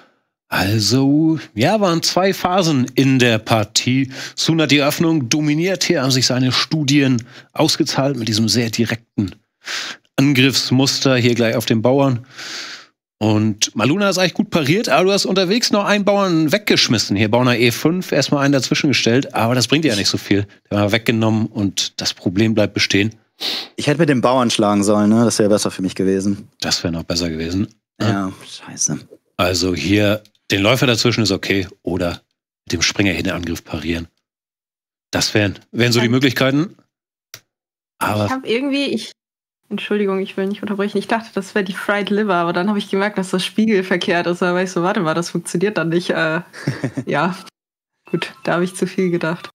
Also, ja, waren zwei Phasen in der Partie. Sun hat die Eröffnung dominiert. Hier haben sich seine Studien ausgezahlt mit diesem sehr direkten Angriffsmuster hier gleich auf den Bauern. Und Maluna ist eigentlich gut pariert, aber du hast unterwegs noch einen Bauern weggeschmissen. Hier Bauern E fünf, erstmal einen dazwischen gestellt, aber das bringt dir ja nicht so viel. Der war weggenommen und das Problem bleibt bestehen. Ich hätte mit dem Bauern schlagen sollen, ne? Das wäre besser für mich gewesen. Das wäre noch besser gewesen. Ja, scheiße. Also hier den Läufer dazwischen ist okay oder mit dem Springer hier den Angriff parieren. Das wären, wären so die Möglichkeiten. Aber Ich habe irgendwie, ich, Entschuldigung, ich will nicht unterbrechen. Ich dachte, das wäre die Fried Liver, aber dann habe ich gemerkt, dass das spiegelverkehrt ist. Da war ich so, warte mal, das funktioniert dann nicht. Äh, ja, gut, da habe ich zu viel gedacht.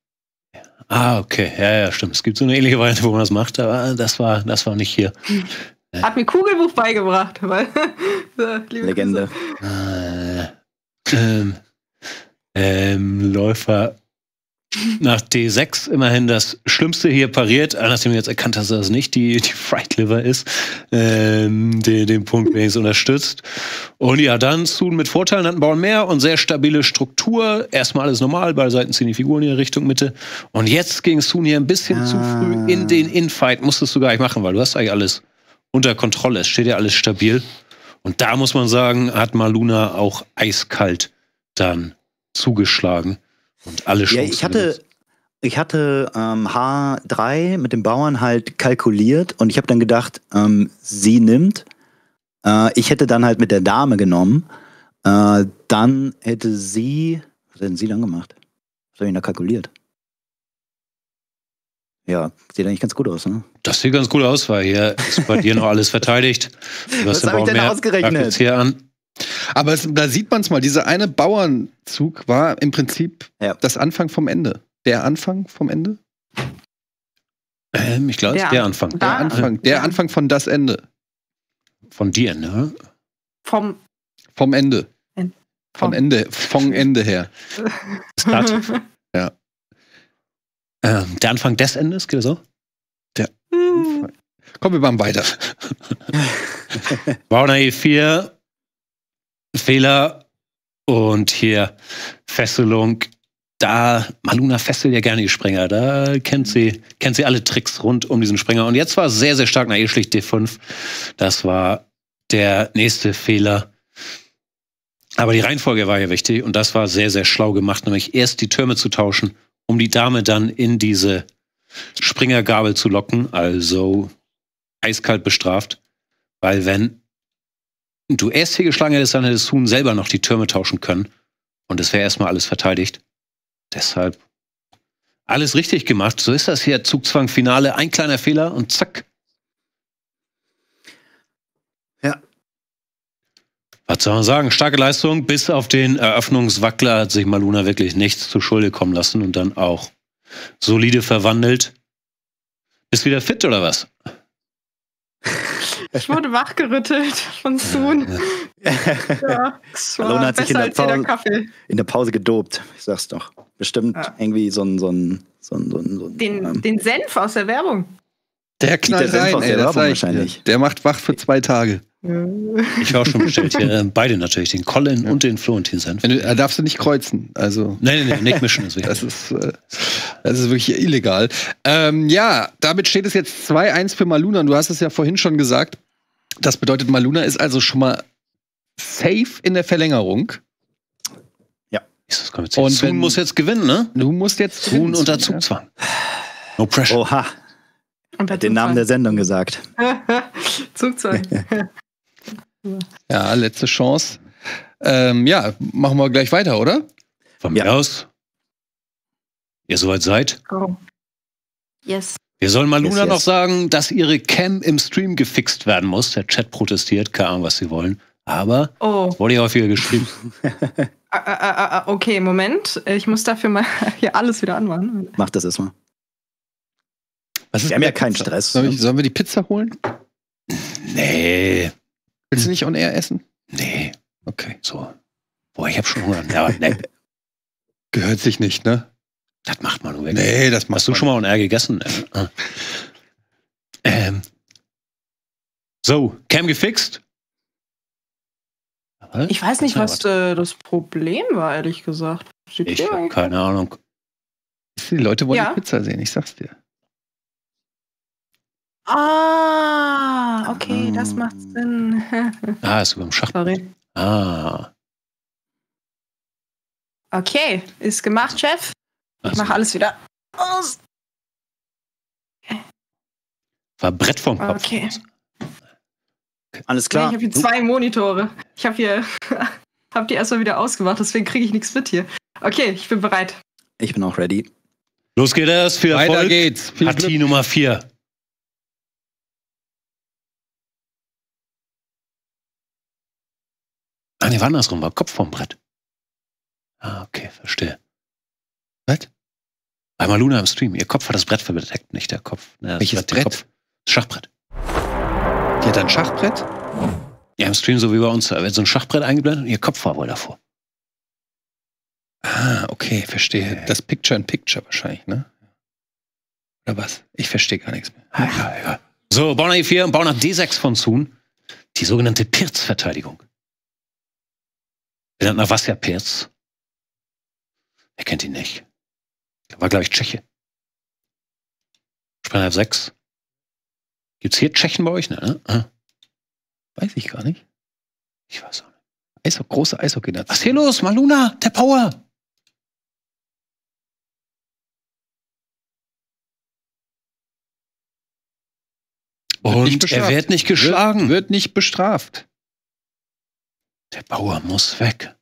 Ah, okay. Ja, ja, stimmt. Es gibt so eine ähnliche Variante, wo man das macht, aber das war, das war nicht hier. Hat mir Kugelbuch beigebracht. Weil, liebe Legende. Äh, ähm, ähm, Läufer nach D sechs immerhin das Schlimmste hier pariert, nachdem du jetzt erkannt hast, dass das nicht die, die Fried Liver ist, ähm, den, den Punkt wenigstens unterstützt. Und ja, dann Sun mit Vorteilen hat einen Bauern mehr und sehr stabile Struktur. Erstmal alles normal, beide Seiten ziehen die Figuren in die Richtung Mitte. Und jetzt ging Sun hier ein bisschen ah. zu früh in den Infight. Musstest du gar nicht machen, weil du hast eigentlich alles unter Kontrolle. Es steht ja alles stabil. Und da muss man sagen, hat Maluna auch eiskalt dann zugeschlagen. Und alle Chancen. Ja, ich hatte, ich hatte ähm, H drei mit dem Bauern halt kalkuliert und ich habe dann gedacht, ähm, sie nimmt. Äh, ich hätte dann halt mit der Dame genommen. Äh, dann hätte sie. Was hätten sie dann gemacht? Was habe ich da kalkuliert? Ja, sieht eigentlich ganz gut aus, ne? Das sieht ganz gut aus, weil hier ist bei dir noch alles verteidigt. Du Was habe ich denn ausgerechnet? Jetzt hier an. Aber es, da sieht man es mal, dieser eine Bauernzug war im Prinzip Ja. das Anfang vom Ende. Der Anfang vom Ende? Ähm, ich glaube, das ist der Anfang. Da- Der Anfang, der Ja. Anfang von das Ende. Von dir, ne? Vom, Vom Ende. Von Ende, vom Ende her. Start. Ja. Ähm, der Anfang des Endes, geht das so? Komm, wir machen weiter. Bauern E vier, Fehler und hier Fesselung. Da, Maluna fesselt ja gerne die Springer. Da kennt sie, kennt sie alle Tricks rund um diesen Springer. Und jetzt war es sehr, sehr stark nach E schlicht D fünf. Das war der nächste Fehler. Aber die Reihenfolge war ja wichtig und das war sehr, sehr schlau gemacht, nämlich erst die Türme zu tauschen, um die Dame dann in diese Springergabel zu locken, also eiskalt bestraft. Weil wenn du erst hier geschlagen hättest, dann hättest Huhn selber noch die Türme tauschen können und es wäre erstmal alles verteidigt. Deshalb alles richtig gemacht. So ist das hier, Zugzwang-Finale. Ein kleiner Fehler und zack. Ja. Was soll man sagen? Starke Leistung. Bis auf den Eröffnungswackler hat sich Maluna wirklich nichts zu Schulde kommen lassen und dann auch solide verwandelt. Bist wieder fit oder was? Ich wurde wachgerüttelt von Soon. Ja. Ja, das war Maluna hat sich in besser der, als jeder Pause, Kaffee. in der Pause gedopt. Ich sag's doch. Bestimmt Ja. irgendwie so ein, so ein, so ein, so ein, so ein Den, ähm, den Senf aus der Werbung. Der knallt der Senf rein, aus ey, der das Werbung sag ich wahrscheinlich. dir. Der macht wach für zwei Tage. Ich war auch schon bestellt hier. äh, Beide natürlich, den Colin und den Florentin-Senf. Wenn du, er darfst du nicht kreuzen. Also, Nein, nein, nein, nicht mischen ist wichtig. das ist, äh, das ist wirklich illegal. Ähm, ja, damit steht es jetzt zwei eins für Maluna. Und du hast es ja vorhin schon gesagt. Das bedeutet, Maluna ist also schon mal safe in der Verlängerung. Jesus, komm, jetzt und Und Soon wenn- muss jetzt gewinnen, ne? Du musst jetzt Soon gewinnen, unter ja. Zugzwang. No pressure. Oha, Und bei den Namen der Sendung gesagt. Zugzwang. Ja, letzte Chance. Ähm, ja, machen wir gleich weiter, oder? Von Ja. mir aus. Ihr soweit seid. Go. Yes. Wir sollen Maluna Yes, yes. noch sagen, dass ihre Cam im Stream gefixt werden muss. Der Chat protestiert, keine Ahnung, was sie wollen. Aber Oh, wurde ja häufiger geschrieben. ah, ah, ah, ah, okay, Moment. Ich muss dafür mal hier alles wieder anmachen. Mach das erstmal. Was Wir haben mit ja der keinen Pizza? Stress. Sollen wir, sollen wir die Pizza holen? Nee, Willst du nicht on air essen? nee, Okay. so. Boah, ich hab schon Hunger. Ja, nee, Gehört sich nicht, ne? das macht man nur wirklich. Nee, das machst Hast du schon mal on air gegessen? Äh, Ähm. So, Cam gefixt? Ich weiß nicht, Ja, was äh, das Problem war, ehrlich gesagt. Sieht Ich hier habe eigentlich- keine Ahnung. Die Leute wollen Ja. die Pizza sehen, ich sag's dir. Ah, okay, das macht Sinn. Ah, ist sogar im Schach. Sorry. Ah. Okay, ist gemacht, Chef. Ich Also, mache alles wieder aus. war Brett vom Kopf. Okay. Alles Nee, klar. ich habe hier zwei Monitore. Ich habe hier, hab die erstmal wieder ausgemacht, deswegen kriege ich nichts mit hier. Okay, ich bin bereit. Ich bin auch ready. Los geht es. Viel Weiter Erfolg. geht's. Viel Partie Glück. Nummer vier. Ah, nee, war andersrum. War Kopf vom Brett. Ah, okay, verstehe. Was? Bei Maluna im Stream. Ihr Kopf hat das Brett verdeckt, nicht der Kopf. Ja, das Welches der Brett? Kopf. Das Schachbrett. Die hat ein Schachbrett? Ja, im Stream so wie bei uns. Da wird so ein Schachbrett eingeblendet und ihr Kopf war wohl davor. Ah, okay, verstehe. Das Picture-in-Picture wahrscheinlich, ne? Oder was? Ich verstehe gar nichts mehr. Ah, egal, egal. So, Bauer E vier und Bauer D sechs von Soon. Die sogenannte Pirz-Verteidigung. Benannt nach Vasja Pirz. Wer kennt ihn nicht? War, glaube ich, Tscheche. Springer F sechs. Gibt's hier Tschechen bei euch? Ne? Ah, Weiß ich gar nicht. ich weiß auch nicht. Eishockey, große Eishockey-Nation. Was ist hier los? Maluna, der Power. Wird nicht Und bestraft. er wird nicht geschlagen. Wird, wird nicht bestraft. Der Bauer muss weg.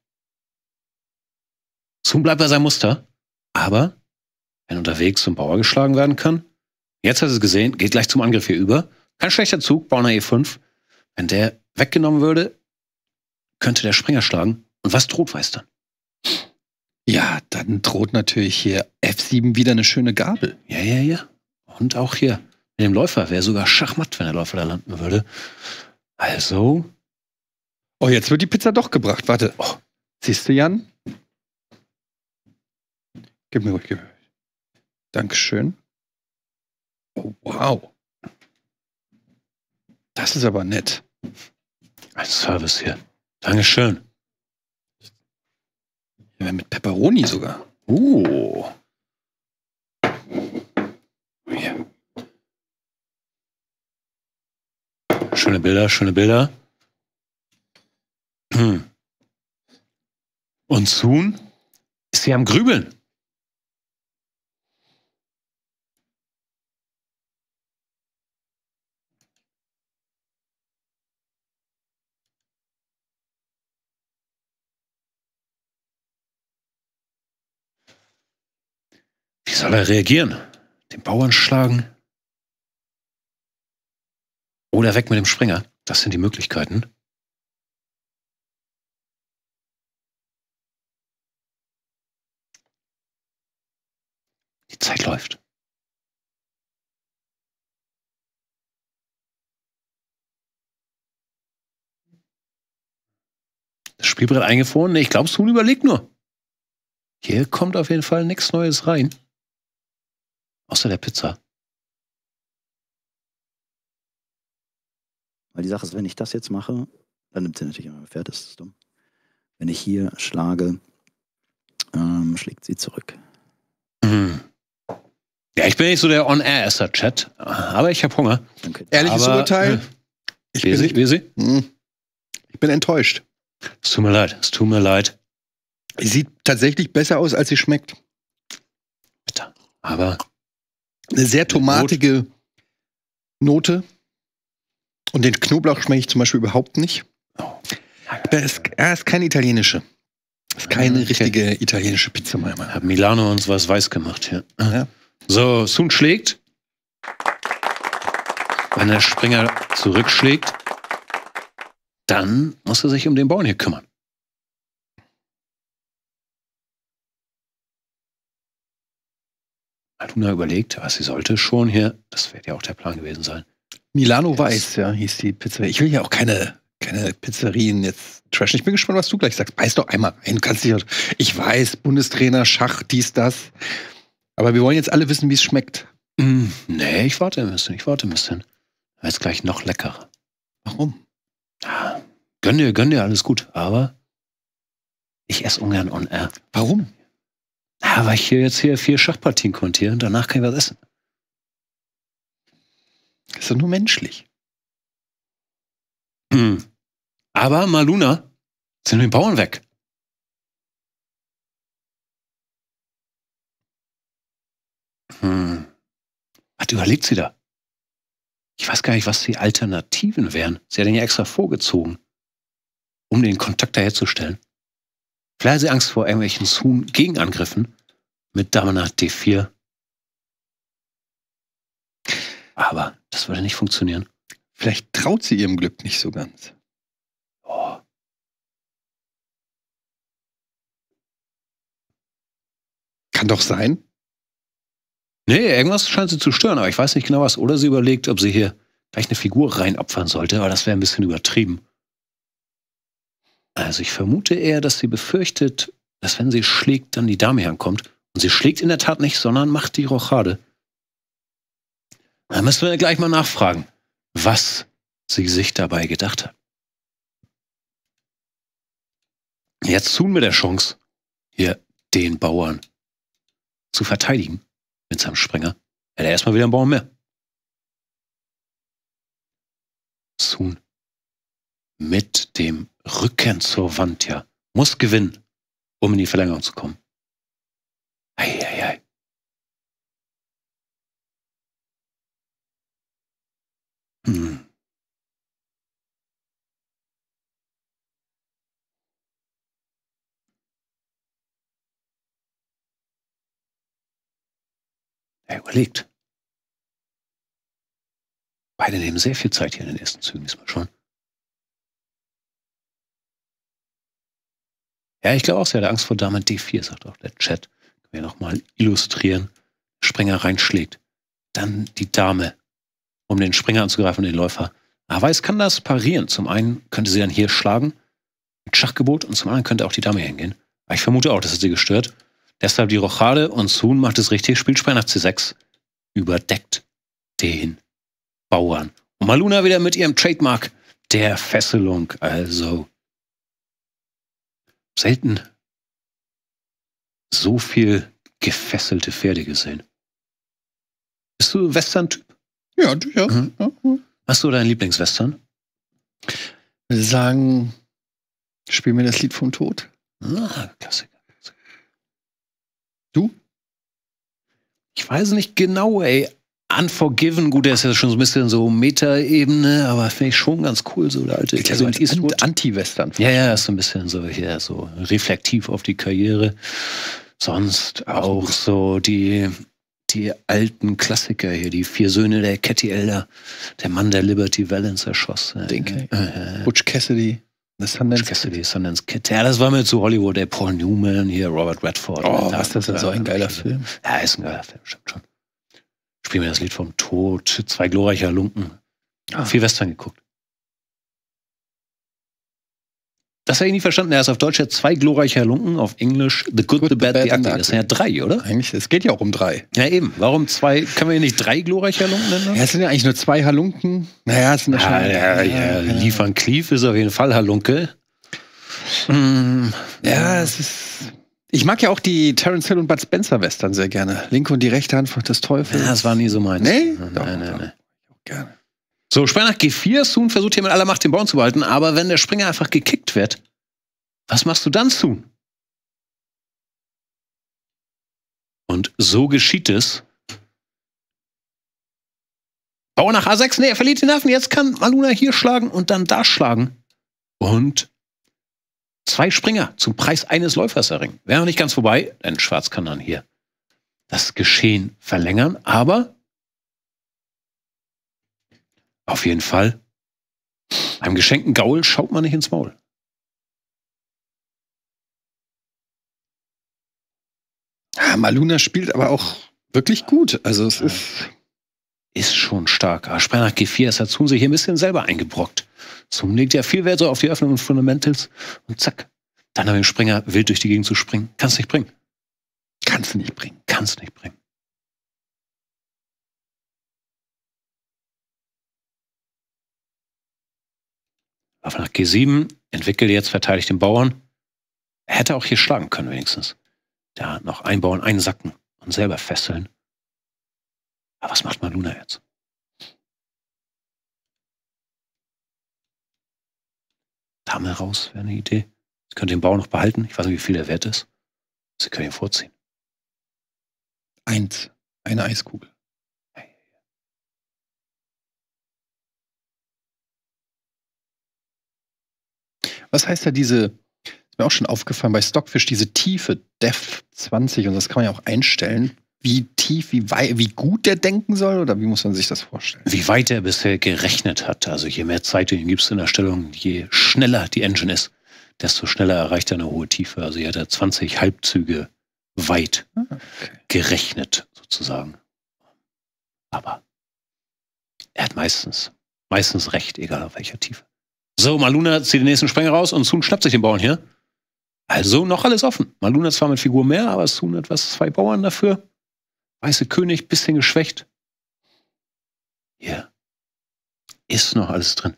Soon bleibt bei seinem Muster. Aber wenn unterwegs zum Bauer geschlagen werden kann, jetzt hat er es gesehen, geht gleich zum Angriff hier über. Kein schlechter Zug, Bauer E fünf. Wenn der weggenommen würde, könnte der Springer schlagen. Und was droht Weiß dann? Ja, dann droht natürlich hier F sieben wieder eine schöne Gabel. Ja, ja, ja. Und auch hier mit dem Läufer wäre sogar Schachmatt, wenn der Läufer da landen würde. Also, Oh, jetzt wird die Pizza doch gebracht. Warte. Oh, sie Siehst du, Jan? Gib mir ruhig. Gib mir. Dankeschön. Oh, wow. Das ist aber nett. Ein Service hier. Dankeschön. Ja, mit Pepperoni sogar. Uh. Hier. Schöne Bilder, schöne Bilder. Hm. Und Soon ist sie am Grübeln. Wie soll er reagieren? Den Bauern schlagen? Oder weg mit dem Springer? Das sind die Möglichkeiten. Die Zeit läuft. Das Spielbrett eingefroren? Nee, ich glaube, Soon überlegt nur. Hier kommt auf jeden Fall nichts Neues rein. Außer der Pizza. Weil die Sache ist, wenn ich das jetzt mache, dann nimmt sie natürlich immer mein Pferd, das ist dumm. Wenn ich hier schlage, ähm, schlägt sie zurück. Mhm. Ja, ich bin nicht so der On-Air-Esser-Chat, aber ich habe Hunger. Danke. Ehrliches Aber, Urteil. äh, Ich Wie bin, sie? Wie sie? Hm. ich bin enttäuscht. Es tut mir leid, es tut mir leid. Sie sieht tatsächlich besser aus, als sie schmeckt. Bitte. Aber Eine sehr tomatige Note. Und den Knoblauch schmecke ich zum Beispiel überhaupt nicht. Das ist, er ist keine italienische. Das ist keine Okay. richtige italienische Pizza, meiner Meinung nach. hat Milano uns was weiß gemacht hier. Ja. So, Soon schlägt. Wenn der Springer zurückschlägt, dann muss er sich um den Bauern hier kümmern. Aluna überlegt, was sie sollte schon hier, das wird ja auch der Plan gewesen sein. Milano Yes. Weiß, ja, hieß die Pizzeria. Ich will ja auch keine, keine Pizzerien jetzt trashen. Ich bin gespannt, was du gleich sagst. Beiß doch einmal rein. Du kannst dich auch, ich weiß, Bundestrainer, Schach, dies, das. Aber wir wollen jetzt alle wissen, wie es schmeckt. Mm, nee, ich warte ein bisschen, ich warte ein bisschen. Dann wird's gleich noch leckerer. Warum? Ja, gönn dir, gönn dir, alles gut. Aber ich esse ungern on air. Warum? Ja, weil ich hier jetzt hier vier Schachpartien kommentiere und danach kann ich was essen. Das ist doch nur menschlich. Hm. Aber Maluna sind den Bauern weg. Hm. Was überlegt sie da? Ich weiß gar nicht, was die Alternativen wären. Sie hat ihn ja extra vorgezogen, um den Kontakt da herzustellen. Vielleicht hat sie Angst vor irgendwelchen Soon-Gegenangriffen mit Dame nach D vier. Aber das würde nicht funktionieren. Vielleicht traut sie ihrem Glück nicht so ganz. Oh. Kann doch sein. Nee, irgendwas scheint sie zu stören, aber ich weiß nicht genau was. Oder sie überlegt, ob sie hier gleich eine Figur reinopfern sollte, aber das wäre ein bisschen übertrieben. Also ich vermute eher, dass sie befürchtet, dass wenn sie schlägt, dann die Dame herankommt. Und sie schlägt in der Tat nicht, sondern macht die Rochade. Da müssen wir gleich mal nachfragen, was sie sich dabei gedacht hat. Jetzt tun wir der Chance, hier den Bauern zu verteidigen mit seinem Springer. Hätte er erstmal wieder einen Bauern mehr. Soon mit dem Rücken zur Wand, ja. Muss gewinnen, um in die Verlängerung zu kommen. Eieiei. Hm. Er überlegt. Beide nehmen sehr viel Zeit hier in den ersten Zügen diesmal schon. Ja, ich glaube auch, sie hat Angst vor Dame D vier, sagt auch der Chat. Können wir nochmal illustrieren. Springer reinschlägt. Dann die Dame, um den Springer anzugreifen, den Läufer. Aber Weiß kann das parieren. Zum einen könnte sie dann hier schlagen. mit Schachgebot und zum anderen könnte auch die Dame hingehen. Aber ich vermute auch, das ist sie gestört. Deshalb die Rochade und Sun macht es richtig, spielt Springer nach C sechs. Überdeckt den Bauern. Und Maluna wieder mit ihrem Trademark der Fesselung. Also selten so viel gefesselte Pferde gesehen. Bist du Western-Typ? Ja, ja. Mhm. ja. Hast du deinen Lieblingswestern? Ich würde sagen, spiel mir das Lied vom Tod. Ah, Klassiker. Du? Ich weiß nicht genau, ey. Unforgiven, gut, der ist ja schon so ein bisschen so Meta-Ebene, aber finde ich schon ganz cool, so der alte Ja, so ein Clint Eastwood. Anti-Western. Ja, ja, ist so ein bisschen so hier, so reflektiv auf die Karriere. Sonst auch so die, die alten Klassiker hier, die vier Söhne der Catty Elder, der Mann, der Liberty Valance erschoss. Denke ich. Äh, Butch Cassidy. The Sundance Cassidy, Sundance Kid. Ja, das war mir zu Hollywood, der Paul Newman, hier Robert Redford. Oh, was das ist so ein geiler Film. Ja, ist ein geiler Film, stimmt schon. Spielen wir das Lied vom Tod, zwei glorreiche Halunken. Ah. Viel Western geguckt. Das habe ich nie verstanden. Er ist auf Deutsch ja zwei glorreiche Halunken, auf Englisch The Good, The Bad, The Ugly. Das sind ja drei, oder? Eigentlich, es geht ja auch um drei. Ja, eben. Warum zwei? Können wir hier nicht drei glorreiche Halunken nennen? Ja, es sind ja eigentlich nur zwei Halunken. Naja, es sind ja schon. Ja, ja, ja. Liefern Cleave ist auf jeden Fall Halunke. Mm. Ja, es ist. Ich mag ja auch die Terence Hill und Bud Spencer Western sehr gerne. Linke und die rechte Hand des Teufels. Ja, das war nie so meins. Nee? Nein, Doch, nein, doch. nein. Gerne. So, Springer nach G vier. Sun versucht hier mit aller Macht den Bauern zu behalten, aber wenn der Springer einfach gekickt wird, was machst du dann, Sun? Und so geschieht es. Bauer nach A sechs, nee, er verliert den Affen. Jetzt kann Maluna hier schlagen und dann da schlagen. Und zwei Springer zum Preis eines Läufers erringen. Wäre noch nicht ganz vorbei, denn Schwarz kann dann hier das Geschehen verlängern, aber auf jeden Fall, einem geschenkten Gaul schaut man nicht ins Maul. Ja, Maluna spielt aber auch wirklich gut. Also es ist. Ist schon stark. Aber Springer nach G vier, das hat Sun sich hier ein bisschen selber eingebrockt. Sun legt ja viel Wert so auf die Öffnung und Fundamentals und zack. Dann haben wir den Springer wild durch die Gegend zu springen. Kannst nicht bringen. Kannst du nicht bringen. Kannst nicht bringen. Auf nach G sieben, entwickelt jetzt, verteidigt den Bauern. Er hätte auch hier schlagen können wenigstens. Da noch einbauen, einsacken und selber fesseln. Aber was macht Maluna jetzt? Dame raus wäre eine Idee. Sie können den Bauern noch behalten. Ich weiß nicht, wie viel der wert ist. Sie können ihn vorziehen. Eins. Eine Eiskugel. Was heißt da diese, ist mir auch schon aufgefallen, bei Stockfish, diese Tiefe, Depth zwanzig, und das kann man ja auch einstellen, wie tief, wie weit, wie gut der denken soll, oder wie muss man sich das vorstellen? Wie weit er bisher gerechnet hat. Also je mehr Zeit du ihm gibst in der Stellung, je schneller die Engine ist, desto schneller erreicht er eine hohe Tiefe. Also hier hat er zwanzig Halbzüge weit Ah, okay. gerechnet, sozusagen. Aber er hat meistens, meistens recht, egal auf welcher Tiefe. So, Maluna zieht den nächsten Springer raus und Sun schnappt sich den Bauern hier. Also noch alles offen. Maluna zwar mit Figur mehr, aber Sun hat was, zwei Bauern dafür. Weiße König, bisschen geschwächt. Hier ist noch alles drin.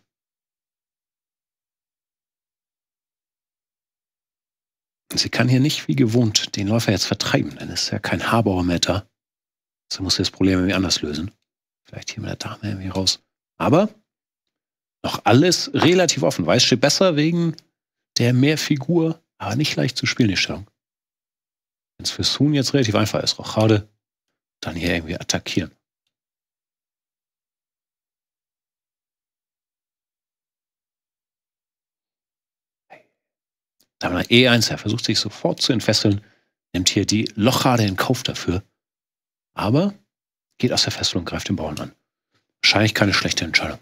Und sie kann hier nicht wie gewohnt den Läufer jetzt vertreiben, denn es ist ja kein Harbauer mehr da. So muss sie das Problem irgendwie anders lösen. Vielleicht hier mit der Dame irgendwie raus. Aber noch alles relativ offen. Weiß steht besser wegen der Mehrfigur, aber nicht leicht zu spielen, die Stellung. Wenn es für Sun jetzt relativ einfach ist, Rochade, dann hier irgendwie attackieren. Da haben wir E eins, er versucht sich sofort zu entfesseln, nimmt hier die Lochade in Kauf dafür, aber geht aus der Fesselung und greift den Bauern an. Wahrscheinlich keine schlechte Entscheidung.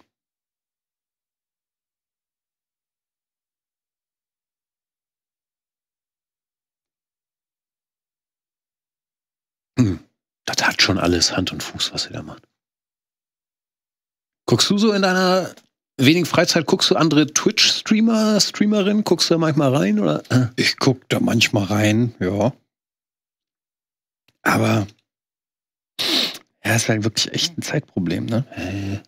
Hm. Das hat schon alles Hand und Fuß, was sie da macht. Guckst du so in deiner wenig Freizeit, guckst du andere Twitch-Streamer, Streamerinnen, guckst du da manchmal rein? Oder? Ich guck da manchmal rein, ja. Aber ja, ist halt wirklich echt ein Zeitproblem, ne? Äh.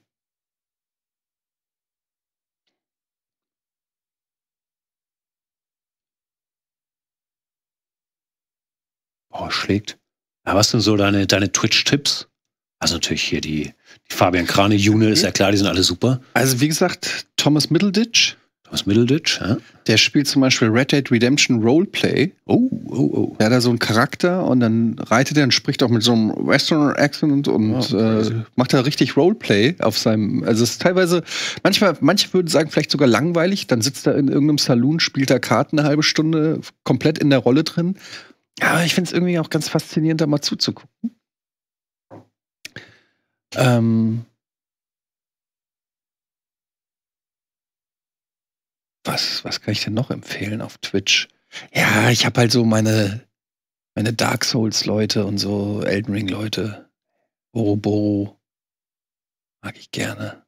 Oh, schlägt. Ja, was sind so deine, deine Twitch-Tipps? Also natürlich hier die, die Fabian Krane, June, ist ja klar, die sind alle super. Also wie gesagt, Thomas Middleditch. Thomas Middleditch, ja. Der spielt zum Beispiel Red Dead Redemption Roleplay. Oh, oh, oh. Der hat da so einen Charakter und dann reitet er und spricht auch mit so einem Western-Accent und Oh, äh, macht da richtig Roleplay auf seinem. Also es ist teilweise, manchmal, manche würden sagen, vielleicht sogar langweilig. Dann sitzt er in irgendeinem Saloon, spielt da Karten eine halbe Stunde, komplett in der Rolle drin. Aber ich finde es irgendwie auch ganz faszinierend, da mal zuzugucken. Ähm. Was, was kann ich denn noch empfehlen auf Twitch? Ja, ich habe halt so meine, meine Dark Souls-Leute und so Elden Ring-Leute. Boroboro. Mag ich gerne.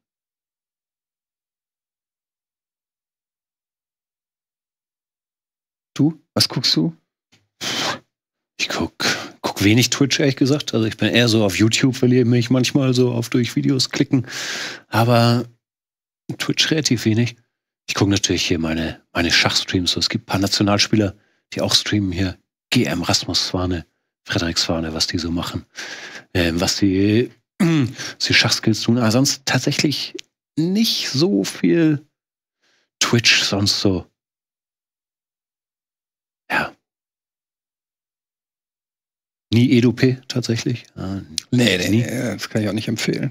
Du? Was guckst du? Ich guck, guck wenig Twitch, ehrlich gesagt. Also ich bin eher so auf YouTube, verliere mich manchmal so auf durch Videos klicken. Aber Twitch relativ wenig. Ich gucke natürlich hier meine, meine Schachstreams. So, es gibt ein paar Nationalspieler, die auch streamen hier. G M, Rasmus Swane, Frederik Swane, was die so machen. Ähm, was die, äh, die Schachskills tun. Aber sonst tatsächlich nicht so viel Twitch, sonst so. Ja. Nie Edu-P tatsächlich. Ah, Nee, nee, nie. nee, das kann ich auch nicht empfehlen.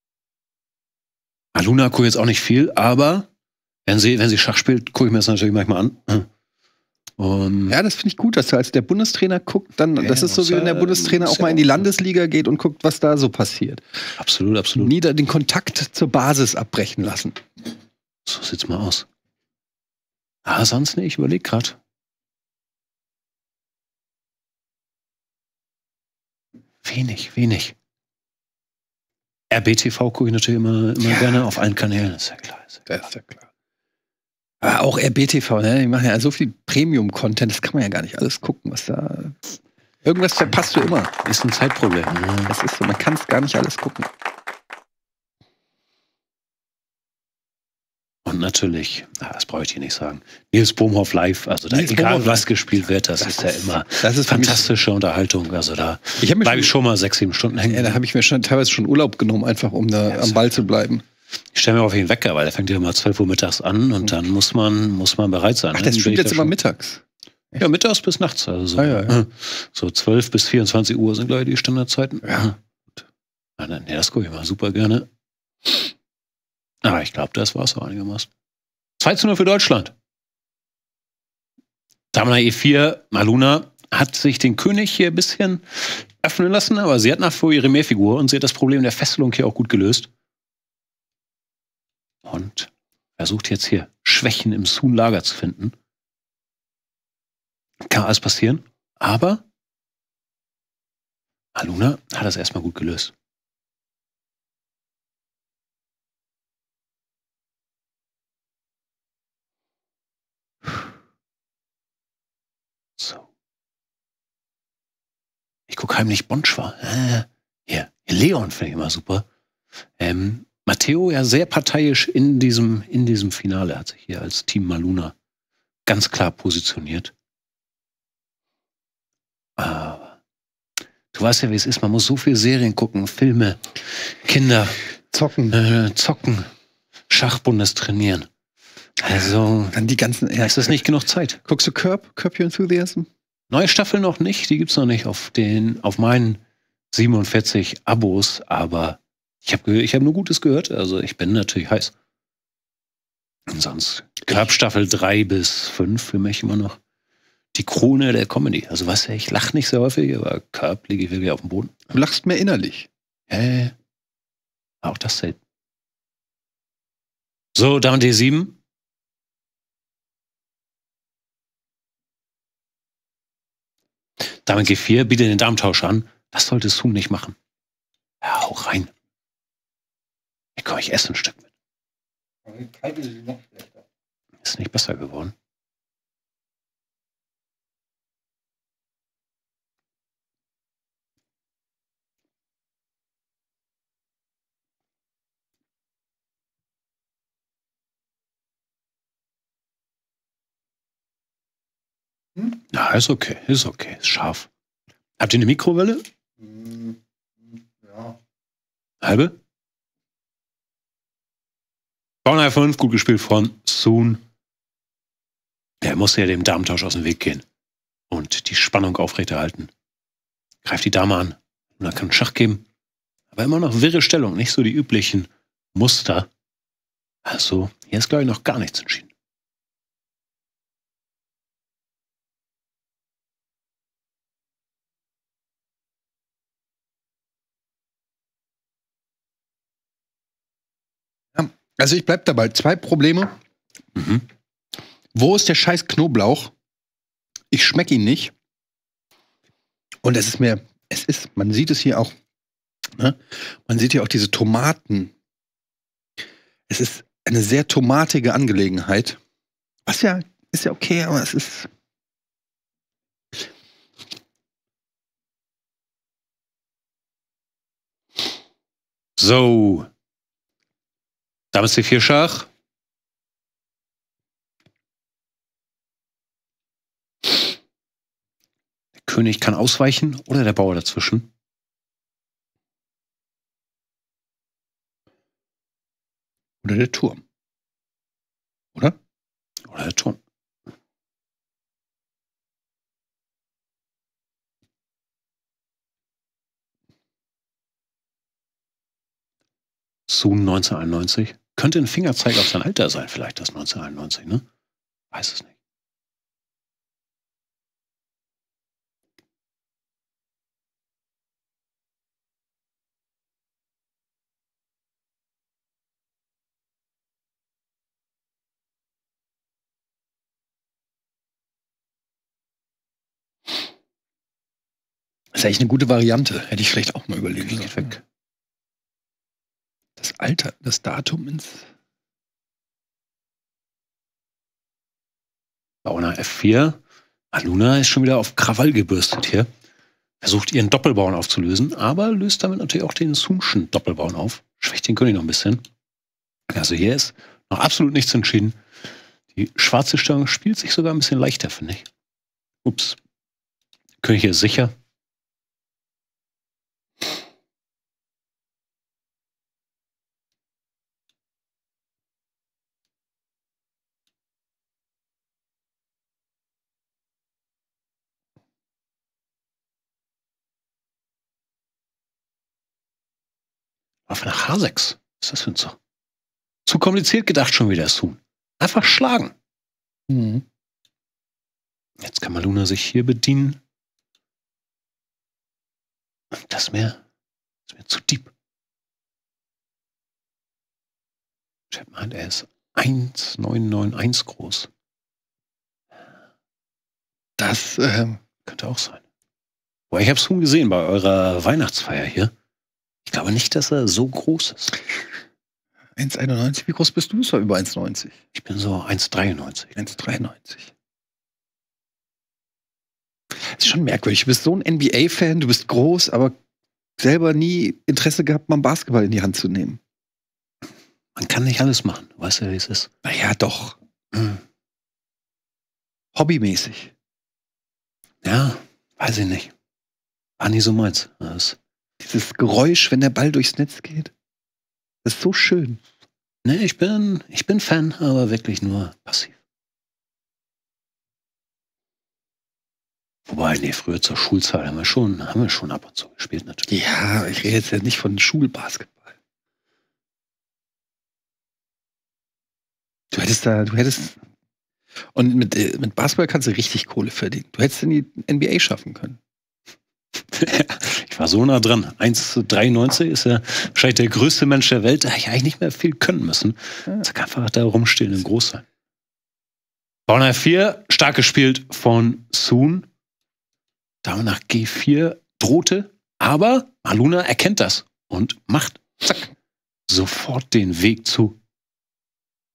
Aluna gucke jetzt auch nicht viel, aber wenn sie, wenn sie Schach spielt, gucke ich mir das natürlich manchmal an. Um, Ja, das finde ich gut, dass du als der Bundestrainer guckt, dann, Ja, das ist so, muss wie wenn der ja- Bundestrainer muss auch mal ja in die auch- Landesliga geht und guckt, was da so passiert. absolut, absolut. Nie da den Kontakt zur Basis abbrechen lassen. So sieht's mal aus. Ah, sonst nicht, ich überlege gerade. Wenig, wenig. R B T V gucke ich natürlich immer, immer Ja. gerne auf allen Kanälen, ist ja klar. Ist ja klar. Das ist ja klar. Aber auch R B T V, ne? Die machen ja so viel Premium-Content, das kann man ja gar nicht alles gucken, was da. Irgendwas verpasst du immer. Ist ein Zeitproblem. Ne? Das ist so, man kann es gar nicht alles gucken. Und natürlich, na, das brauche ich dir nicht sagen, Nils Bohmhoff live, also da, Nils egal Bohmhoff was live. gespielt wird, das, Das ist ja ist- immer Das ist für mich- fantastische Unterhaltung. Also da Ich habe mir bleibe ich schon, schon mal sechs, sieben Stunden hängen. ja, da habe ich mir schon teilweise schon Urlaub genommen, einfach um da Ja, am ist Ball ja zu bleiben. Ich stelle mir auf jeden Wecker, weil der fängt ja immer zwölf Uhr mittags an und dann muss man, muss man bereit sein. Ach, ne? das Dann bin spielt ich jetzt da immer schon- mittags. Ja, mittags bis nachts. Also so, Ah, ja, ja. so zwölf bis vierundzwanzig Uhr sind, glaube ich, die Standardzeiten. Ja. Gut. Ja, dann, nee, das gucke ich mal super gerne. Aber ich glaube, das war es auch einigermaßen. zwei zu null für Deutschland. Damina E vier, Maluna hat sich den König hier ein bisschen öffnen lassen, aber sie hat nach wie vor ihre Mehrfigur und sie hat das Problem der Fesselung hier auch gut gelöst. Und versucht jetzt hier Schwächen im Sun-Lager zu finden. Kann alles passieren, aber Aluna hat das erstmal gut gelöst. So. Ich gucke heimlich Bonschwa. Äh, hier, Leon finde ich immer super. Ähm, Matteo ja sehr parteiisch in diesem, in diesem Finale, hat sich hier als Team Maluna ganz klar positioniert. Aber du weißt ja, wie es ist. Man muss so viel Serien gucken, Filme, Kinder, Zocken. äh, zocken, Schachbundes trainieren. Also, Dann die ganzen. Ja, es ist nicht genug Zeit. Guckst du Curb? Curb Your Enthusiasm? Neue Staffel noch nicht, die gibt's noch nicht auf den, auf meinen siebenundvierzig Abos, aber ich habe ich hab nur Gutes gehört, also ich bin natürlich heiß. Und sonst Curb Staffel drei bis fünf für mich immer noch die Krone der Comedy. Also was ja, ich lache nicht sehr häufig, aber Curb liege ich wirklich auf dem Boden. Du lachst mehr innerlich. Äh, auch das selten. So, Dame D sieben. Dame G vier bietet den Damentausch an. Das sollte Sun nicht machen. Ja, hau rein. Hier komm, ich esse ein Stück mit. Ist nicht besser geworden. Hm? Ja, ist okay, ist okay, ist scharf. Habt ihr eine Mikrowelle? Hm, ja. Halbe? Bauernei fünf, gut gespielt von Soon. Der musste ja dem Damentausch aus dem Weg gehen und die Spannung aufrechterhalten. Greift die Dame an und dann kann Schach geben. Aber immer noch wirre Stellung, nicht so die üblichen Muster. Also, hier ist, glaube ich, noch gar nichts entschieden. Also ich bleib dabei. Zwei Probleme. Mhm. Wo ist der scheiß Knoblauch? Ich schmecke ihn nicht. Und es ist mir, es ist, man sieht es hier auch, ne? Man sieht hier auch diese Tomaten. Es ist eine sehr tomatige Angelegenheit. Was ja, ist ja okay, aber es ist. So. Dame C vier Schach. Der König kann ausweichen oder der Bauer dazwischen. Oder der Turm. Oder? Oder der Turm. Soon neunzehnhunderteinundneunzig. Könnte ein Fingerzeig auf sein Alter sein, vielleicht das neunzehnhunderteinundneunzig, ne? Weiß es nicht. Das ist eigentlich eine gute Variante. Hätte ich vielleicht auch mal überlegen Geht sollen. weg. Das Alter, das Datum ins. Bauer F vier. Aluna ist schon wieder auf Krawall gebürstet hier. Versucht ihren Doppelbauern aufzulösen, aber löst damit natürlich auch den Soonschen Doppelbauern auf. Schwächt den König noch ein bisschen. Also hier ist noch absolut nichts entschieden. Die schwarze Stellung spielt sich sogar ein bisschen leichter, finde ich. Ups. König hier ist sicher. Auf nach H sechs. Was ist das für ein Zug? Zu kompliziert gedacht schon wieder, Soon. Einfach schlagen. Mhm. Jetzt kann Maluna sich hier bedienen. Das ist mir, das ist mir zu deep. Chat meint, er ist eins Komma neun neun eins groß. Das ähm, Könnte auch sein. Boah, ich habe Soon gesehen bei eurer Weihnachtsfeier hier. Ich glaube nicht, dass er so groß ist. eins Komma einundneunzig. Wie groß bist du? Ist doch über eins Komma neunzig. Ich bin so eins Komma dreiundneunzig. eins Komma dreiundneunzig. Das ist schon merkwürdig. Du bist so ein N B A-Fan, du bist groß, aber selber nie Interesse gehabt, mal einen Basketball in die Hand zu nehmen. Man kann nicht alles machen. Du weißt ja, wie es ist. Naja, doch. Hm. Hobbymäßig. Ja, weiß ich nicht. War nie so meins. Das, Dieses Geräusch, wenn der Ball durchs Netz geht. Das ist so schön. nee, ich bin, ich bin Fan, aber wirklich nur passiv. Wobei, nee, früher zur Schulzeit haben wir schon, haben wir schon ab und zu gespielt, natürlich. Ja, ich rede jetzt ja nicht von Schulbasketball. Du hättest da, du hättest. Und mit, äh, mit Basketball kannst du richtig Kohle verdienen. Du hättest in die N B A schaffen können. Ich war so nah dran. eins Komma dreiundneunzig ist ja wahrscheinlich der größte Mensch der Welt. Da hätte ich eigentlich nicht mehr viel können müssen. Ja. Das kann einfach da rumstehen und groß sein. Bauern F vier, stark gespielt von Soon. Dame nach G vier drohte, aber Maluna erkennt das und macht, zack, sofort den Weg zu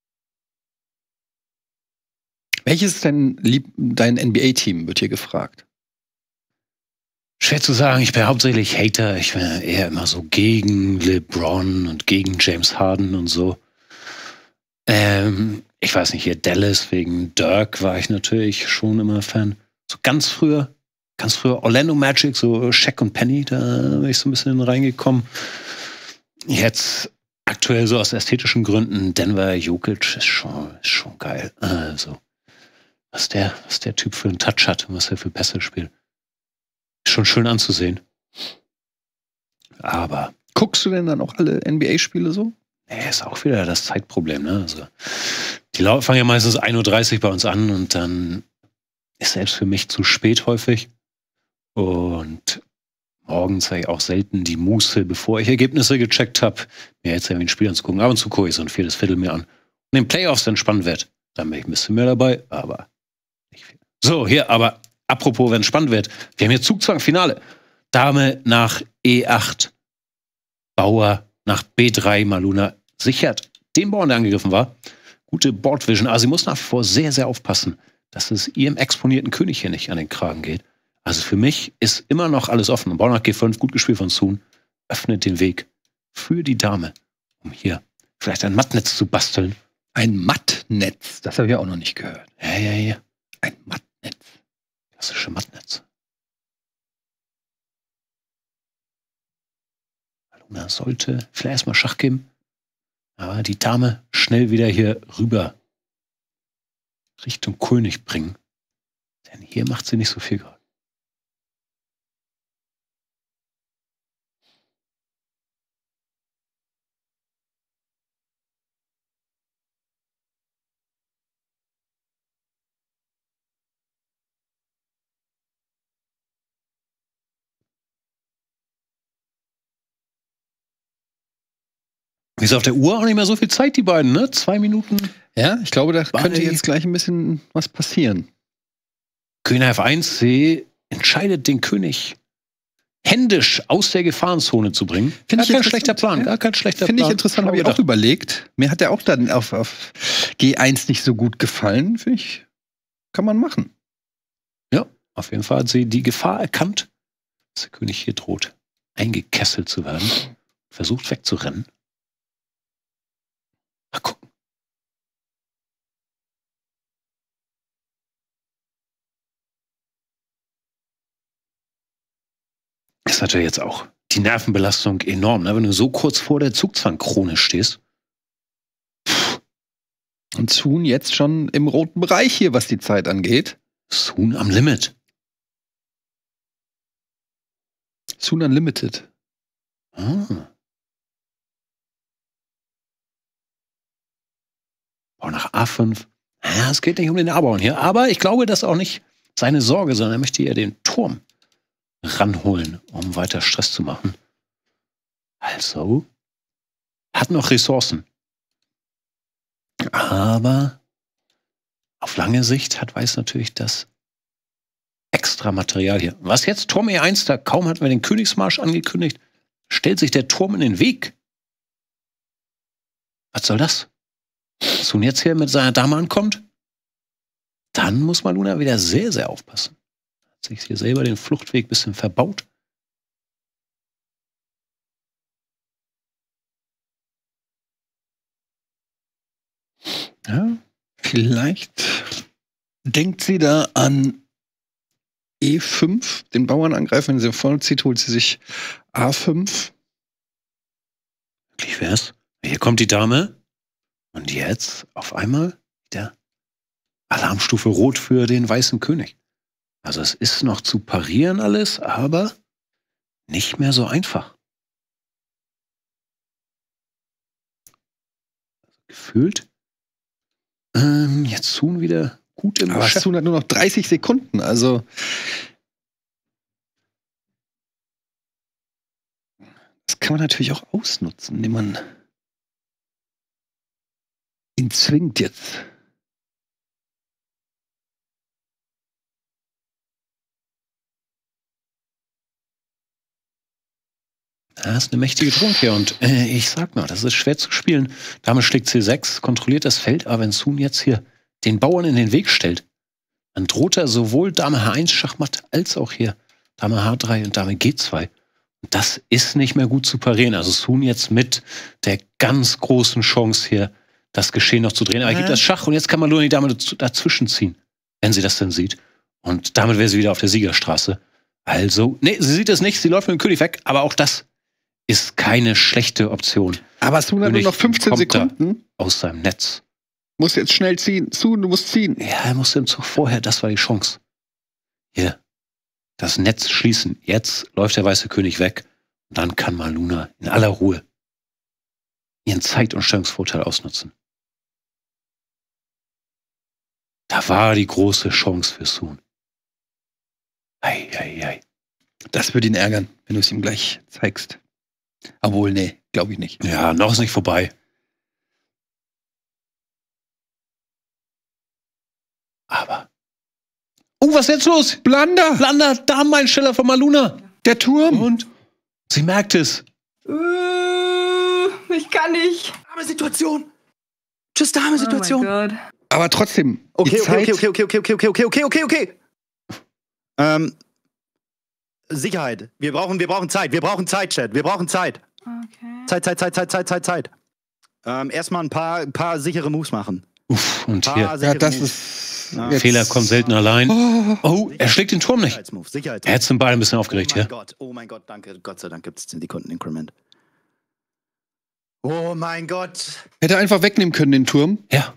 Welches ist denn lieb, dein N B A-Team, wird hier gefragt? Schwer zu sagen, ich bin hauptsächlich Hater. Ich bin eher immer so gegen LeBron und gegen James Harden und so. Ähm, ich weiß nicht, hier Dallas wegen Dirk war ich natürlich schon immer Fan. So ganz früher, ganz früher Orlando Magic, so Shaq und Penny, da bin ich so ein bisschen reingekommen. Jetzt aktuell so aus ästhetischen Gründen Denver Jokic ist schon, ist schon geil. Also, was der, was der Typ für einen Touch hat und was er für Pässe spielt. Ist schon schön anzusehen. Aber Guckst du denn dann auch alle N B A-Spiele so? nee, ist auch wieder das Zeitproblem, ne? Also, die lau- fangen ja meistens ein Uhr dreißig bei uns an und dann ist selbst für mich zu spät häufig. Und morgens habe ich auch selten die Muße, bevor ich Ergebnisse gecheckt habe, mir jetzt irgendwie ein Spiel anzugucken. Ab und zu gucke ich so ein viertes Viertel mir an. Und in den Playoffs dann spannend wird, dann bin ich ein bisschen mehr dabei, aber nicht viel. So, hier, aber apropos, wenn es spannend wird, wir haben hier Zugzwang-Finale. Dame nach E acht, Bauer nach B drei, Maluna sichert den Bauern, der angegriffen war. Gute Boardvision, aber sie muss nach wie vor sehr, sehr aufpassen, dass es ihrem exponierten König hier nicht an den Kragen geht. Also für mich ist immer noch alles offen. Und Bauer nach G fünf, gut gespielt von Soon, öffnet den Weg für die Dame, um hier vielleicht ein Mattnetz zu basteln. Ein Mattnetz, das habe ich auch noch nicht gehört. Ja, ja, ja. Ein Mattnetz. Klassische Mattnetz. Maluna sollte vielleicht erstmal Schach geben, aber die Dame schnell wieder hier rüber Richtung König bringen. Denn hier macht sie nicht so viel gerade. Wie ist auf der Uhr auch nicht mehr so viel Zeit, die beiden, ne? Zwei Minuten. Ja, ich glaube, da Bye. könnte jetzt gleich ein bisschen was passieren. König F eins, sie entscheidet den König händisch aus der Gefahrenzone zu bringen. Finde ich gar kein interessant. schlechter Plan, Ja. gar kein schlechter Finde ich Plan. interessant, habe ich Schlau auch überlegt. Mir hat der auch dann auf, auf G eins nicht so gut gefallen. Finde ich, kann man machen. Ja, auf jeden Fall hat sie die Gefahr erkannt, dass der König hier droht, eingekesselt zu werden. Versucht wegzurennen. Mal gucken. Ist natürlich jetzt auch die Nervenbelastung enorm, ne? Wenn du so kurz vor der Zugzwangkrone stehst. Und Soon jetzt schon im roten Bereich hier, was die Zeit angeht. Soon am Limit. Soon Unlimited. Ah. Bau nach A fünf. Ja, es geht nicht um den A-Bauern hier. Aber ich glaube, das ist auch nicht seine Sorge, sondern er möchte ja den Turm ranholen, um weiter Stress zu machen. Also, hat noch Ressourcen. Aber auf lange Sicht hat Weiß natürlich das extra Material hier. Was jetzt? Turm E eins, da kaum hatten wir den Königsmarsch angekündigt, stellt sich der Turm in den Weg. Was soll das? Soon jetzt hier mit seiner Dame ankommt, dann muss Maluna wieder sehr, sehr aufpassen. Hat sich hier selber den Fluchtweg ein bisschen verbaut. Ja, vielleicht denkt sie da an E fünf, den Bauern angreifen. Wenn sie voll zieht, holt sie sich A fünf. Wirklich wär's. Hier kommt die Dame. Und jetzt auf einmal der Alarmstufe Rot für den weißen König. Also es ist noch zu parieren alles, aber nicht mehr so einfach. Also gefühlt ähm, jetzt Soon wieder gut im Aber Geschäft. Soon hat nur noch dreißig Sekunden. Also das kann man natürlich auch ausnutzen, indem man ihn zwingt jetzt. Das ist eine mächtige Drohung hier und äh, ich sag mal, das ist schwer zu spielen. Dame schlägt C sechs, kontrolliert das Feld, aber wenn Soon jetzt hier den Bauern in den Weg stellt, dann droht er sowohl Dame H eins Schachmatt als auch hier Dame H drei und Dame G zwei. Und das ist nicht mehr gut zu parieren. Also Sun jetzt mit der ganz großen Chance hier, das Geschehen noch zu drehen. Aber er gibt das Schach und jetzt kann man nur die Dame dazwischen ziehen, wenn sie das denn sieht. Und damit wäre sie wieder auf der Siegerstraße. Also, nee, sie sieht es nicht, sie läuft mit dem König weg, aber auch das ist keine schlechte Option. Aber Sun hat nur noch fünfzehn kommt da Sekunden. aus seinem Netz. Muss jetzt schnell ziehen. Sun, du musst ziehen. Ja, er musste im Zug vorher, das war die Chance. Hier, das Netz schließen. Jetzt läuft der weiße König weg. Und dann kann Maluna in aller Ruhe ihren Zeit- und Stellungsvorteil ausnutzen. Da war die große Chance für Sun. Ei, ei, ei. Das würde ihn ärgern, wenn du es ihm gleich zeigst. Obwohl, nee, glaube ich nicht. Ja, noch ist nicht vorbei. Aber. Oh, was ist jetzt los? Blunder! Blunder, Dameneinsteller von Maluna. Der Turm! Und sie merkt es. Uh, ich kann nicht. Arme Situation. Tschüss, Dame Situation. Oh mein Gott. Aber trotzdem, Okay, die okay, Zeit, okay, okay, okay, okay, okay, okay, okay, okay, okay. Ähm, Sicherheit. Wir brauchen, wir brauchen Zeit. Wir brauchen Zeit, Chat. Wir brauchen Zeit. Okay. Zeit, Zeit, Zeit, Zeit, Zeit, Zeit, Zeit. Ähm, erstmal ein paar, ein paar sichere Moves machen. Uff, und Paar hier. ja, sichere das Moves. ist Ja. jetzt- Fehler kommt selten allein. Oh, Oh, er schlägt den Turm nicht. Sicherheitsmove, Sicherheitsmove. Er hat sind beide ein bisschen Oh aufgeregt mein hier. Gott, oh mein Gott, danke. Gott sei Dank gibt es zehn Sekunden Increment. Oh mein Gott. hätte einfach wegnehmen können, den Turm. Ja.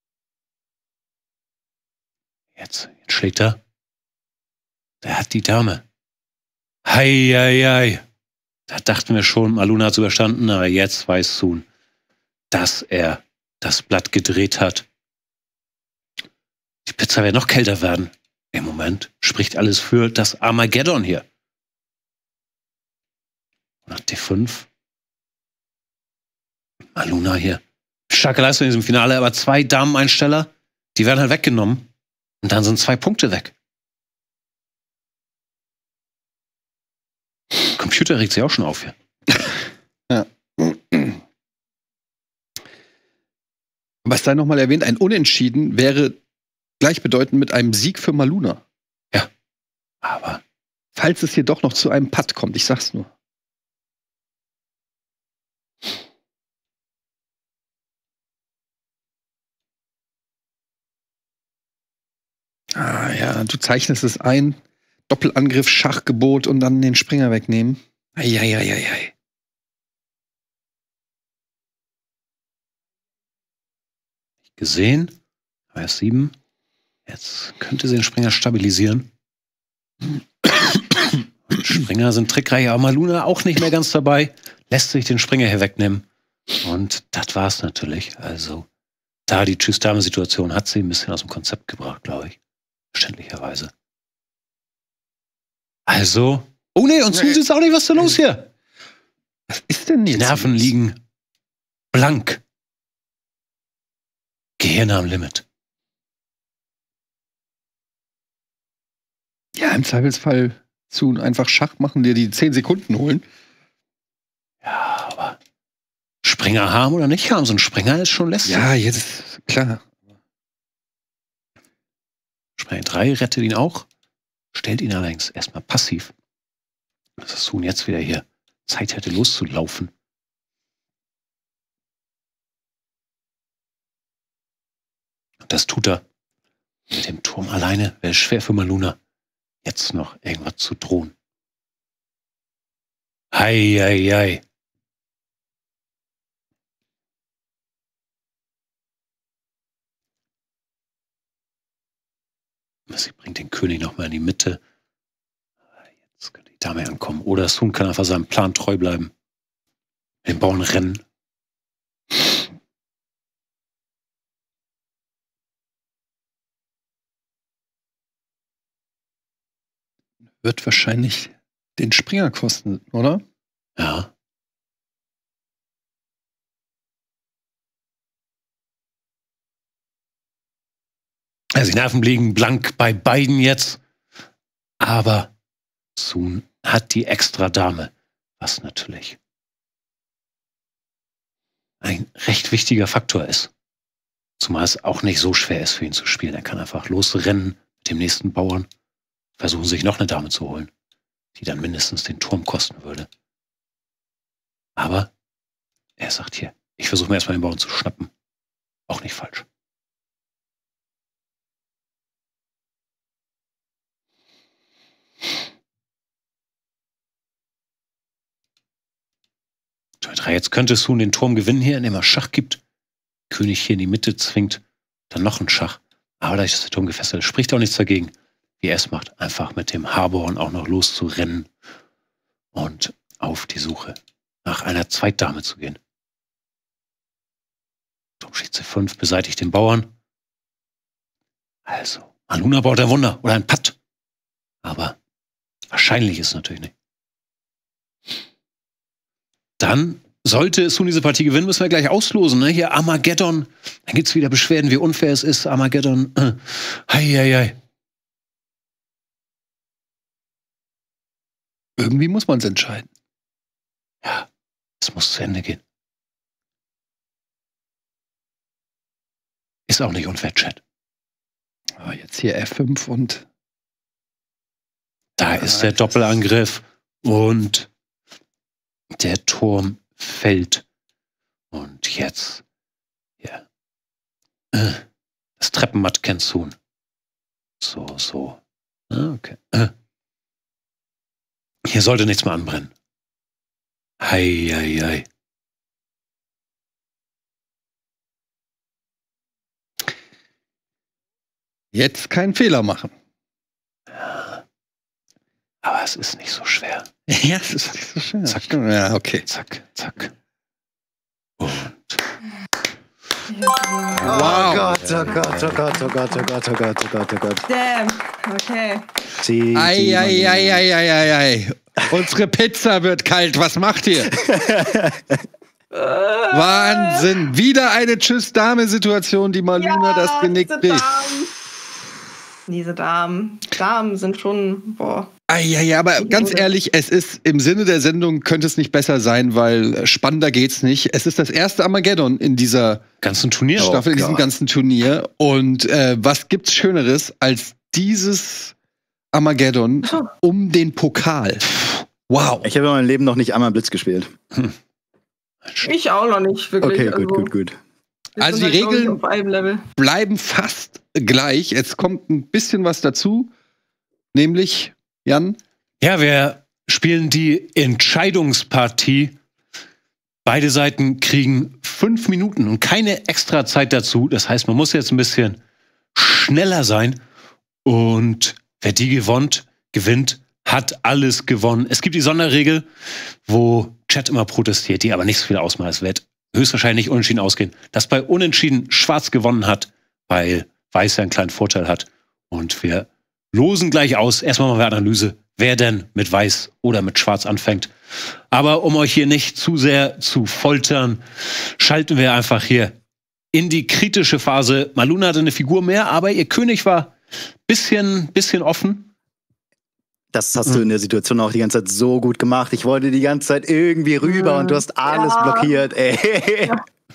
Jetzt, jetzt schlägt er. Der hat die Dame. Hei, hei, hei. Da dachten wir schon, Maluna hat es überstanden, aber jetzt weiß Sun, dass er das Blatt gedreht hat. Die Pizza wird noch kälter werden. Im Moment spricht alles für das Armageddon hier. Nach D fünf. Maluna hier. Starke Leistung in diesem Finale, aber zwei Dameneinsteller, die werden halt weggenommen. Und dann sind zwei Punkte weg. Computer regt sich auch schon auf hier. Aber es sei nochmal erwähnt, ein Unentschieden wäre gleichbedeutend mit einem Sieg für Maluna. Aber Falls es hier doch noch zu einem Putt kommt, ich sag's nur. Ah ja, du zeichnest es ein. Doppelangriff, Schachgebot und dann den Springer wegnehmen. Eieieiei. gesehen. R sieben. Jetzt könnte sie den Springer stabilisieren. Und Springer sind trickreich, aber Maluna auch nicht mehr ganz dabei. Lässt sich den Springer hier wegnehmen. Und das war's natürlich. Also, da die Tschüss-Dame-Situation hat sie ein bisschen aus dem Konzept gebracht, glaube ich. Verständlicherweise. Also, oh nee, und so sieht's auch nicht, was ist denn los hier? Was ist denn Die jetzt? Nerven los? liegen blank. Gehirn am Limit. Ja, im Zweifelsfall zu einfach Schach machen, dir die zehn Sekunden holen. Ja, aber Springer haben oder nicht haben, so ein Springer ist schon lästig. Ja, jetzt, klar. Springer drei rettet ihn auch, stellt ihn allerdings erstmal passiv. Dass Sun jetzt wieder hier Zeit hätte loszulaufen. Und das tut er. Mit dem Turm alleine wäre es schwer für Maluna, jetzt noch irgendwas zu drohen. Hei, hei, hei. Sie bringt den König noch mal in die Mitte. Jetzt könnte die Dame ankommen. Oder Sun kann einfach seinem Plan treu bleiben. Den Bauern rennen. Wird wahrscheinlich den Springer kosten, oder? Ja. Also die Nerven liegen blank bei beiden jetzt. Aber Sun hat die extra Dame, was natürlich ein recht wichtiger Faktor ist. Zumal es auch nicht so schwer ist für ihn zu spielen. Er kann einfach losrennen mit dem nächsten Bauern, versuchen sich noch eine Dame zu holen, die dann mindestens den Turm kosten würde. Aber er sagt hier, ich versuche mir erstmal den Bauern zu schnappen. Auch nicht falsch. Jetzt könnte Sun den Turm gewinnen hier, indem er Schach gibt. König hier in die Mitte zwingt, dann noch ein Schach. Aber da ist der Turm gefesselt. Spricht auch nichts dagegen, wie er es macht. Einfach mit dem Harborn auch noch loszurennen und auf die Suche nach einer Zweitdame zu gehen. Turm steht C fünf, beseitigt den Bauern. Also, Maluna baut ein Wunder oder ein Patt. Aber wahrscheinlich ist es natürlich nicht. Dann sollte Sun diese Partie gewinnen, müssen wir gleich auslosen. Ne? Hier Armageddon. Dann gibt es wieder Beschwerden, wie unfair es ist. Armageddon. Hei, hei, hei. Irgendwie muss man es entscheiden. Ja, es muss zu Ende gehen. Ist auch nicht unfair, Chat. Aber jetzt hier F fünf und da ist der Doppelangriff und der Turm fällt. Und jetzt ja, äh, das Treppenmatt kennt Sun. So, so. Ah, okay. Äh. Hier sollte nichts mehr anbrennen. Hei, hei, hei. Jetzt keinen Fehler machen. Ja. Aber es ist nicht so schwer. Ja, es ist nicht so schwer. Zack. Ja, okay. Zack, zack. Und. Oh Gott, oh Gott, oh Gott, oh Gott, oh Gott, oh Gott, oh Gott, oh Gott. Damn. Okay. Sie, Ei, ei, ei, ei, ei, ei, ei. Unsere Pizza wird kalt. Was macht ihr? Wahnsinn. Wieder eine Tschüss-Dame-Situation, die Maluna das Genick diese bricht. Damen. Diese Damen. Damen sind schon, boah. Ah, ja, ja, aber ganz ehrlich, es ist im Sinne der Sendung könnte es nicht besser sein, weil spannender geht's nicht. Es ist das erste Armageddon in dieser ganzen Turnier. Staffel, Oh in diesem Gott. ganzen Turnier. Und äh, was gibt's Schöneres als dieses Armageddon um den Pokal? Wow. Ich habe in meinem Leben noch nicht einmal Blitz gespielt. Ich auch noch nicht, wirklich. Okay, gut, also, gut, gut. wir Also sind die da, glaub ich, Regeln- auf einem Level. Bleiben fast gleich. Jetzt kommt ein bisschen was dazu. Nämlich, Jan, Ja, wir spielen die Entscheidungspartie. Beide Seiten kriegen fünf Minuten und keine extra Zeit dazu. Das heißt, man muss jetzt ein bisschen schneller sein. Und wer die gewonnt, gewinnt, hat alles gewonnen. Es gibt die Sonderregel, wo Chat immer protestiert, die aber nicht so viel ausmacht. Es wird höchstwahrscheinlich unentschieden ausgehen. Dass bei Unentschieden Schwarz gewonnen hat, weil Weiß ja einen kleinen Vorteil hat. Und wir losen gleich aus. Erstmal machen wir Analyse, wer denn mit Weiß oder mit Schwarz anfängt. Aber um euch hier nicht zu sehr zu foltern, schalten wir einfach hier in die kritische Phase. Maluna hatte eine Figur mehr, aber ihr König war bisschen, bisschen offen. Das hast du in der Situation auch die ganze Zeit so gut gemacht. Ich wollte die ganze Zeit irgendwie rüber und du hast alles Ja. blockiert, ey.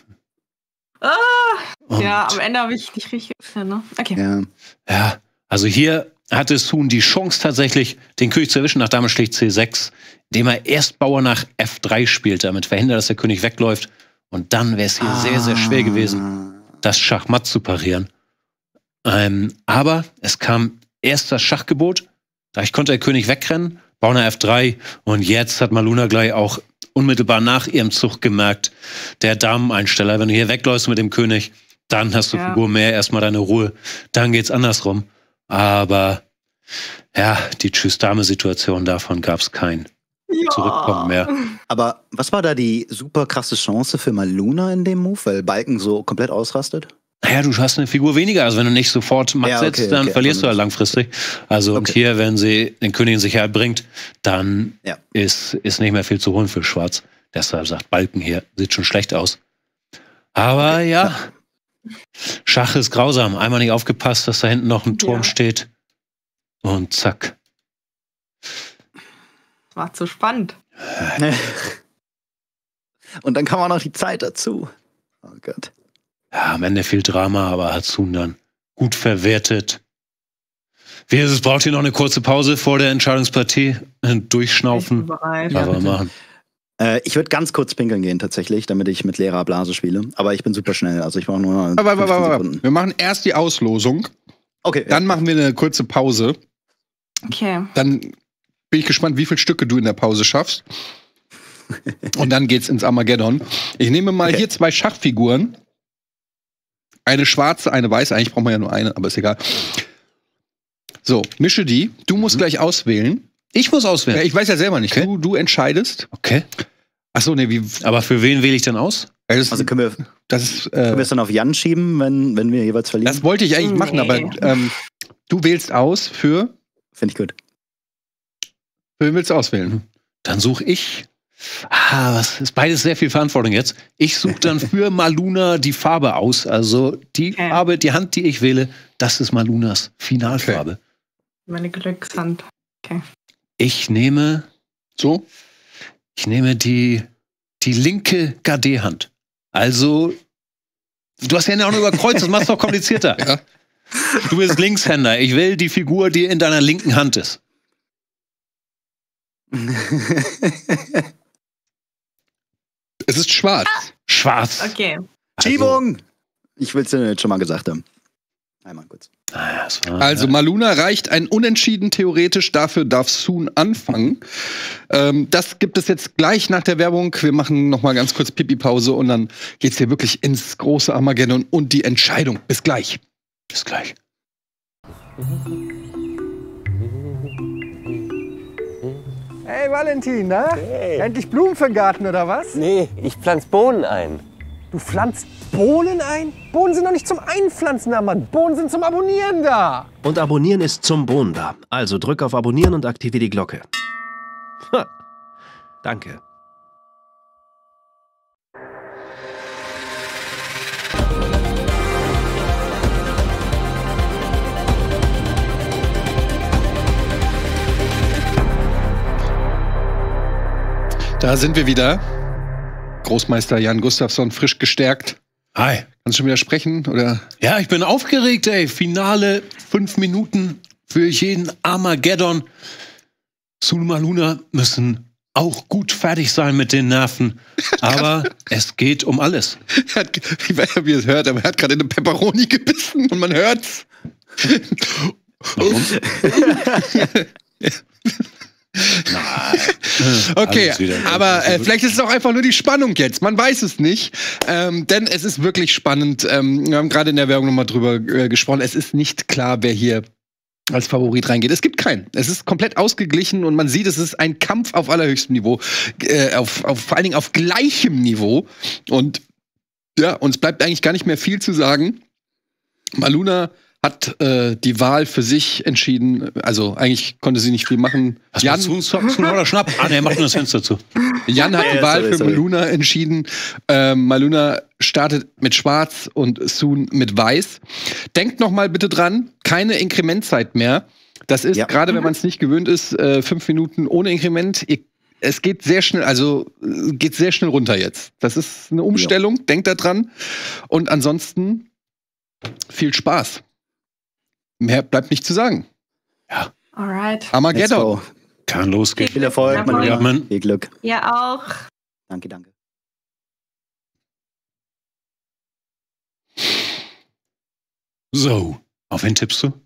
Ah, Und ja, am Ende habe ich nicht richtig gefunden, ne? Okay. Ja. ja, also hier hatte Sun die Chance tatsächlich, den König zu erwischen nach Dame schlägt C sechs, indem er erst Bauer nach F drei spielt, damit verhindert, dass der König wegläuft. Und dann wäre es hier sehr, sehr schwer gewesen, das Schachmatt zu parieren. Ähm, aber es kam erst das Schachgebot, da konnte der König wegrennen, Bauer nach F drei und jetzt hat Maluna gleich auch unmittelbar nach ihrem Zug gemerkt, der Dameneinsteller, wenn du hier wegläufst mit dem König, dann hast du Ja. Figur mehr, erstmal deine Ruhe, dann geht's andersrum. Aber ja, die Tschüss-Dame-Situation, davon gab es kein Ja. Zurückkommen mehr. Aber was war da die super krasse Chance für Maluna in dem Move, weil Balken so komplett ausrastet? Naja, du hast eine Figur weniger, also wenn du nicht sofort Matt Ja, okay, setzt, dann okay, verlierst du ja also- langfristig. Also und Okay. hier, wenn sie den König in Sicherheit bringt, dann Ja. ist, ist nicht mehr viel zu holen für Schwarz. Deshalb sagt Balken hier, sieht schon schlecht aus. Aber ja, Schach ist grausam. Einmal nicht aufgepasst, dass da hinten noch ein Turm Ja. steht. Und zack. War zu spannend. Und dann kam auch noch die Zeit dazu. Oh Gott. Ja, am Ende viel Drama, aber hat Sun dann gut verwertet. Wie ist es? Braucht ihr noch eine kurze Pause vor der Entscheidungspartie? Durchschnaufen. Bereit. Aber Ja, machen. Äh, ich würde ganz kurz pinkeln gehen, tatsächlich, damit ich mit leerer Blase spiele. Aber ich bin super schnell. Also ich brauche nur Aber, aber, fünfzehn aber, Sekunden. wir machen erst die Auslosung, Okay, dann machen wir eine kurze Pause. Okay. Dann bin ich gespannt, wie viele Stücke du in der Pause schaffst. Und dann geht's ins Armageddon. Ich nehme mal Okay. hier zwei Schachfiguren. Eine schwarze, eine weiße. Eigentlich braucht man ja nur eine, aber ist egal. So, mische die. Du musst gleich auswählen. Ich muss auswählen. Ja, ich weiß ja selber nicht. Okay. Du, du entscheidest. Okay. Achso, nee, wie. Aber für wen wähle ich denn aus? Das, Also können wir, das, ist, können wir äh, es dann auf Jan schieben, wenn, wenn wir jeweils verlieren? das wollte ich eigentlich machen, Nee. aber ähm, du wählst aus für. Finde ich gut. Für wen willst du auswählen? Dann suche ich. Ah, was ist beides sehr viel Verantwortung jetzt. Ich suche dann für Maluna die Farbe aus. Also die Okay. Farbe, die Hand, die ich wähle, das ist Malunas Finalfarbe. Meine Glückshand. Ich nehme, So? ich nehme die, die linke Gardé-Hand. Also, du hast ja auch nur überkreuzt, das macht es doch komplizierter. Ja. Du bist Linkshänder. Ich will die Figur, die in deiner linken Hand ist. Es ist schwarz. Schwarz. Okay. Schiebung! Ich will es dir jetzt schon mal gesagt haben. Einmal kurz. Ah, das war- Also Maluna reicht ein Unentschieden theoretisch, dafür darf Sun anfangen. Ähm, das gibt es jetzt gleich nach der Werbung. Wir machen noch mal ganz kurz Pipi-Pause und dann geht's hier wirklich ins große Armageddon und die Entscheidung. Bis gleich. Bis gleich. Hey Valentin, na? Endlich Blumen für den Garten oder was? Nee, ich pflanz Bohnen ein. Du pflanzt Bohnen ein? Bohnen sind doch nicht zum Einpflanzen da, Mann. Bohnen sind zum Abonnieren da. Und Abonnieren ist zum Bohnen da. Also drück auf Abonnieren und aktiviere die Glocke. Ha. Danke. Da sind wir wieder. Großmeister Jan Gustafsson, frisch gestärkt. Hi. Kannst du schon wieder sprechen? Oder? Ja, ich bin aufgeregt, ey. Finale, fünf Minuten für jeden Armageddon. Sun und Maluna müssen auch gut fertig sein mit den Nerven. Aber es geht um alles. Er hat, ich weiß nicht, wie ihr es hört, aber er hat gerade in eine Pepperoni gebissen und man hört's. Warum? Okay, Alles wieder. aber äh, vielleicht ist es auch einfach nur die Spannung jetzt. Man weiß es nicht. Ähm, denn es ist wirklich spannend. Ähm, wir haben gerade in der Werbung nochmal drüber äh, gesprochen. Es ist nicht klar, wer hier als Favorit reingeht. Es gibt keinen. Es ist komplett ausgeglichen und man sieht, es ist ein Kampf auf allerhöchstem Niveau. Äh, auf, auf, vor allen Dingen auf gleichem Niveau. Und ja, uns bleibt eigentlich gar nicht mehr viel zu sagen. Maluna hat äh, die Wahl für sich entschieden. Also eigentlich konnte sie nicht viel machen. Was Jan, Jan, Sun, Sun oder Schnapp? Ah, der macht nur das Fenster zu. Jan hat die Ja, Wahl sorry, für sorry. Maluna entschieden. Ähm, Maluna startet mit Schwarz und Sun mit Weiß. Denkt noch mal bitte dran, keine Inkrementzeit mehr. Das ist, Ja. gerade wenn man es nicht gewöhnt ist, äh, fünf Minuten ohne Inkrement. Ihr, es geht sehr schnell, also äh, geht sehr schnell runter jetzt. Das ist eine Umstellung, denkt da dran. Und ansonsten viel Spaß. Mehr bleibt nicht zu sagen. Alright. Let's Armageddon. go. Kann losgehen. Viel Erfolg, Ja, Maluna. Ja, Mann. Viel Glück. Ja, auch. Danke, danke. So, auf wen tippst du?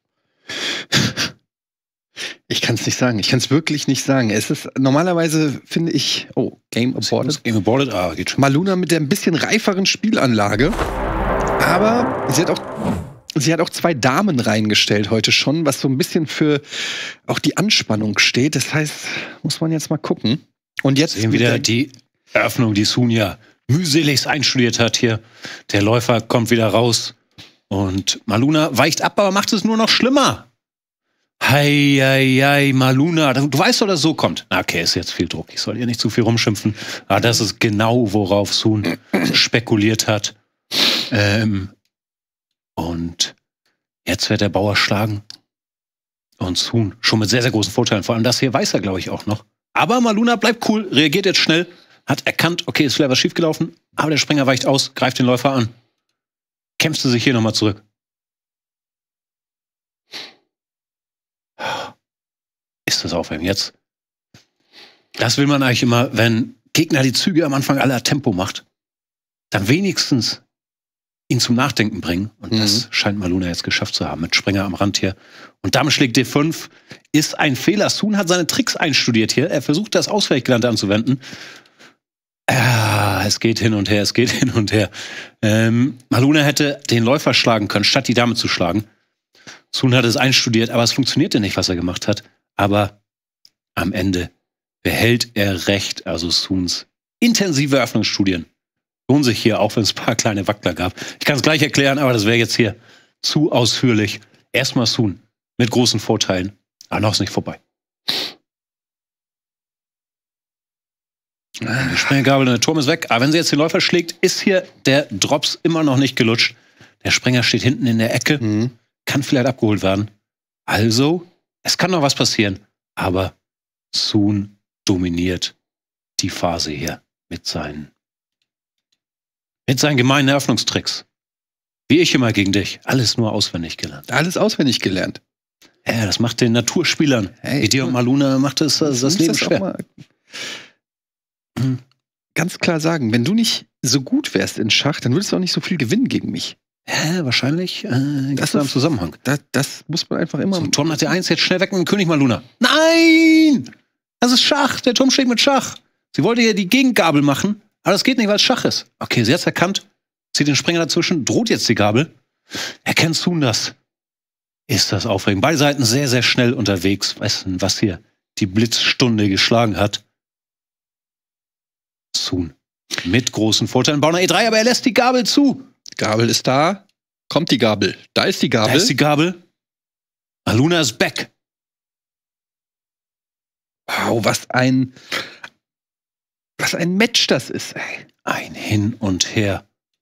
Ich kann es nicht sagen. Ich kann es wirklich nicht sagen. Es ist normalerweise, finde ich, oh, Game Aborted. Game aborted? Ah, geht schon. Maluna mit der ein bisschen reiferen Spielanlage. Aber sie hat auch, sie hat auch zwei Damen reingestellt heute schon, was so ein bisschen für auch die Anspannung steht. Das heißt, muss man jetzt mal gucken. Und jetzt Sehen wieder die Eröffnung, die Sun ja mühseligst einstudiert hat hier. Der Läufer kommt wieder raus. Und Maluna weicht ab, aber macht es nur noch schlimmer. Hei, hei, hei, Maluna. Du weißt doch, dass es so kommt. Na, okay, ist jetzt viel Druck. Ich soll hier nicht zu viel rumschimpfen. Aber das ist genau, worauf Sun spekuliert hat. Ähm, und jetzt wird der Bauer schlagen. Und Sun schon mit sehr, sehr großen Vorteilen. Vor allem das hier weiß er, glaube ich, auch noch. Aber Maluna bleibt cool, reagiert jetzt schnell, hat erkannt, okay, ist vielleicht was schiefgelaufen, aber der Springer weicht aus, greift den Läufer an. kämpfst du sich hier nochmal zurück. Ist das aufregend jetzt? Das will man eigentlich immer, wenn Gegner die Züge am Anfang aller Tempo macht, dann wenigstens ihn zum Nachdenken bringen. Und mhm. das scheint Maluna jetzt geschafft zu haben, mit Springer am Rand hier. Und Dame schlägt D fünf. Ist ein Fehler. Sun hat seine Tricks einstudiert hier. Er versucht, das Ausweichgelernte anzuwenden. Ah, es geht hin und her, es geht hin und her. Ähm, Maluna hätte den Läufer schlagen können, statt die Dame zu schlagen. Sun hat es einstudiert, aber es funktionierte nicht, was er gemacht hat. Aber am Ende behält er recht. Also Suns intensive Öffnungsstudien lohnen sich hier, auch wenn es ein paar kleine Wackler gab. Ich kann es gleich erklären, aber das wäre jetzt hier zu ausführlich. Erstmal Sun mit großen Vorteilen. Aber noch ist nicht vorbei. Die Springergabel und der Turm ist weg. Aber wenn sie jetzt den Läufer schlägt, ist hier der Drops immer noch nicht gelutscht. Der Springer steht hinten in der Ecke. Mhm. Kann vielleicht abgeholt werden. Also, es kann noch was passieren. Aber Sun dominiert die Phase hier mit seinen, mit seinen gemeinen Eröffnungstricks. Wie ich immer gegen dich. Alles nur auswendig gelernt. Alles auswendig gelernt. Ja, das macht den Naturspielern. Hey, wie dir und Maluna macht es das, das Leben das schwer. Mhm. Ganz klar sagen, wenn du nicht so gut wärst in Schach, dann würdest du auch nicht so viel gewinnen gegen mich. Ja, wahrscheinlich. Äh, das ist im Zusammenhang. Das, das muss man einfach immer. So, Turm nach D eins, jetzt schnell weg mit dem König Maluna. Nein! Das ist Schach. Der Turm schlägt mit Schach. Sie wollte hier die Gegengabel machen, aber das geht nicht, weil es Schach ist. Okay, sie hat es erkannt. Zieht den Springer dazwischen, droht jetzt die Gabel. Erkennt Sun das. Ist das aufregend. Beide Seiten sehr, sehr schnell unterwegs. Weißt du, was hier die Blitzstunde geschlagen hat? Sun mit großen Vorteilen. Bauer nach E drei, aber er lässt die Gabel zu. Gabel ist da. Kommt die Gabel. Da ist die Gabel. Da ist die Gabel. Maluna ist back. Wow, was ein was ein Match das ist. Ey. Ein Hin und Her.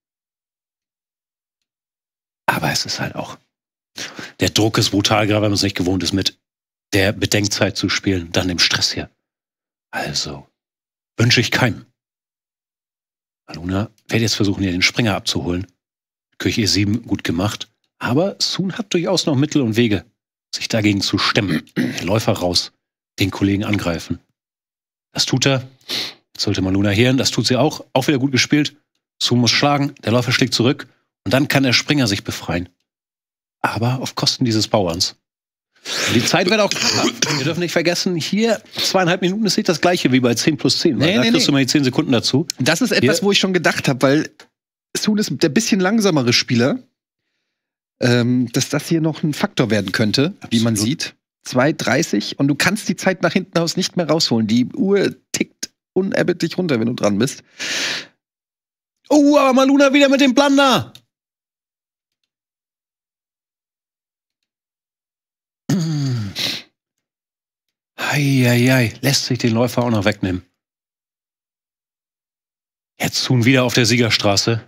Aber es ist halt auch, der Druck ist brutal, gerade wenn man es nicht gewohnt ist, mit der Bedenkzeit zu spielen, dann im Stress hier. Also, wünsche ich keinem. Maluna wird jetzt versuchen, hier den Springer abzuholen. König E sieben, gut gemacht. Aber Sun hat durchaus noch Mittel und Wege, sich dagegen zu stemmen. Der Läufer raus, den Kollegen angreifen. Das tut er. Jetzt sollte Maluna hören, das tut sie auch. Auch wieder gut gespielt. Sun muss schlagen, der Läufer schlägt zurück. Und dann kann der Springer sich befreien. Aber auf Kosten dieses Bauerns. Die Zeit wird auch knapp. Wir dürfen nicht vergessen, hier zweieinhalb Minuten ist nicht das gleiche wie bei zehn plus zehn. Weil nee, da nee, kriegst nee. du mal die zehn Sekunden dazu. Das ist etwas, hier, wo ich schon gedacht habe, weil Sun ist der bisschen langsamere Spieler, ähm, dass das hier noch ein Faktor werden könnte, absolut, wie man sieht. zwei dreißig und du kannst die Zeit nach hinten aus nicht mehr rausholen. Die Uhr tickt unerbittlich runter, wenn du dran bist. Oh, aber Maluna wieder mit dem Blunder. Eieiei, lässt sich den Läufer auch noch wegnehmen. Jetzt Sun wieder auf der Siegerstraße.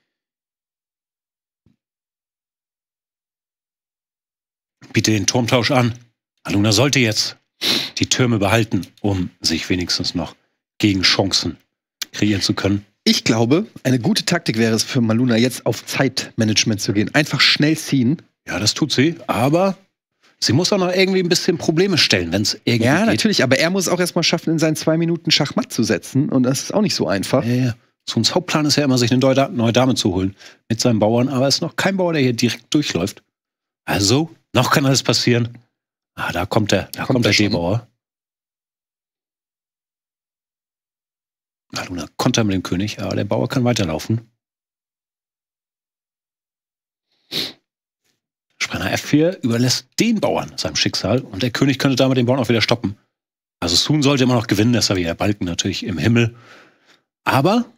Biete den Turmtausch an. Maluna sollte jetzt die Türme behalten, um sich wenigstens noch gegen Chancen kreieren zu können. Ich glaube, eine gute Taktik wäre es für Maluna, jetzt auf Zeitmanagement zu gehen. Einfach schnell ziehen. Ja, das tut sie, aber sie muss auch noch irgendwie ein bisschen Probleme stellen, wenn es irgendwie Ja, geht. natürlich, aber er muss auch erstmal schaffen, in seinen zwei Minuten Schachmatt zu setzen. Und das ist auch nicht so einfach. Ja, ja. Suns Hauptplan ist ja immer, sich eine neue Dame zu holen mit seinen Bauern. Aber es ist noch kein Bauer, der hier direkt durchläuft. Also, noch kann alles passieren. Ah, da kommt der, da kommt, kommt der D-Bauer. Maluna kontert mit dem König, aber der Bauer kann weiterlaufen. Springer F vier überlässt den Bauern seinem Schicksal und der König könnte damit den Bauern auch wieder stoppen. Also Sun sollte immer noch gewinnen, deshalb der Balken natürlich im Himmel. Aber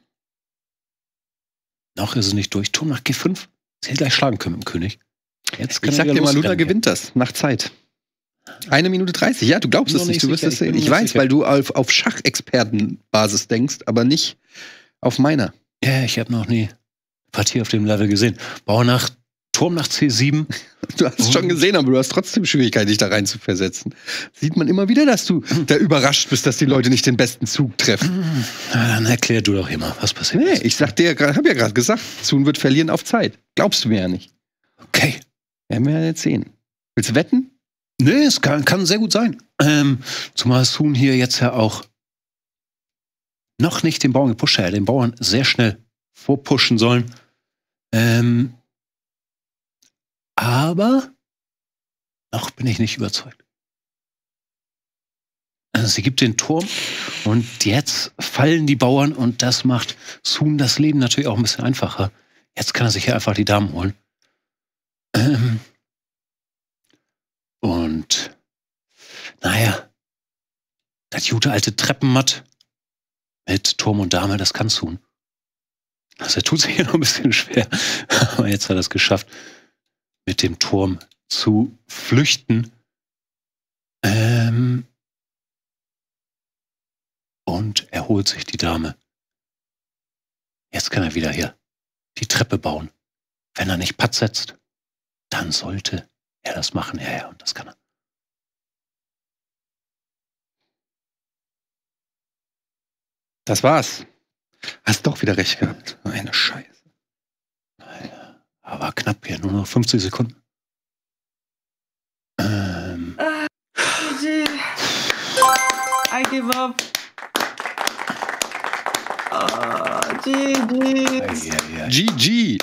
noch ist es nicht durch. Turm nach G fünf. Sie hätte gleich schlagen können mit dem König. Jetzt kann ich sag dir, Maluna gewinnt das nach Zeit. Eine Minute dreißig. Ja, du glaubst es nicht. Du wirst es sehen. Ich weiß, weil du auf, auf Schachexpertenbasis denkst, aber nicht auf meiner. Ja, ich habe noch nie Partie auf dem Level gesehen. Bauer nach Turm nach C sieben. Du hast es schon gesehen, aber du hast trotzdem Schwierigkeiten, dich da rein zu versetzen. Sieht man immer wieder, dass du da überrascht bist, dass die Leute nicht den besten Zug treffen. Na, dann erklär du doch immer, was passiert. Nee, ich sag dir, hab ja gerade gesagt, Sun wird verlieren auf Zeit. Glaubst du mir ja nicht. Okay. Werden wir ja jetzt sehen. Willst du wetten? Nee, es kann, kann sehr gut sein. Ähm, zumal Sun hier jetzt ja auch noch nicht den Bauern gepusht hat. Er den Bauern sehr schnell vorpushen sollen. Ähm, aber noch bin ich nicht überzeugt. Also sie gibt den Turm und jetzt fallen die Bauern und das macht Sun das Leben natürlich auch ein bisschen einfacher. Jetzt kann er sich ja einfach die Damen holen. Ähm, und naja, das gute alte Treppenmatt mit Turm und Dame, das kann Sun. Also er tut sich hier noch ein bisschen schwer, aber jetzt hat er es geschafft, mit dem Turm zu flüchten. Ähm und er holt sich die Dame. Jetzt kann er wieder hier die Treppe bauen. Wenn er nicht Patt setzt, dann sollte er das machen. Ja, ja, und das kann er. Das war's. Hast doch wieder recht gehabt. Eine Scheiße. Aber knapp hier, nur noch fünfzig Sekunden. Ähm. G G. I give up. Oh, G G. G G.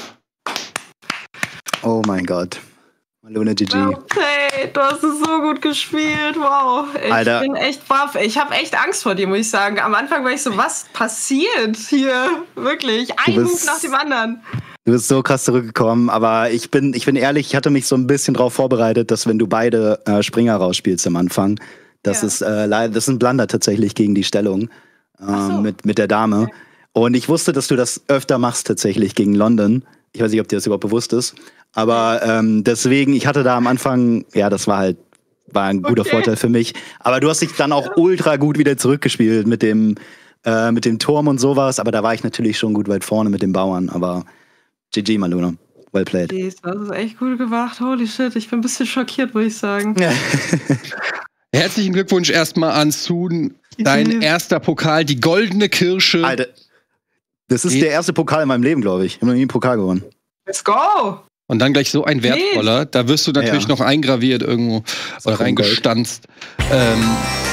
Oh mein Gott. Maluna G G. Well played. Du hast es so gut gespielt. Wow. Ich Alter. bin echt baff. Ich habe echt Angst vor dir, muss ich sagen. Am Anfang war ich so, was passiert hier? Wirklich. Ein bist- Move nach dem anderen. Du bist so krass zurückgekommen, aber ich bin, ich bin ehrlich, ich hatte mich so ein bisschen darauf vorbereitet, dass wenn du beide äh, Springer rausspielst am Anfang, das Ja. ist äh, leider, das ist ein Blunder tatsächlich gegen die Stellung ähm, Ach so. mit, mit der Dame. Okay. Und ich wusste, dass du das öfter machst tatsächlich gegen London. Ich weiß nicht, ob dir das überhaupt bewusst ist. Aber ähm, deswegen, ich hatte da am Anfang, ja, das war halt, war ein guter Okay. Vorteil für mich. Aber du hast dich dann auch ultra gut wieder zurückgespielt mit dem, äh, mit dem Turm und sowas. Aber da war ich natürlich schon gut weit vorne mit den Bauern. Aber G G, Maluna. Well played. Das ist echt gut gemacht. Holy shit. Ich bin ein bisschen schockiert, muss ich sagen. Herzlichen Glückwunsch erstmal an Sun. Dein Mhm. erster Pokal, die goldene Kirsche. Alter, das ist Geht. der erste Pokal in meinem Leben, glaube ich. Ich habe noch nie einen Pokal gewonnen. Let's go. Und dann gleich so ein wertvoller. Da wirst du natürlich Ja. noch eingraviert irgendwo oder auch ein Gold. reingestanzt. Ähm,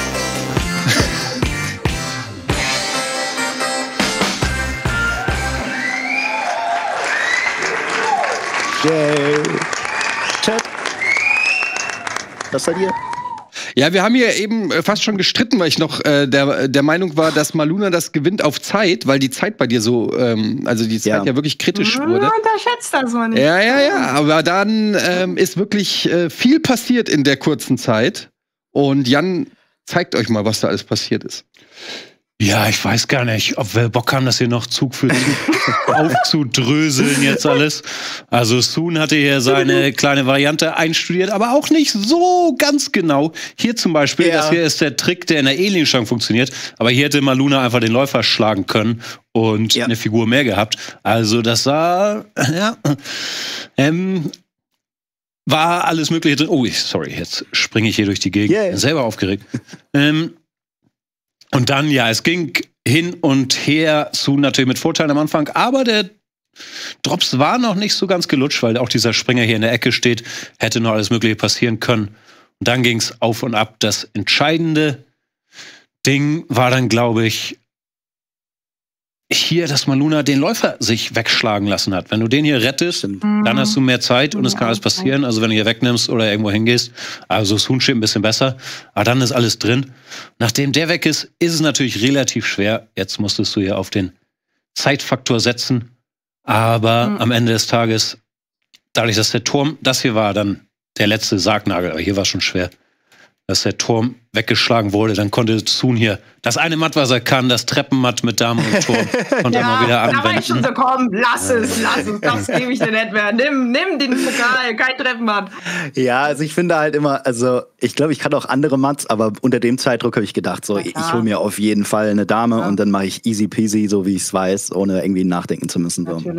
Yay. Chat. Was seid ihr? ja, wir haben hier eben äh, fast schon gestritten, weil ich noch äh, der, der Meinung war, dass Maluna das gewinnt auf Zeit, weil die Zeit bei dir so, ähm, also die Zeit ja, Ja. wirklich kritisch Ja, wurde. unterschätzt das mal nicht. Ja, ja, ja. Aber dann ähm, ist wirklich äh, viel passiert in der kurzen Zeit. Und Jan zeigt euch mal, was da alles passiert ist. Ja, ich weiß gar nicht, ob wir Bock haben, das hier noch Zug für Zug aufzudröseln jetzt alles. Also Sun hatte hier seine kleine Variante einstudiert, aber auch nicht so ganz genau. Hier zum Beispiel, Ja. das hier ist der Trick, der in der Alienstange funktioniert. Aber hier hätte Maluna einfach den Läufer schlagen können und Ja. eine Figur mehr gehabt. Also das sah, ja, ähm, war alles Mögliche drin. Oh, ich, sorry, jetzt springe ich hier durch die Gegend. Yeah. Bin selber aufgeregt. ähm, Und dann, ja, es ging hin und her, Sun natürlich mit Vorteilen am Anfang, aber der Drops war noch nicht so ganz gelutscht, weil auch dieser Springer hier in der Ecke steht, hätte noch alles Mögliche passieren können. Und dann ging es auf und ab. Das entscheidende Ding war dann, glaube ich, hier, dass Maluna den Läufer sich wegschlagen lassen hat. Wenn du den hier rettest, Stimmt. dann hast du mehr Zeit und es kann alles passieren. Also wenn du hier wegnimmst oder irgendwo hingehst, also Sun steht ein bisschen besser, aber dann ist alles drin. Nachdem der weg ist, ist es natürlich relativ schwer. Jetzt musstest du ja auf den Zeitfaktor setzen. Aber Mhm. am Ende des Tages, dadurch, dass der Turm, das hier war dann der letzte Sargnagel, aber hier war es schon schwer, dass der Turm weggeschlagen wurde, dann konnte Sun hier das eine Matt, was er kann, das Treppenmatt mit Dame und Turm, konnte er mal wieder da war ich schon anwenden. so, komm, lass es, lass es, das gebe ich dir nicht mehr. Nimm, nimm den Pokal, kein Treppenmatt. Ja, also ich finde halt immer, also ich glaube, ich kann auch andere Mats, aber unter dem Zeitdruck habe ich gedacht, so, Na ich klar. hole mir auf jeden Fall eine Dame Ja. und dann mache ich easy peasy, so wie ich es weiß, ohne irgendwie nachdenken zu müssen. So. Natürlich.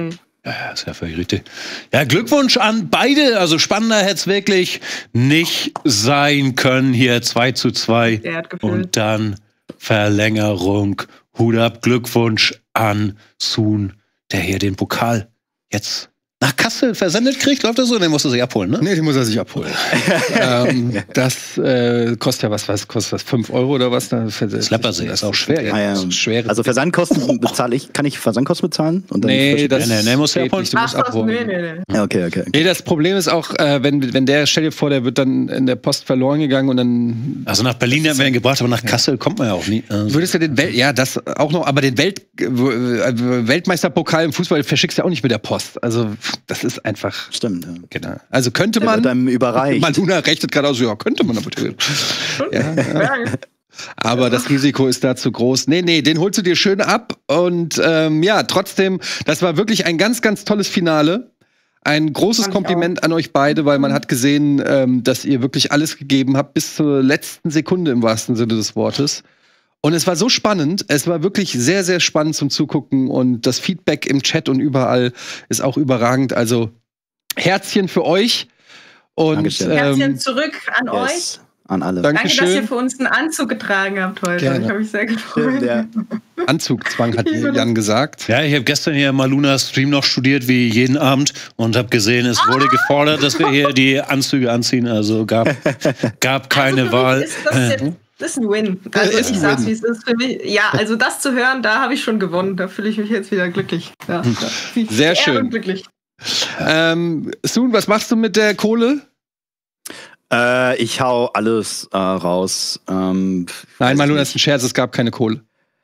Ja, ist ja völlig richtig. Ja, Glückwunsch an beide. Also spannender hätte es wirklich nicht sein können. Hier zwei zu zwei. Der hat gefüllt. Und dann Verlängerung. Hut ab, Glückwunsch an Sun, der hier den Pokal jetzt nach Kassel versendet kriegt. Läuft das so? Den musst du sich abholen, ne? Nee, den muss er sich abholen. ähm, das äh, kostet ja was, was kostet das? fünf Euro oder was? Das Slappersee ist auch schwer. Ah, ja. Das ist schwer. Also Versandkosten bezahle ich, kann ich Versandkosten bezahlen? Und dann Nee, das Nee, nee, nee, musst du geht abholen. nicht, du musst Ach, was? abholen. Nee, nee, nee. Ja, okay, okay. okay. Nee, das Problem ist auch, äh, wenn, wenn der, stell dir vor, der wird dann in der Post verloren gegangen und dann Also nach Berlin haben wir ihn gebracht, aber nach Kassel kommt man ja auch nie. Also würdest du den Welt, ja, das auch noch, aber den Welt, äh, Weltmeisterpokal im Fußball verschickst du ja auch nicht mit der Post. Also, das ist einfach, Stimmt. Ja. genau. Also könnte Der man, wird einem überreicht. Maluna rechnet gerade aus, ja, könnte man aber. ja, ja. Aber das Risiko ist da zu groß. Nee, nee, den holst du dir schön ab. Und ähm, ja, trotzdem, das war wirklich ein ganz, ganz tolles Finale. Ein großes Fand ich Kompliment an euch beide, weil man hat gesehen, ähm, dass ihr wirklich alles gegeben habt, bis zur letzten Sekunde im wahrsten Sinne des Wortes. Und es war so spannend, es war wirklich sehr, sehr spannend zum Zugucken. Und das Feedback im Chat und überall ist auch überragend. Also Herzchen für euch. Und Dankeschön. Herzchen ähm, zurück an euch. Yes. An alle. Danke, dass ihr Dankeschön. für uns einen Anzug getragen habt heute. Gerne. Ich habe mich sehr gefreut. Ja. Anzugzwang hat Jan gesagt. ja, ich habe gestern hier Maluna Stream noch studiert, wie jeden Abend, und habe gesehen, es wurde gefordert, dass wir hier die Anzüge anziehen. Also gab, gab keine also für Wahl. mich ist das, jetzt, das ist ein Win. Also Ist ich ein sag's, Win. wie es ist für mich. Ja, also das zu hören, da habe ich schon gewonnen. Da fühle ich mich jetzt wieder glücklich. Ja, da fühl ich mich Sehr geehrt schön. und glücklich. Ähm, Sun, was machst du mit der Kohle? Äh, ich hau alles äh, raus. Ähm, Nein, weiß Maluna, ich das ist ein Scherz, es gab keine Kohle.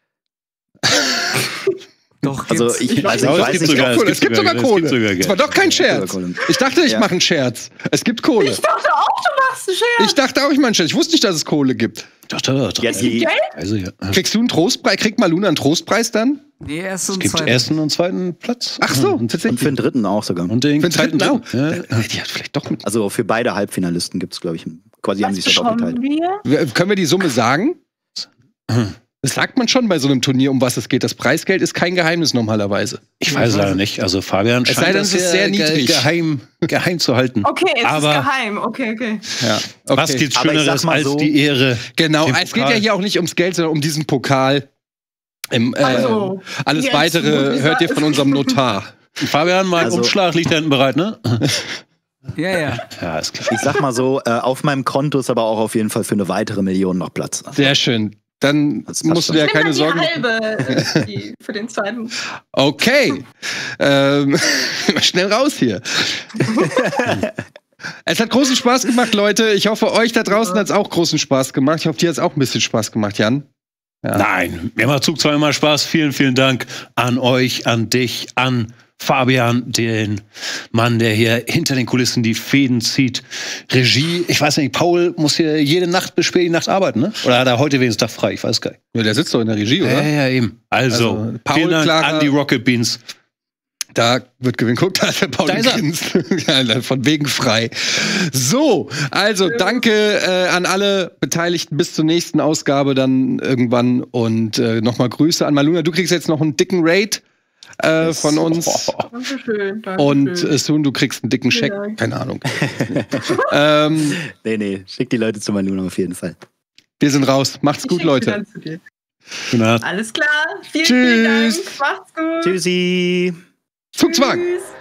Doch, Also gibt's. ich, also glaube, ich es weiß gibt nicht, sogar- Kohle. Es gibt sogar Kohle. Es gibt sogar Es war doch kein Ja, Scherz. sogar Kohle. Ich dachte, ich Ja. mache einen Scherz. Es gibt Kohle. Ich dachte auch, du machst einen Scherz. Ich dachte auch, ich mache einen Scherz. Ich wusste nicht, dass es Kohle gibt. Doch, doch, doch. Ja, die, Also, ja. Kriegst du einen Trostpreis? Kriegt Maluna einen Trostpreis dann? Nee, erst Es und gibt zweiten. ersten und zweiten Platz. Ach so, Und, tatsächlich. und für den dritten auch sogar. und den Für den zweiten dritten auch. Ja. Die hat vielleicht doch mit. Also für beide Halbfinalisten gibt es, glaube ich, quasi haben Was sie sich das bekommen aufgeteilt. wir? Können wir die Summe sagen? Das sagt man schon bei so einem Turnier, um was es geht. Das Preisgeld ist kein Geheimnis normalerweise. Ich weiß leider nicht. Also Fabian Es sei scheint denn, das es ist sehr ge- niedrig. geheim, geheim zu halten. Okay, es Aber- ist geheim. Okay, okay. Ja. Okay. Was gibt's Aber ich Schöneres sag mal als so- die Ehre? Genau, Den es geht Pokal. ja hier auch nicht ums Geld, sondern um diesen Pokal. Im, äh, Also, alles jetzt, Weitere muss ich hört ihr sagen. von unserem Notar. Fabian, mein Also- Umschlag liegt da hinten bereit, ne? Ja, ja. Ja, ist klar. Ich sag mal so, äh, auf meinem Konto ist aber auch auf jeden Fall für eine weitere Million noch Platz. Also, Sehr schön. Dann Das passt musst du schon. dir ja Nimm keine dann die Sorgen. halbe äh, die, für den zweiten. Okay. ähm, schnell raus hier. Es hat großen Spaß gemacht, Leute. Ich hoffe, euch da draußen hat es auch großen Spaß gemacht. Ich hoffe, dir hat es auch ein bisschen Spaß gemacht, Jan. Ja. Nein, mir macht Zug zwar immer Spaß. Vielen, vielen Dank an euch, an dich, an Fabian, den Mann, der hier hinter den Kulissen die Fäden zieht. Regie, ich weiß nicht, Paul muss hier jede Nacht bis spät die Nacht arbeiten, ne? Oder hat er heute wenigstens Tag frei? Ich weiß gar nicht. Ja, der sitzt doch in der Regie, oder? Ja, ja, eben. Also, Also, Paul, vielen Dank Clara- an die Rocket Beans. Da wird gewinnen. Guck, da ist der Paul Da ist er. grinst. Ja, von wegen frei. So, also danke äh, an alle Beteiligten. Bis zur nächsten Ausgabe dann irgendwann. Und äh, nochmal Grüße an Maluna. Du kriegst jetzt noch einen dicken Raid äh, von uns. Dankeschön. Dankeschön. Und äh, Sun, du kriegst einen dicken Scheck. Vielen Dank. Keine Ahnung. ähm, nee, nee, schick die Leute zu Maluna auf jeden Fall. wir sind raus. Macht's Ich gut, schick sie Leute. dann zu dir. Gute Nacht. Alles klar. Vielen, Tschüss. vielen Dank. Macht's gut. Tschüssi. Zugzwang. Tschüss.